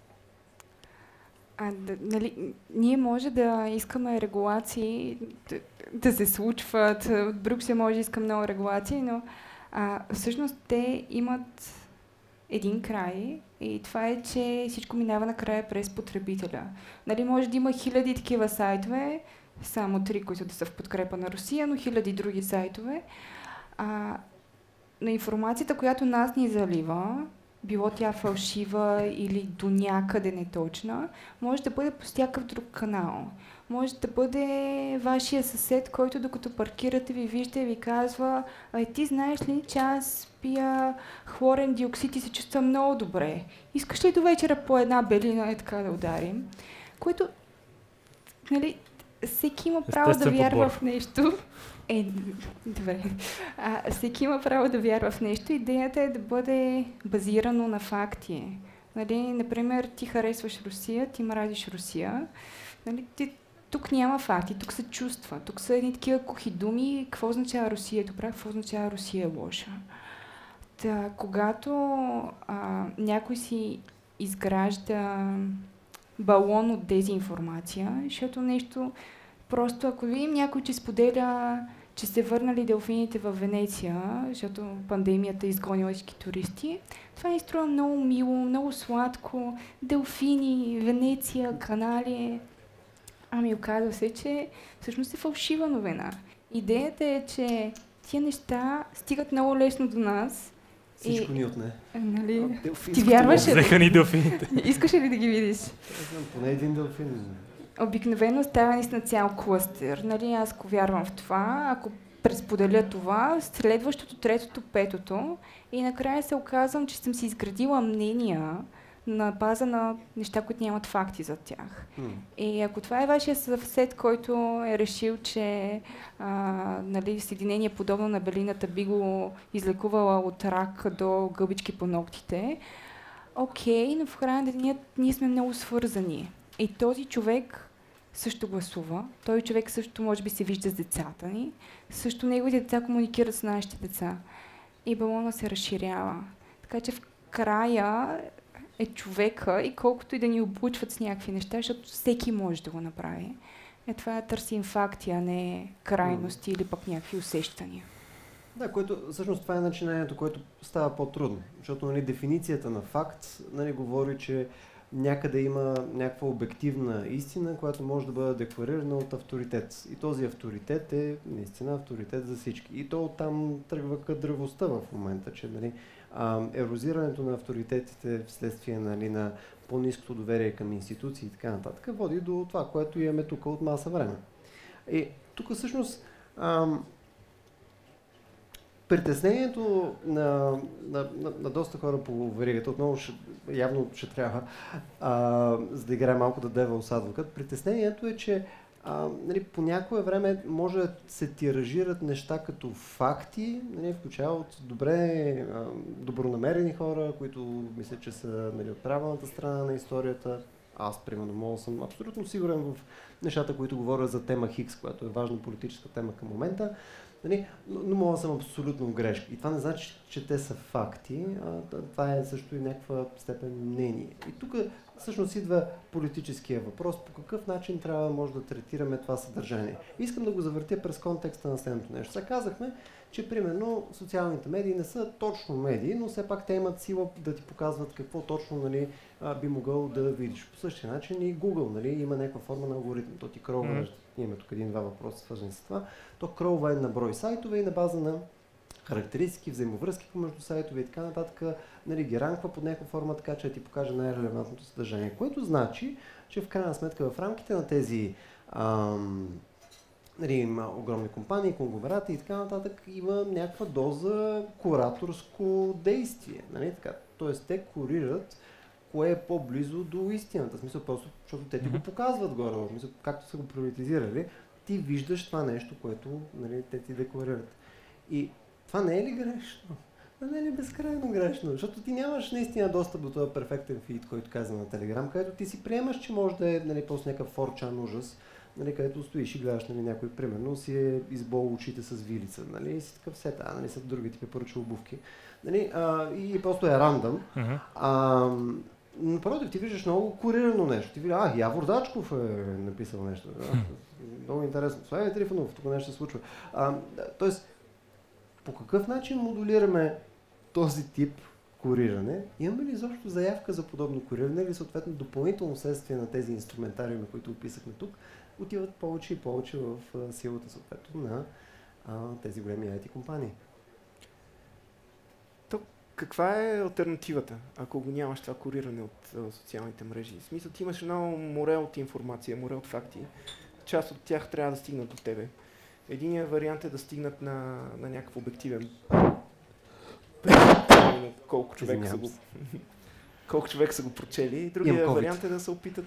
А, да, нали, ние може да искаме регулации, да, да се случват. От Брюксел може да иска много регулации, но а, всъщност те имат един край и това е, че всичко минава накрая през потребителя. Нали, може да има хиляди такива сайтове, само три, които да са в подкрепа на Русия, но хиляди други сайтове. А, но информацията, която нас ни залива, било тя фалшива или до някъде неточна, може да бъде по всякакъв друг канал. Може да бъде вашия съсед, който докато паркирате ви вижда и ви казва: "Ай, ти знаеш ли, че аз пия хлорен диоксид и се чувствам много добре. Искаш ли до вечера по една белина и така да ударим?" Което, нали, всеки има право Естествен да вярва подбор. в нещо. Е, добре. А, всеки има право да вярва в нещо. Идеята е да бъде базирано на факти. Нали, например, ти харесваш Русия, ти мразиш Русия. Нали, ти, тук няма факти, тук се чувства. Тук са едни такива кухи думи. Какво означава Русия е добра, какво означава Русия е лоша. Та, когато а, някой си изгражда балон от дезинформация, защото нещо... Просто ако видим някой, че споделя, че се върнали делфините в Венеция, защото пандемията е изгонила всички туристи. Това ни струва много мило, много сладко. Делфини, Венеция, канали. Ами оказва се, че всъщност е фалшива новина. Идеята е, че тия неща стигат много лесно до нас. Всичко и, ни отне. Нали, ти вярваш ли? Взеха ни делфините. Искаш ли да ги видиш? Не знам, поне един делфин. Обикновено става наистина цял клъстер. Нали, аз ако вярвам в това, ако пресподеля това, следващото, третото, петото и накрая се оказвам, че съм си изградила мнения на база на неща, които нямат факти за тях. Mm. И ако това е вашия съвсед, който е решил, че а, нали, съединение подобно на белината би го излекувала от рак до гъбички по ногтите, окей, но в края на деня ние сме много свързани. И този човек също гласува, този човек също може би се вижда с децата ни, също неговите деца комуникират с нашите деца. И балона се разширява. Така че в края е човека и колкото и да ни облучват с някакви неща, защото всеки може да го направи. Е, това е търсим факти, а не крайности mm. или пък някакви усещания. Да, което всъщност това е начинанието, което става по-трудно. Защото нали, дефиницията на факт нали, говори, че някъде има някаква обективна истина, която може да бъде декларирана от авторитет. И този авторитет е наистина авторитет за всички. И то оттам тръгва кадравостта в момента, че нали, а, ерозирането на авторитетите вследствие нали, на по-ниското доверие към институции и така нататък води до това, което имаме тук от маса време. И тук всъщност ам, притеснението на, на, на, на доста хора по веригата, отново ще, явно ще трябва, а, за да играе малко да Devil's Advocate, притеснението е, че а, нали, по някое време може да се тиражират неща като факти, нали, включая от добре а, добронамерени хора, които мислят, че са нали, от правилната страна на историята. Аз, примерно, мога съм абсолютно сигурен в нещата, които говоря за тема Хикс, която е важна политическа тема към момента. Нали, но, но мога да съм абсолютно в грешка. И това не значи, че те са факти, а това е също и някаква степен мнение. И тук всъщност идва политическия въпрос, по какъв начин трябва да може да третираме това съдържание. Искам да го завъртя през контекста на следното нещо. Сега казахме, че примерно социалните медии не са точно медии, но все пак те имат сила да ти показват какво точно нали, би могъл да видиш. По същия начин и Google нали, има някаква форма на алгоритм. То ти кролва, mm-hmm. имаме тук един-два въпроса свързани с това. То кролва е на брой сайтове и на база на характеристики, взаимовръзки помежду сайтове и така нататък, нали, ги ранква под някаква форма, така че ти покаже най-релевантното съдържание. Което значи, че в крайна сметка в рамките на тези ам, нали, има огромни компании, конгломерати и така нататък, има някаква доза кураторско действие. Нали, така. Тоест те курират кое е по-близо до истината. В смисъл просто, защото те ти го показват горе, в смисъл, както са го приоритизирали, ти виждаш това нещо, което нали, те ти декларират. И това не е ли грешно? Това не е ли безкрайно грешно? Защото ти нямаш наистина достъп до този перфектен фид, който каза на Телеграм, където ти си приемаш, че може да е нали, после някакъв форчан ужас, нали, където стоиш и гледаш нали, някой, примерно, си е избол очите с вилица, нали, и си такъв сета, а нали, са други ти препоръча обувки. Нали, а, и просто е рандъм. Uh-huh. А, напротив, ти виждаш много курирано нещо. Ти виждаш, а, Явор Дачков е написал нещо. Да? Много интересно. Това е Трифонов, тук нещо се случва. А, тоест, по какъв начин модулираме този тип куриране? Имаме ли изобщо заявка за подобно куриране или съответно допълнително следствие на тези инструментариуми, които описахме тук, отиват повече и повече в а, силата съответно на а, тези големи ай ти компании? То, каква е алтернативата, ако го нямаш това куриране от а, социалните мрежи? В смисъл, ти имаш едно море от информация, море от факти. Част от тях трябва да стигнат до тебе. Единият вариант е да стигнат на, на някакъв обективен колко човек са го колко човек са го прочели. Другия вариант е да се опитат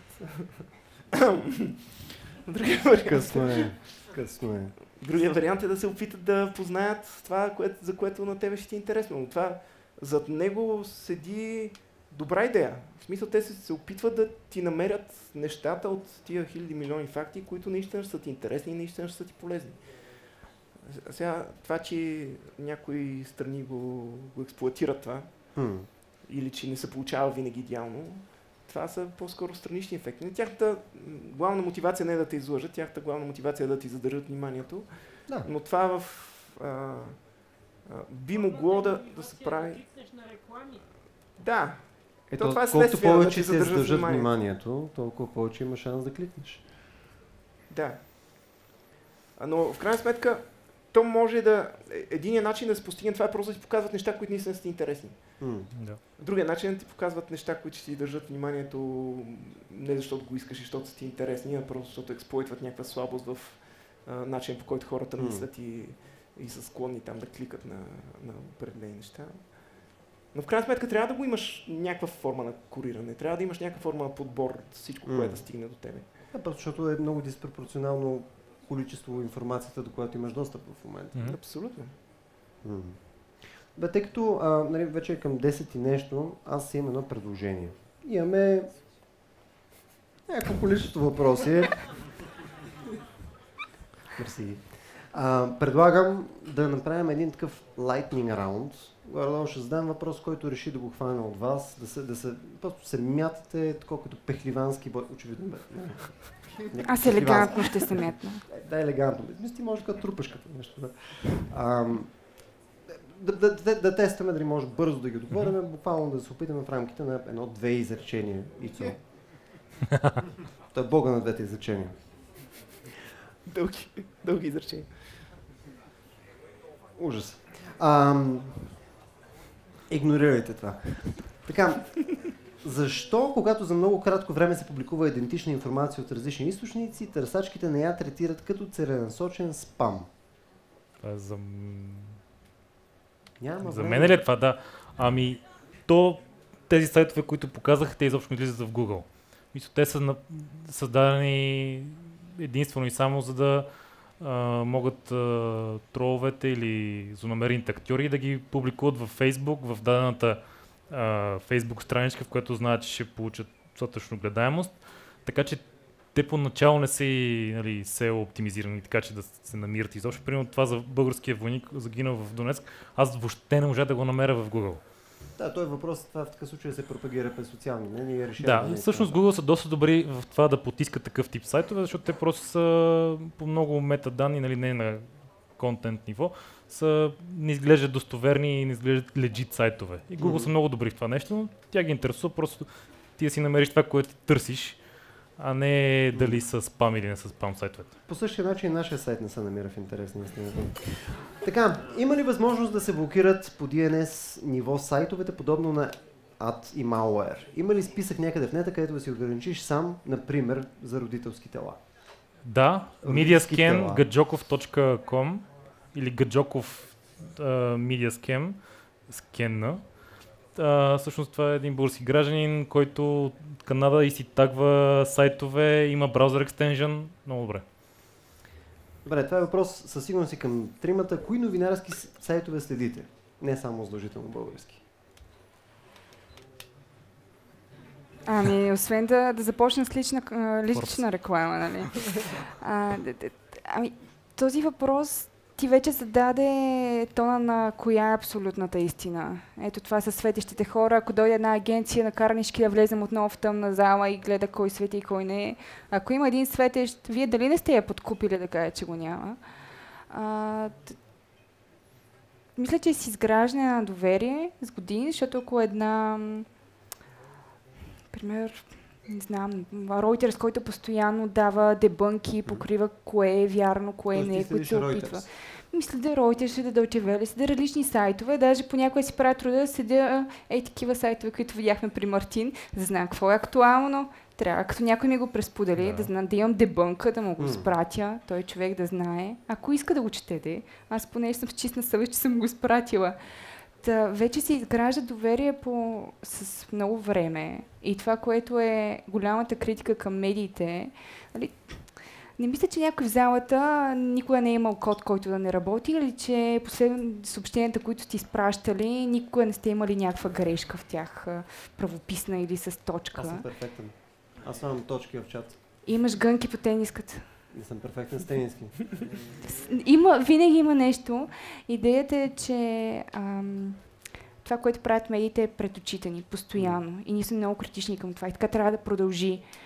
Другия вариант Късно е. Късно е. Другия вариант е да се опитат да познаят това, което, за което на тебе ще ти е интересно. Но това, зад него седи добра идея. В смисъл, те се, се опитват да ти намерят нещата от тия хиляди милиони факти, които наистина ще са ти интересни и наистина ще са ти полезни. Сега, това, че някои страни го, го експлоатират това, hmm. или че не се получава винаги идеално, това са по-скоро странични ефекти. Тяхната главна мотивация не е да те излъжат, тяхната главна мотивация е да ти задържат вниманието. Да. Но това в, а, а, би могло да, да се прави. Да. Ето, То, това е колкото следствие, повече да ти се задържат задържат вниманието. вниманието, толкова повече има шанс да кликнеш. Да. А, Но в крайна сметка, то може да... Единият начин да се постигне това е просто да ти показват неща, които наистина са ти интересни. М. Да. Другия начин е да ти показват неща, които ще ти държат вниманието не защото го искаш и защото са ти интересни, а просто защото експлойтват някаква слабост в а, начин, по който хората М. мислят и, и са склонни там да кликат на, на определени неща. Но в крайна сметка трябва да го имаш някаква форма на куриране, трябва да имаш някаква форма на подбор, всичко, М. което да стигне до тебе. Да, просто защото е много диспропорционално количество информацията, до която имаш достъп в момента. Мгм. Абсолютно. М. Бе, тъй като а, нали, вече е към десет и нещо, аз имам едно предложение. Имаме някакво количество въпроси. Мерси. А, предлагам да направим един такъв lightning round. Горе-долу ще задам въпрос, който реши да го хване от вас, да се, да се, просто се мятате такова като пехливански бой. Очевидно бе. Не. Аз елегантно ще се метна. Да, елегантно. Мисля, ти може да трупаш като нещо. Да. Ам, да, да, да, да тестваме дали може бързо да ги отговорим, mm-hmm. буквално да се опитаме в рамките на едно-две изречения. Ицо. Той е бога на двете изречения. Дълги, дълги изречения. Ужас. Ам, игнорирайте това. Така, защо, когато за много кратко време се публикува идентична информация от различни източници, търсачките не я третират като целенасочен спам? Това е за... Няма За време. мен ли е това? Да. Ами, то тези сайтове, които показах, те изобщо не излизат в Google. Мисля, те са на... създадени единствено и само за да а, могат а, троловете или злонамерените актьори да ги публикуват във Facebook, в дадената а, Facebook страничка, в която знаят, че ще получат достатъчно гледаемост. Така че те поначало не са и нали, се оптимизирани, така че да се намират изобщо. Примерно това за българския войник, загинал в Донецк, аз въобще не можа да го намеря в Google. Да, той въпрос това в такъв случай да се пропагира през социални медии и решава. Да, всъщност Google са доста добри в това да потискат такъв тип сайтове, защото те просто са по много метаданни, нали, не на контент ниво, са, не изглеждат достоверни и не изглеждат legit сайтове. И Google Мгм. са много добри в това нещо, но тя ги интересува просто ти да си намериш това, което ти търсиш, а не дали са спам или не са спам сайтовете. По същия начин нашия сайт не се намира в интерес на истината. Така, има ли възможност да се блокират по Ди Ен Ес ниво сайтовете, подобно на ад и malware? Има ли списък някъде в нета, където да си ограничиш сам, например, за родителски тела? Да, Родителски mediascan тела. гаджоков точка ком или гаджоков mediascan скенна. Uh, всъщност това е един български гражданин, който от Канада и си тагва сайтове, има браузър екстенжен, много добре. Добре, това е въпрос със сигурност и към тримата. Кои новинарски с- сайтове следите? Не само задължително български. Ами, освен да, да започна с лична, а, лична реклама, нали? А, д- д- ами, този въпрос ти вече зададе тона на коя е абсолютната истина. Ето това са светещите хора. Ако дойде една агенция на карнишки да влезем отново в тъмна зала и гледа кой свети и кой не е. Ако има един светещ, вие дали не сте я подкупили да кажа, че го няма? А, т- мисля, че с изграждане на доверие с години, защото ако една м, пример, не знам, Reuters, който постоянно дава дебънки, покрива кое е вярно, кое Тоест не ти е, които следиш се Reuters. опитва. Мисля да Reuters, следа Deutsche Welle, следа различни сайтове, даже понякога си правя труда да седя ей такива сайтове, които видяхме при Мартин, за да знам какво е актуално. Трябва, като някой ми го пресподели, да, Да. да знам, да имам дебънка, да му го М. спратя, той човек да знае. Ако иска да го чете, аз поне съм с чиста съвест, че съм го спратила. Та, вече се изгражда доверие по, с много време. И това, което е голямата критика към медиите, нали, не мисля, че някой в залата никога не е имал код, който да не работи, или че последно съобщенията, които сте изпращали, никога не сте имали някаква грешка в тях, а, правописна или с точка. Аз съм перфектен. Аз имам точки в чат. Имаш гънки по тениската. Не съм перфектен с тениски. Има, винаги има нещо. Идеята е, че ам, това, което правят медиите е пред очите ни, постоянно. И ние сме много критични към това. И така трябва да продължи.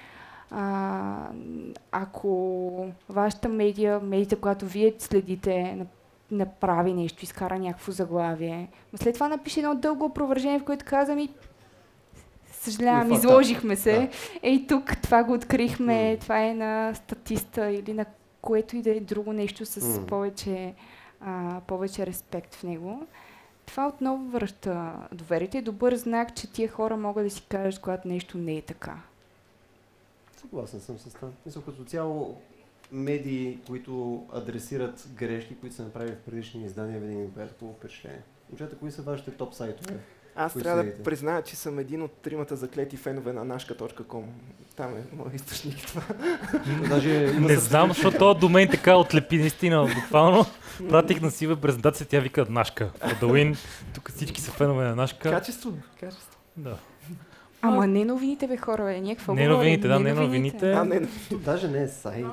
А, ако вашата медия, медията, която вие следите, направи нещо, изкара някакво заглавие, но след това напише едно дълго опровържение, в което каза ми съжалявам, изложихме се. Да. Ей тук, това го открихме, mm. това е на статиста или на което и да е друго нещо с mm. повече, а, повече респект в него. Това отново връща доверието и добър знак, че тия хора могат да си кажат, когато нещо не е така. Съгласен съм с това. Мисля, като цяло медии, които адресират грешки, които са направили в предишни издания, винаги ми правят хубаво впечатление. Момчета, кои са вашите топ сайтове? Аз трябва да призная, че съм един от тримата заклети фенове на нашка точка ком. Там е моят източник това. Даже не знам, защото този домен така отлепи наистина. Буквално пратих на Сива презентация, тя вика Нашка. Продълин, тук всички са фенове на Нашка. Качество, качество. Да. Ама не новините, бе, хора, е някаква Не новините, да, не новините. А, не, даже не е сайт.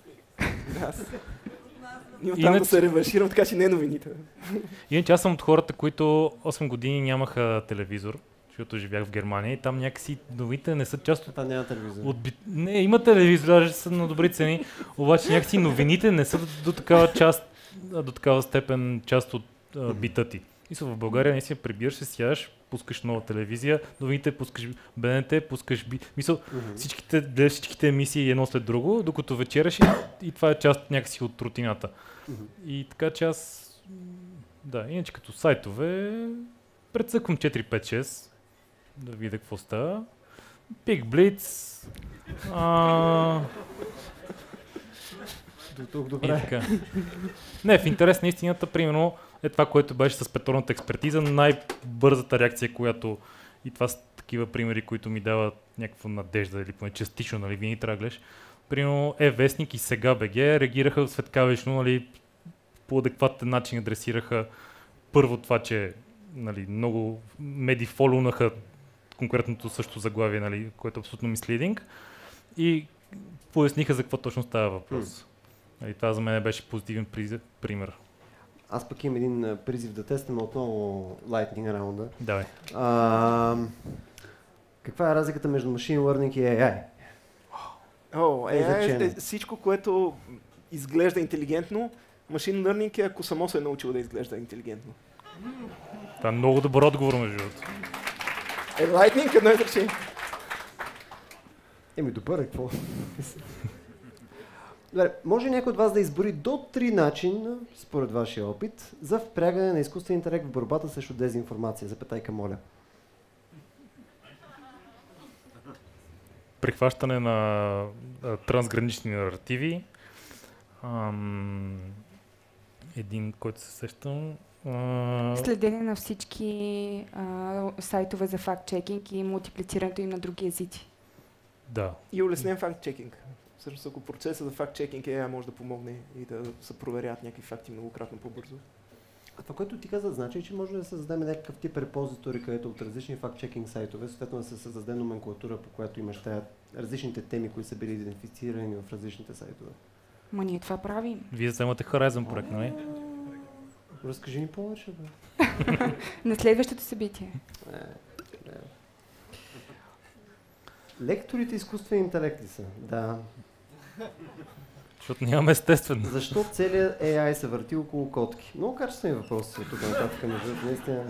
Имам там да се реванширам, така че не е новините. Иначе аз съм от хората, които осем години нямаха телевизор, защото живях в Германия и там някакси новините не са част от... Там няма телевизор. От... Не, има телевизор, даже са на добри цени, обаче някакси новините не са до такава част, до такава степен част от а, бита ти. И са в България не си прибираш, се сядаш, пускаш нова телевизия, новините пускаш БНТ, пускаш би... Мисъл, uh-huh. всичките, гледаш всичките емисии едно след друго, докато вечераш и, и това е част някакси от рутината. Uh-huh. И така че аз... Да, иначе като сайтове прецъквам четири пет шест да видя какво става. Пик Блиц. А... До тук добре. Не, в интерес на истината, примерно, е това, което беше с петролната експертиза, най-бързата реакция, която и това са такива примери, които ми дават някаква надежда или поне частично, нали, винаги трябва да гледаш. Примерно Е-вестник и Сега БГ реагираха светкавично, нали, по адекватен начин адресираха първо това, че нали, много медии фолунаха конкретното също заглавие, нали, което е абсолютно мислидинг и поясниха за какво точно става въпрос. Mm. Нали, това за мен беше позитивен пример. Аз пък имам един призив да тестваме отново Lightning раунда. Давай. А, каква е разликата между Machine Learning и Ей Ай? О, oh, Ей Ай е, е всичко, което изглежда интелигентно. Machine Learning е ако само се е научил да изглежда интелигентно. Това е много добър отговор, между другото. Е, Lightning едно изречение. Еми, добър е, какво? Добре, може някой от вас да избори до три начина, според вашия опит, за впрягане на изкуствен интелект в борбата срещу дезинформация. Запитайка, моля. Прихващане на а, трансгранични наративи. Ам, един, който се сещам. А... Следене на всички а, сайтове за факт-чекинг и мултиплицирането им на други езици. Да. И улеснен факт-чекинг. Всъщност, ако процесът за факт-чекинг Ей Ай може да помогне и да се проверят някакви факти многократно по-бързо. А това, което ти каза, значи, че може да създадем някакъв тип репозитори, където от различни факт-чекинг сайтове, съответно да се създаде номенклатура, по която имаш тая различните теми, които са били идентифицирани в различните сайтове. Ма ние това правим. Вие вземате Horizon проект, нали? Разкажи ни повече, бе. На следващото събитие. Не, не. Лекторите изкуствени интелекти са, да. Защото нямаме естествено. Защо целият Ей Ай се върти около котки? Много качествени въпроси от тук нататък, между наистина.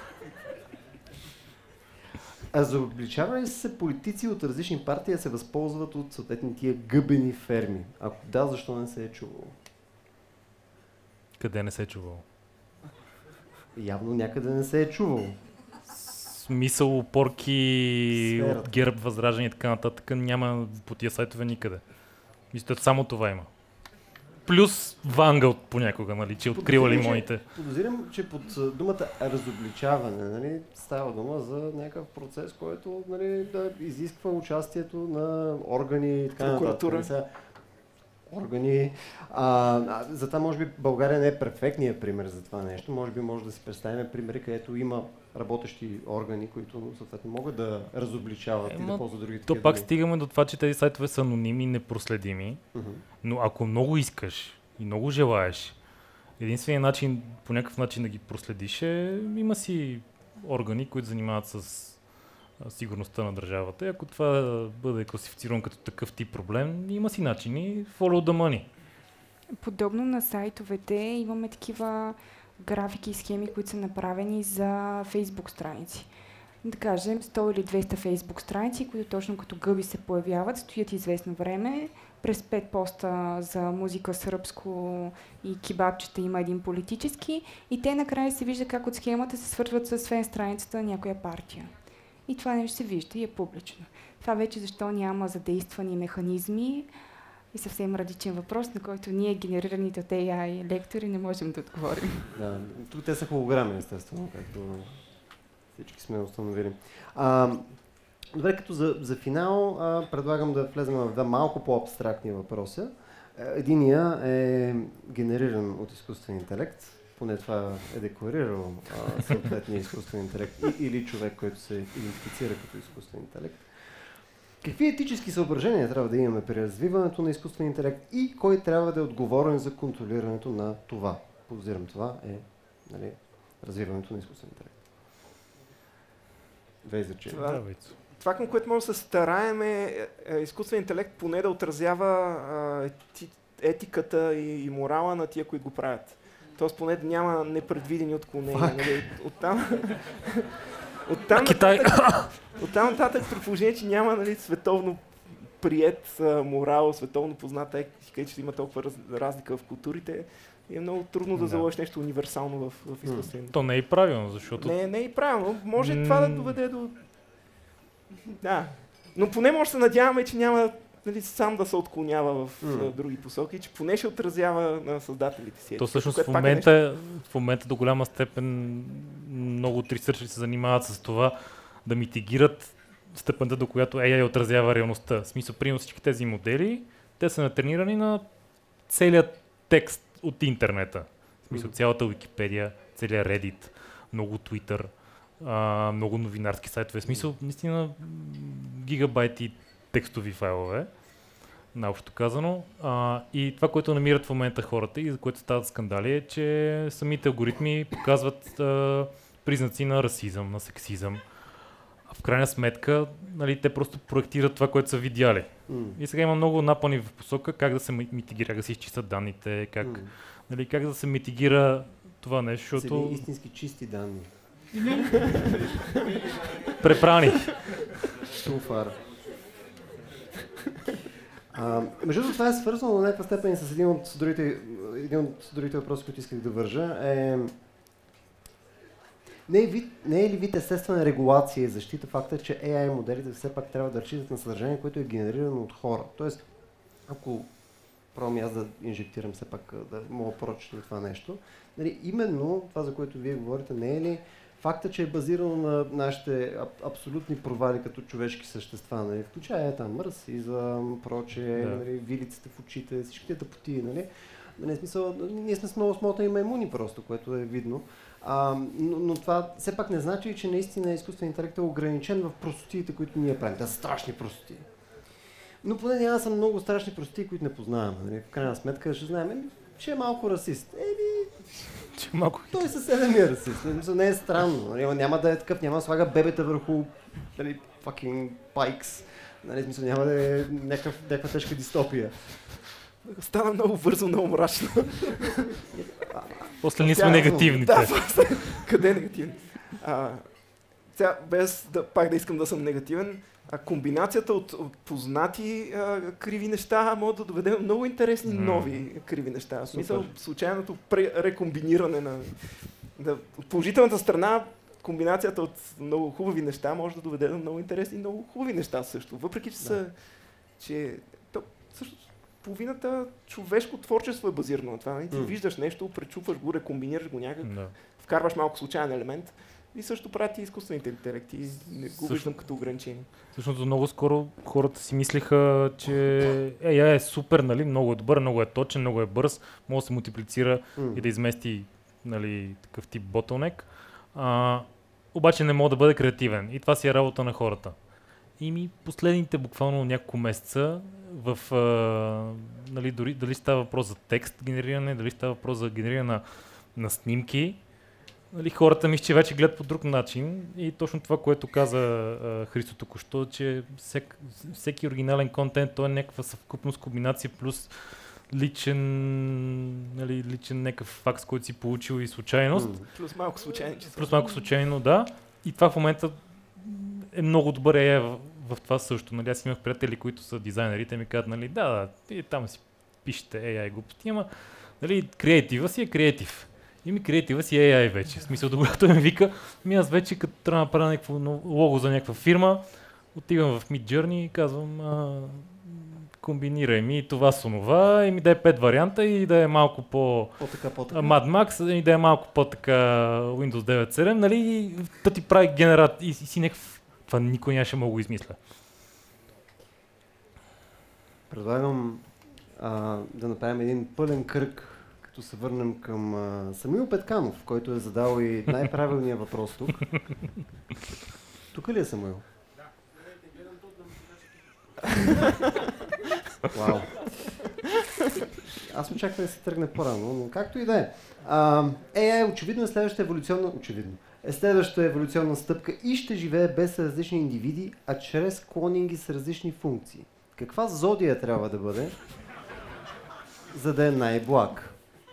А заобличава ли се политици от различни партии да се възползват от съответни тия гъбени ферми? Ако да, защо не се е чувало? Къде не се е чувало? Явно някъде не се е чувало. Смисъл, опорки Сферата. От ГЕРБ, Възраждане и така нататък няма по тия сайтове никъде. Мисля, само това има. Плюс Вангъл понякога, нали, че открива лимоните. Подозирам, че под думата разобличаване, нали, става дума за някакъв процес, който, нали, да изисква участието на органи и така нататък. Органи. А, а, затова може би България не е перфектният пример за това нещо. Може би може да си представим примери, където има работещи органи, които съответно могат да разобличават е, и да ползват другите. То пак стигаме до това, че тези сайтове са анонимни, непроследими, uh-huh. но ако много искаш и много желаеш, единственият начин, по някакъв начин да ги проследиш е, има си органи, които занимават с сигурността на държавата. И ако това бъде класифицирано като такъв тип проблем, има си начини. Follow the money. Подобно на сайтовете имаме такива графики и схеми, които са направени за Фейсбук страници. Да кажем сто или двеста Фейсбук страници, които точно като гъби се появяват, стоят известно време. През пет поста за музика сръбско и кебабчета има един политически и те накрая се вижда как от схемата се свързват с фен страницата на някоя партия. И това нещо се вижда и е публично. Това вече защо няма задействани механизми и съвсем радичен въпрос, на който ние, генерираните от Ей Ай лектори, не можем да отговорим. Да, тук те са холограми, естествено, както всички сме установили. А, добре, като за, за финал а, предлагам да влезем в два малко по-абстрактни въпроса. Единия е генериран от изкуствен интелект, поне това е декларирал а, съответния изкуствен интелект и, или човек, който се идентифицира като изкуствен интелект. Какви етически съображения трябва да имаме при развиването на изкуствен интелект и кой трябва да е отговорен за контролирането на това? Подозирам, това е, нали, развиването на изкуствен интелект. Вейзачи. Това, това, към което може да се стараем е, е изкуствен интелект поне да отразява а, ети, етиката и, и морала на тия, които го правят. Тоест поне да няма непредвидени отклонения. Нали? Оттам, оттам, Китай. Нататък, оттам нататък при положение, че няма, нали, световно приет а, морал, световно позната етика и че има толкова раз, разлика в културите, е много трудно да, да заложиш нещо универсално в, в изкуствен. То не е и правилно, защото... Не, не е и правилно. Може това да доведе до... Да. Но поне може да се надяваме, че няма, нали, сам да се отклонява в mm. други посоки, че поне ще отразява на създателите си. То всъщност в момента, е в момента до голяма степен много от ресърчери се занимават с това да митигират степента, до която Ей Ай отразява реалността. В смисъл, примерно всички тези модели, те са натренирани на целият текст от интернета. В смисъл, цялата Википедия, целият Reddit, много Twitter, а, много новинарски сайтове. В смисъл, наистина гигабайти текстови файлове, наобщо казано. А, и това, което намират в момента хората и за което стават скандали, е, че самите алгоритми показват а, признаци на расизъм, на сексизъм. А в крайна сметка, нали, те просто проектират това, което са видяли. Mm. И сега има много напани в посока как да се митигира, как да се изчистят данните, как, mm. нали, как да се митигира това нещо, защото... Цели истински чисти данни. Препрани. Шуфар. А, между другото, това е свързано до някаква степен с един от другите, един от другите въпроси, които исках да вържа. Е, не, е вид, не е ли вид естествена регулация и защита факта, че Ей Ай моделите все пак трябва да разчитат на съдържание, което е генерирано от хора? Тоест, ако пробвам аз да инжектирам все пак да мога да прочета това нещо, нали, именно това, за което вие говорите, не е ли факта, че е базирано на нашите аб- абсолютни провали като човешки същества, нали, включая там расизъм, прочее, да. Нали, вилиците в очите, всичките тъпоти, нали? Нали, смисъл, ние сме с много смотани маймуни просто, което е видно. А, но, но това все пак не значи, че наистина изкуствен интелект е ограничен в простотиите, които ние правим. Те са страшни простотии. Но поне няма са много страшни простотии, които не познаваме. Нали? В крайна сметка ще знаем, че е малко расист. Еми, че малко... той съседен е расист. Не е странно. Нали? Няма да е такъв, няма да слага бебета върху, нали, fucking pikes. Нали, смисъл, няма да е някакъв, някаква тежка дистопия. Стана много бързо, много мрачно. После ние сме негативните. Да, къде е негативни? А, сега, без да, пак да искам да съм негативен, а комбинацията от, от познати а, криви неща може да доведе много интересни mm. нови криви неща. В смисъл, случайното рекомбиниране на... Да, от положителната страна, комбинацията от много хубави неща може да доведе до много интересни и много хубави неща също. Въпреки, че да. са... Че, то, също, половината човешко творчество е базирано на това. Ти mm. виждаш нещо, пречупваш го, рекомбинираш го някак, no. вкарваш малко случайен елемент и също прати изкуствените интелекти. Не го виждам като ограничение. Всъщност много скоро хората си мислиха, че Ей Ай е супер, нали, много е добър, много е точен, много е бърз, може да се мултиплицира mm. и да измести, нали, такъв тип ботлнек. А, обаче не може да бъде креативен и това си е работа на хората. И ми последните буквално няколко месеца в, а, нали, дори, дали става въпрос за текст генериране, дали става въпрос за генериране на, на снимки, нали, хората мисля, че вече гледат по друг начин и точно това, което каза а, Христо току-що, че всек, всеки оригинален контент, той е някаква съвкупност, комбинация плюс личен, нали, личен някакъв факт, който си получил и случайност. Mm. Плюс малко случайно. Плюс малко случайно, да. И това в момента е много добър ей ай в, в това също. Нали, аз имах приятели, които са дизайнери, те ми казват, нали, да, да, ти там си пишете ей ай глупости, ама нали, креатива си е креатив. И ми креатива си е ей ай вече. В смисъл, добре, той ми вика, ми аз вече като трябва да направя някакво лого за някаква фирма, отивам в Midjourney и казвам, а, комбинирай ми това с онова и ми дай пет варианта и да е малко по по-така, по-така. Mad Max и да е малко по-така Windows девет седем, нали, и да ти прави генерат и, и си някакъв, това никой нямаше мога го измисля. Предлагам а, да направим един пълен кръг, като се върнем към а, Самуил Петканов, който е задал и най-правилния въпрос тук. Тук ли е Самуил? Да. Гледам тук да му Вау. Аз очаквах да се тръгне по-рано, но както и да е. ей ай очевидно е следващата еволюционна, очевидно, е следващата еволюционна стъпка и ще живее без различни индивиди, а чрез клонинги с различни функции. Каква зодия трябва да бъде, за да е най-благ?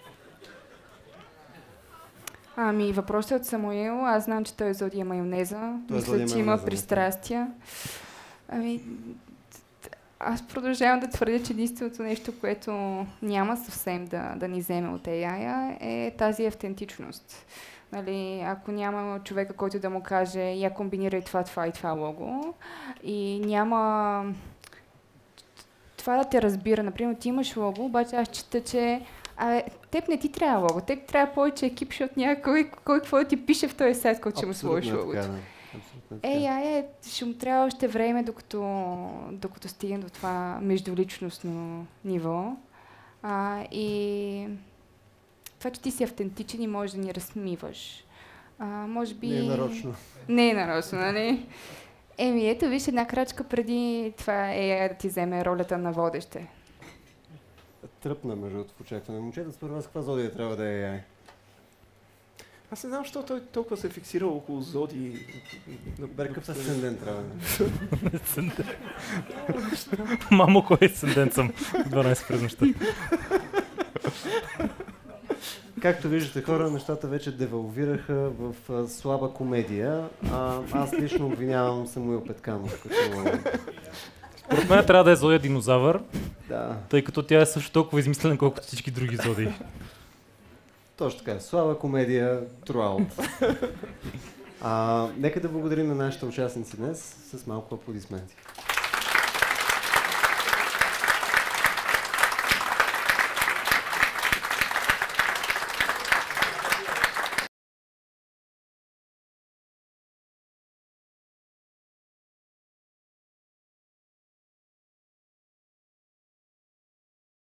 Ами, въпросът е от Самуил. Аз знам, че той е зодия майонеза. Той Мисля, зодия че майонеза, има пристрастия. Ами, аз продължавам да твърдя, че единственото нещо, което няма съвсем да, да ни вземе от ей ай е тази автентичност. Нали, ако няма човека, който да му каже, я комбинирай това, това и това лого, и няма това да те разбира. Например, ти имаш лого, обаче аз чета, че а, теб не ти трябва лого, теб трябва повече екип, защото някой, кой какво да ти пише в този сайт, който ще му сложиш логото. ей ай е, ще му трябва още време, докато, докато стигне до това междуличностно ниво. А, и това, че ти си автентичен и можеш да ни разсмиваш. А, може би... Не е нарочно. Не е нарочно, нали? Еми, ето, виж, една крачка преди това ей ай да ти вземе ролята на водеще. Тръпна между в очакване. Момчета, според вас, каква зодия трябва да е ей ай? Аз не знам, защо той толкова се е фиксирал около зоди. Беркъв асцендент трябва да. Мамо, кой асцендент съм? дванайсет през нощта. Както виждате, хора, нещата вече девалвираха в а, слаба комедия. А, аз лично обвинявам Самуил Петканов. Като... Според мен трябва да е зодия динозавър, да. Тъй като тя е също толкова измислена, колкото всички други зодии. Точно така. Слаба комедия, throughout. А, нека да благодарим на нашите участници днес с малко аплодисменти.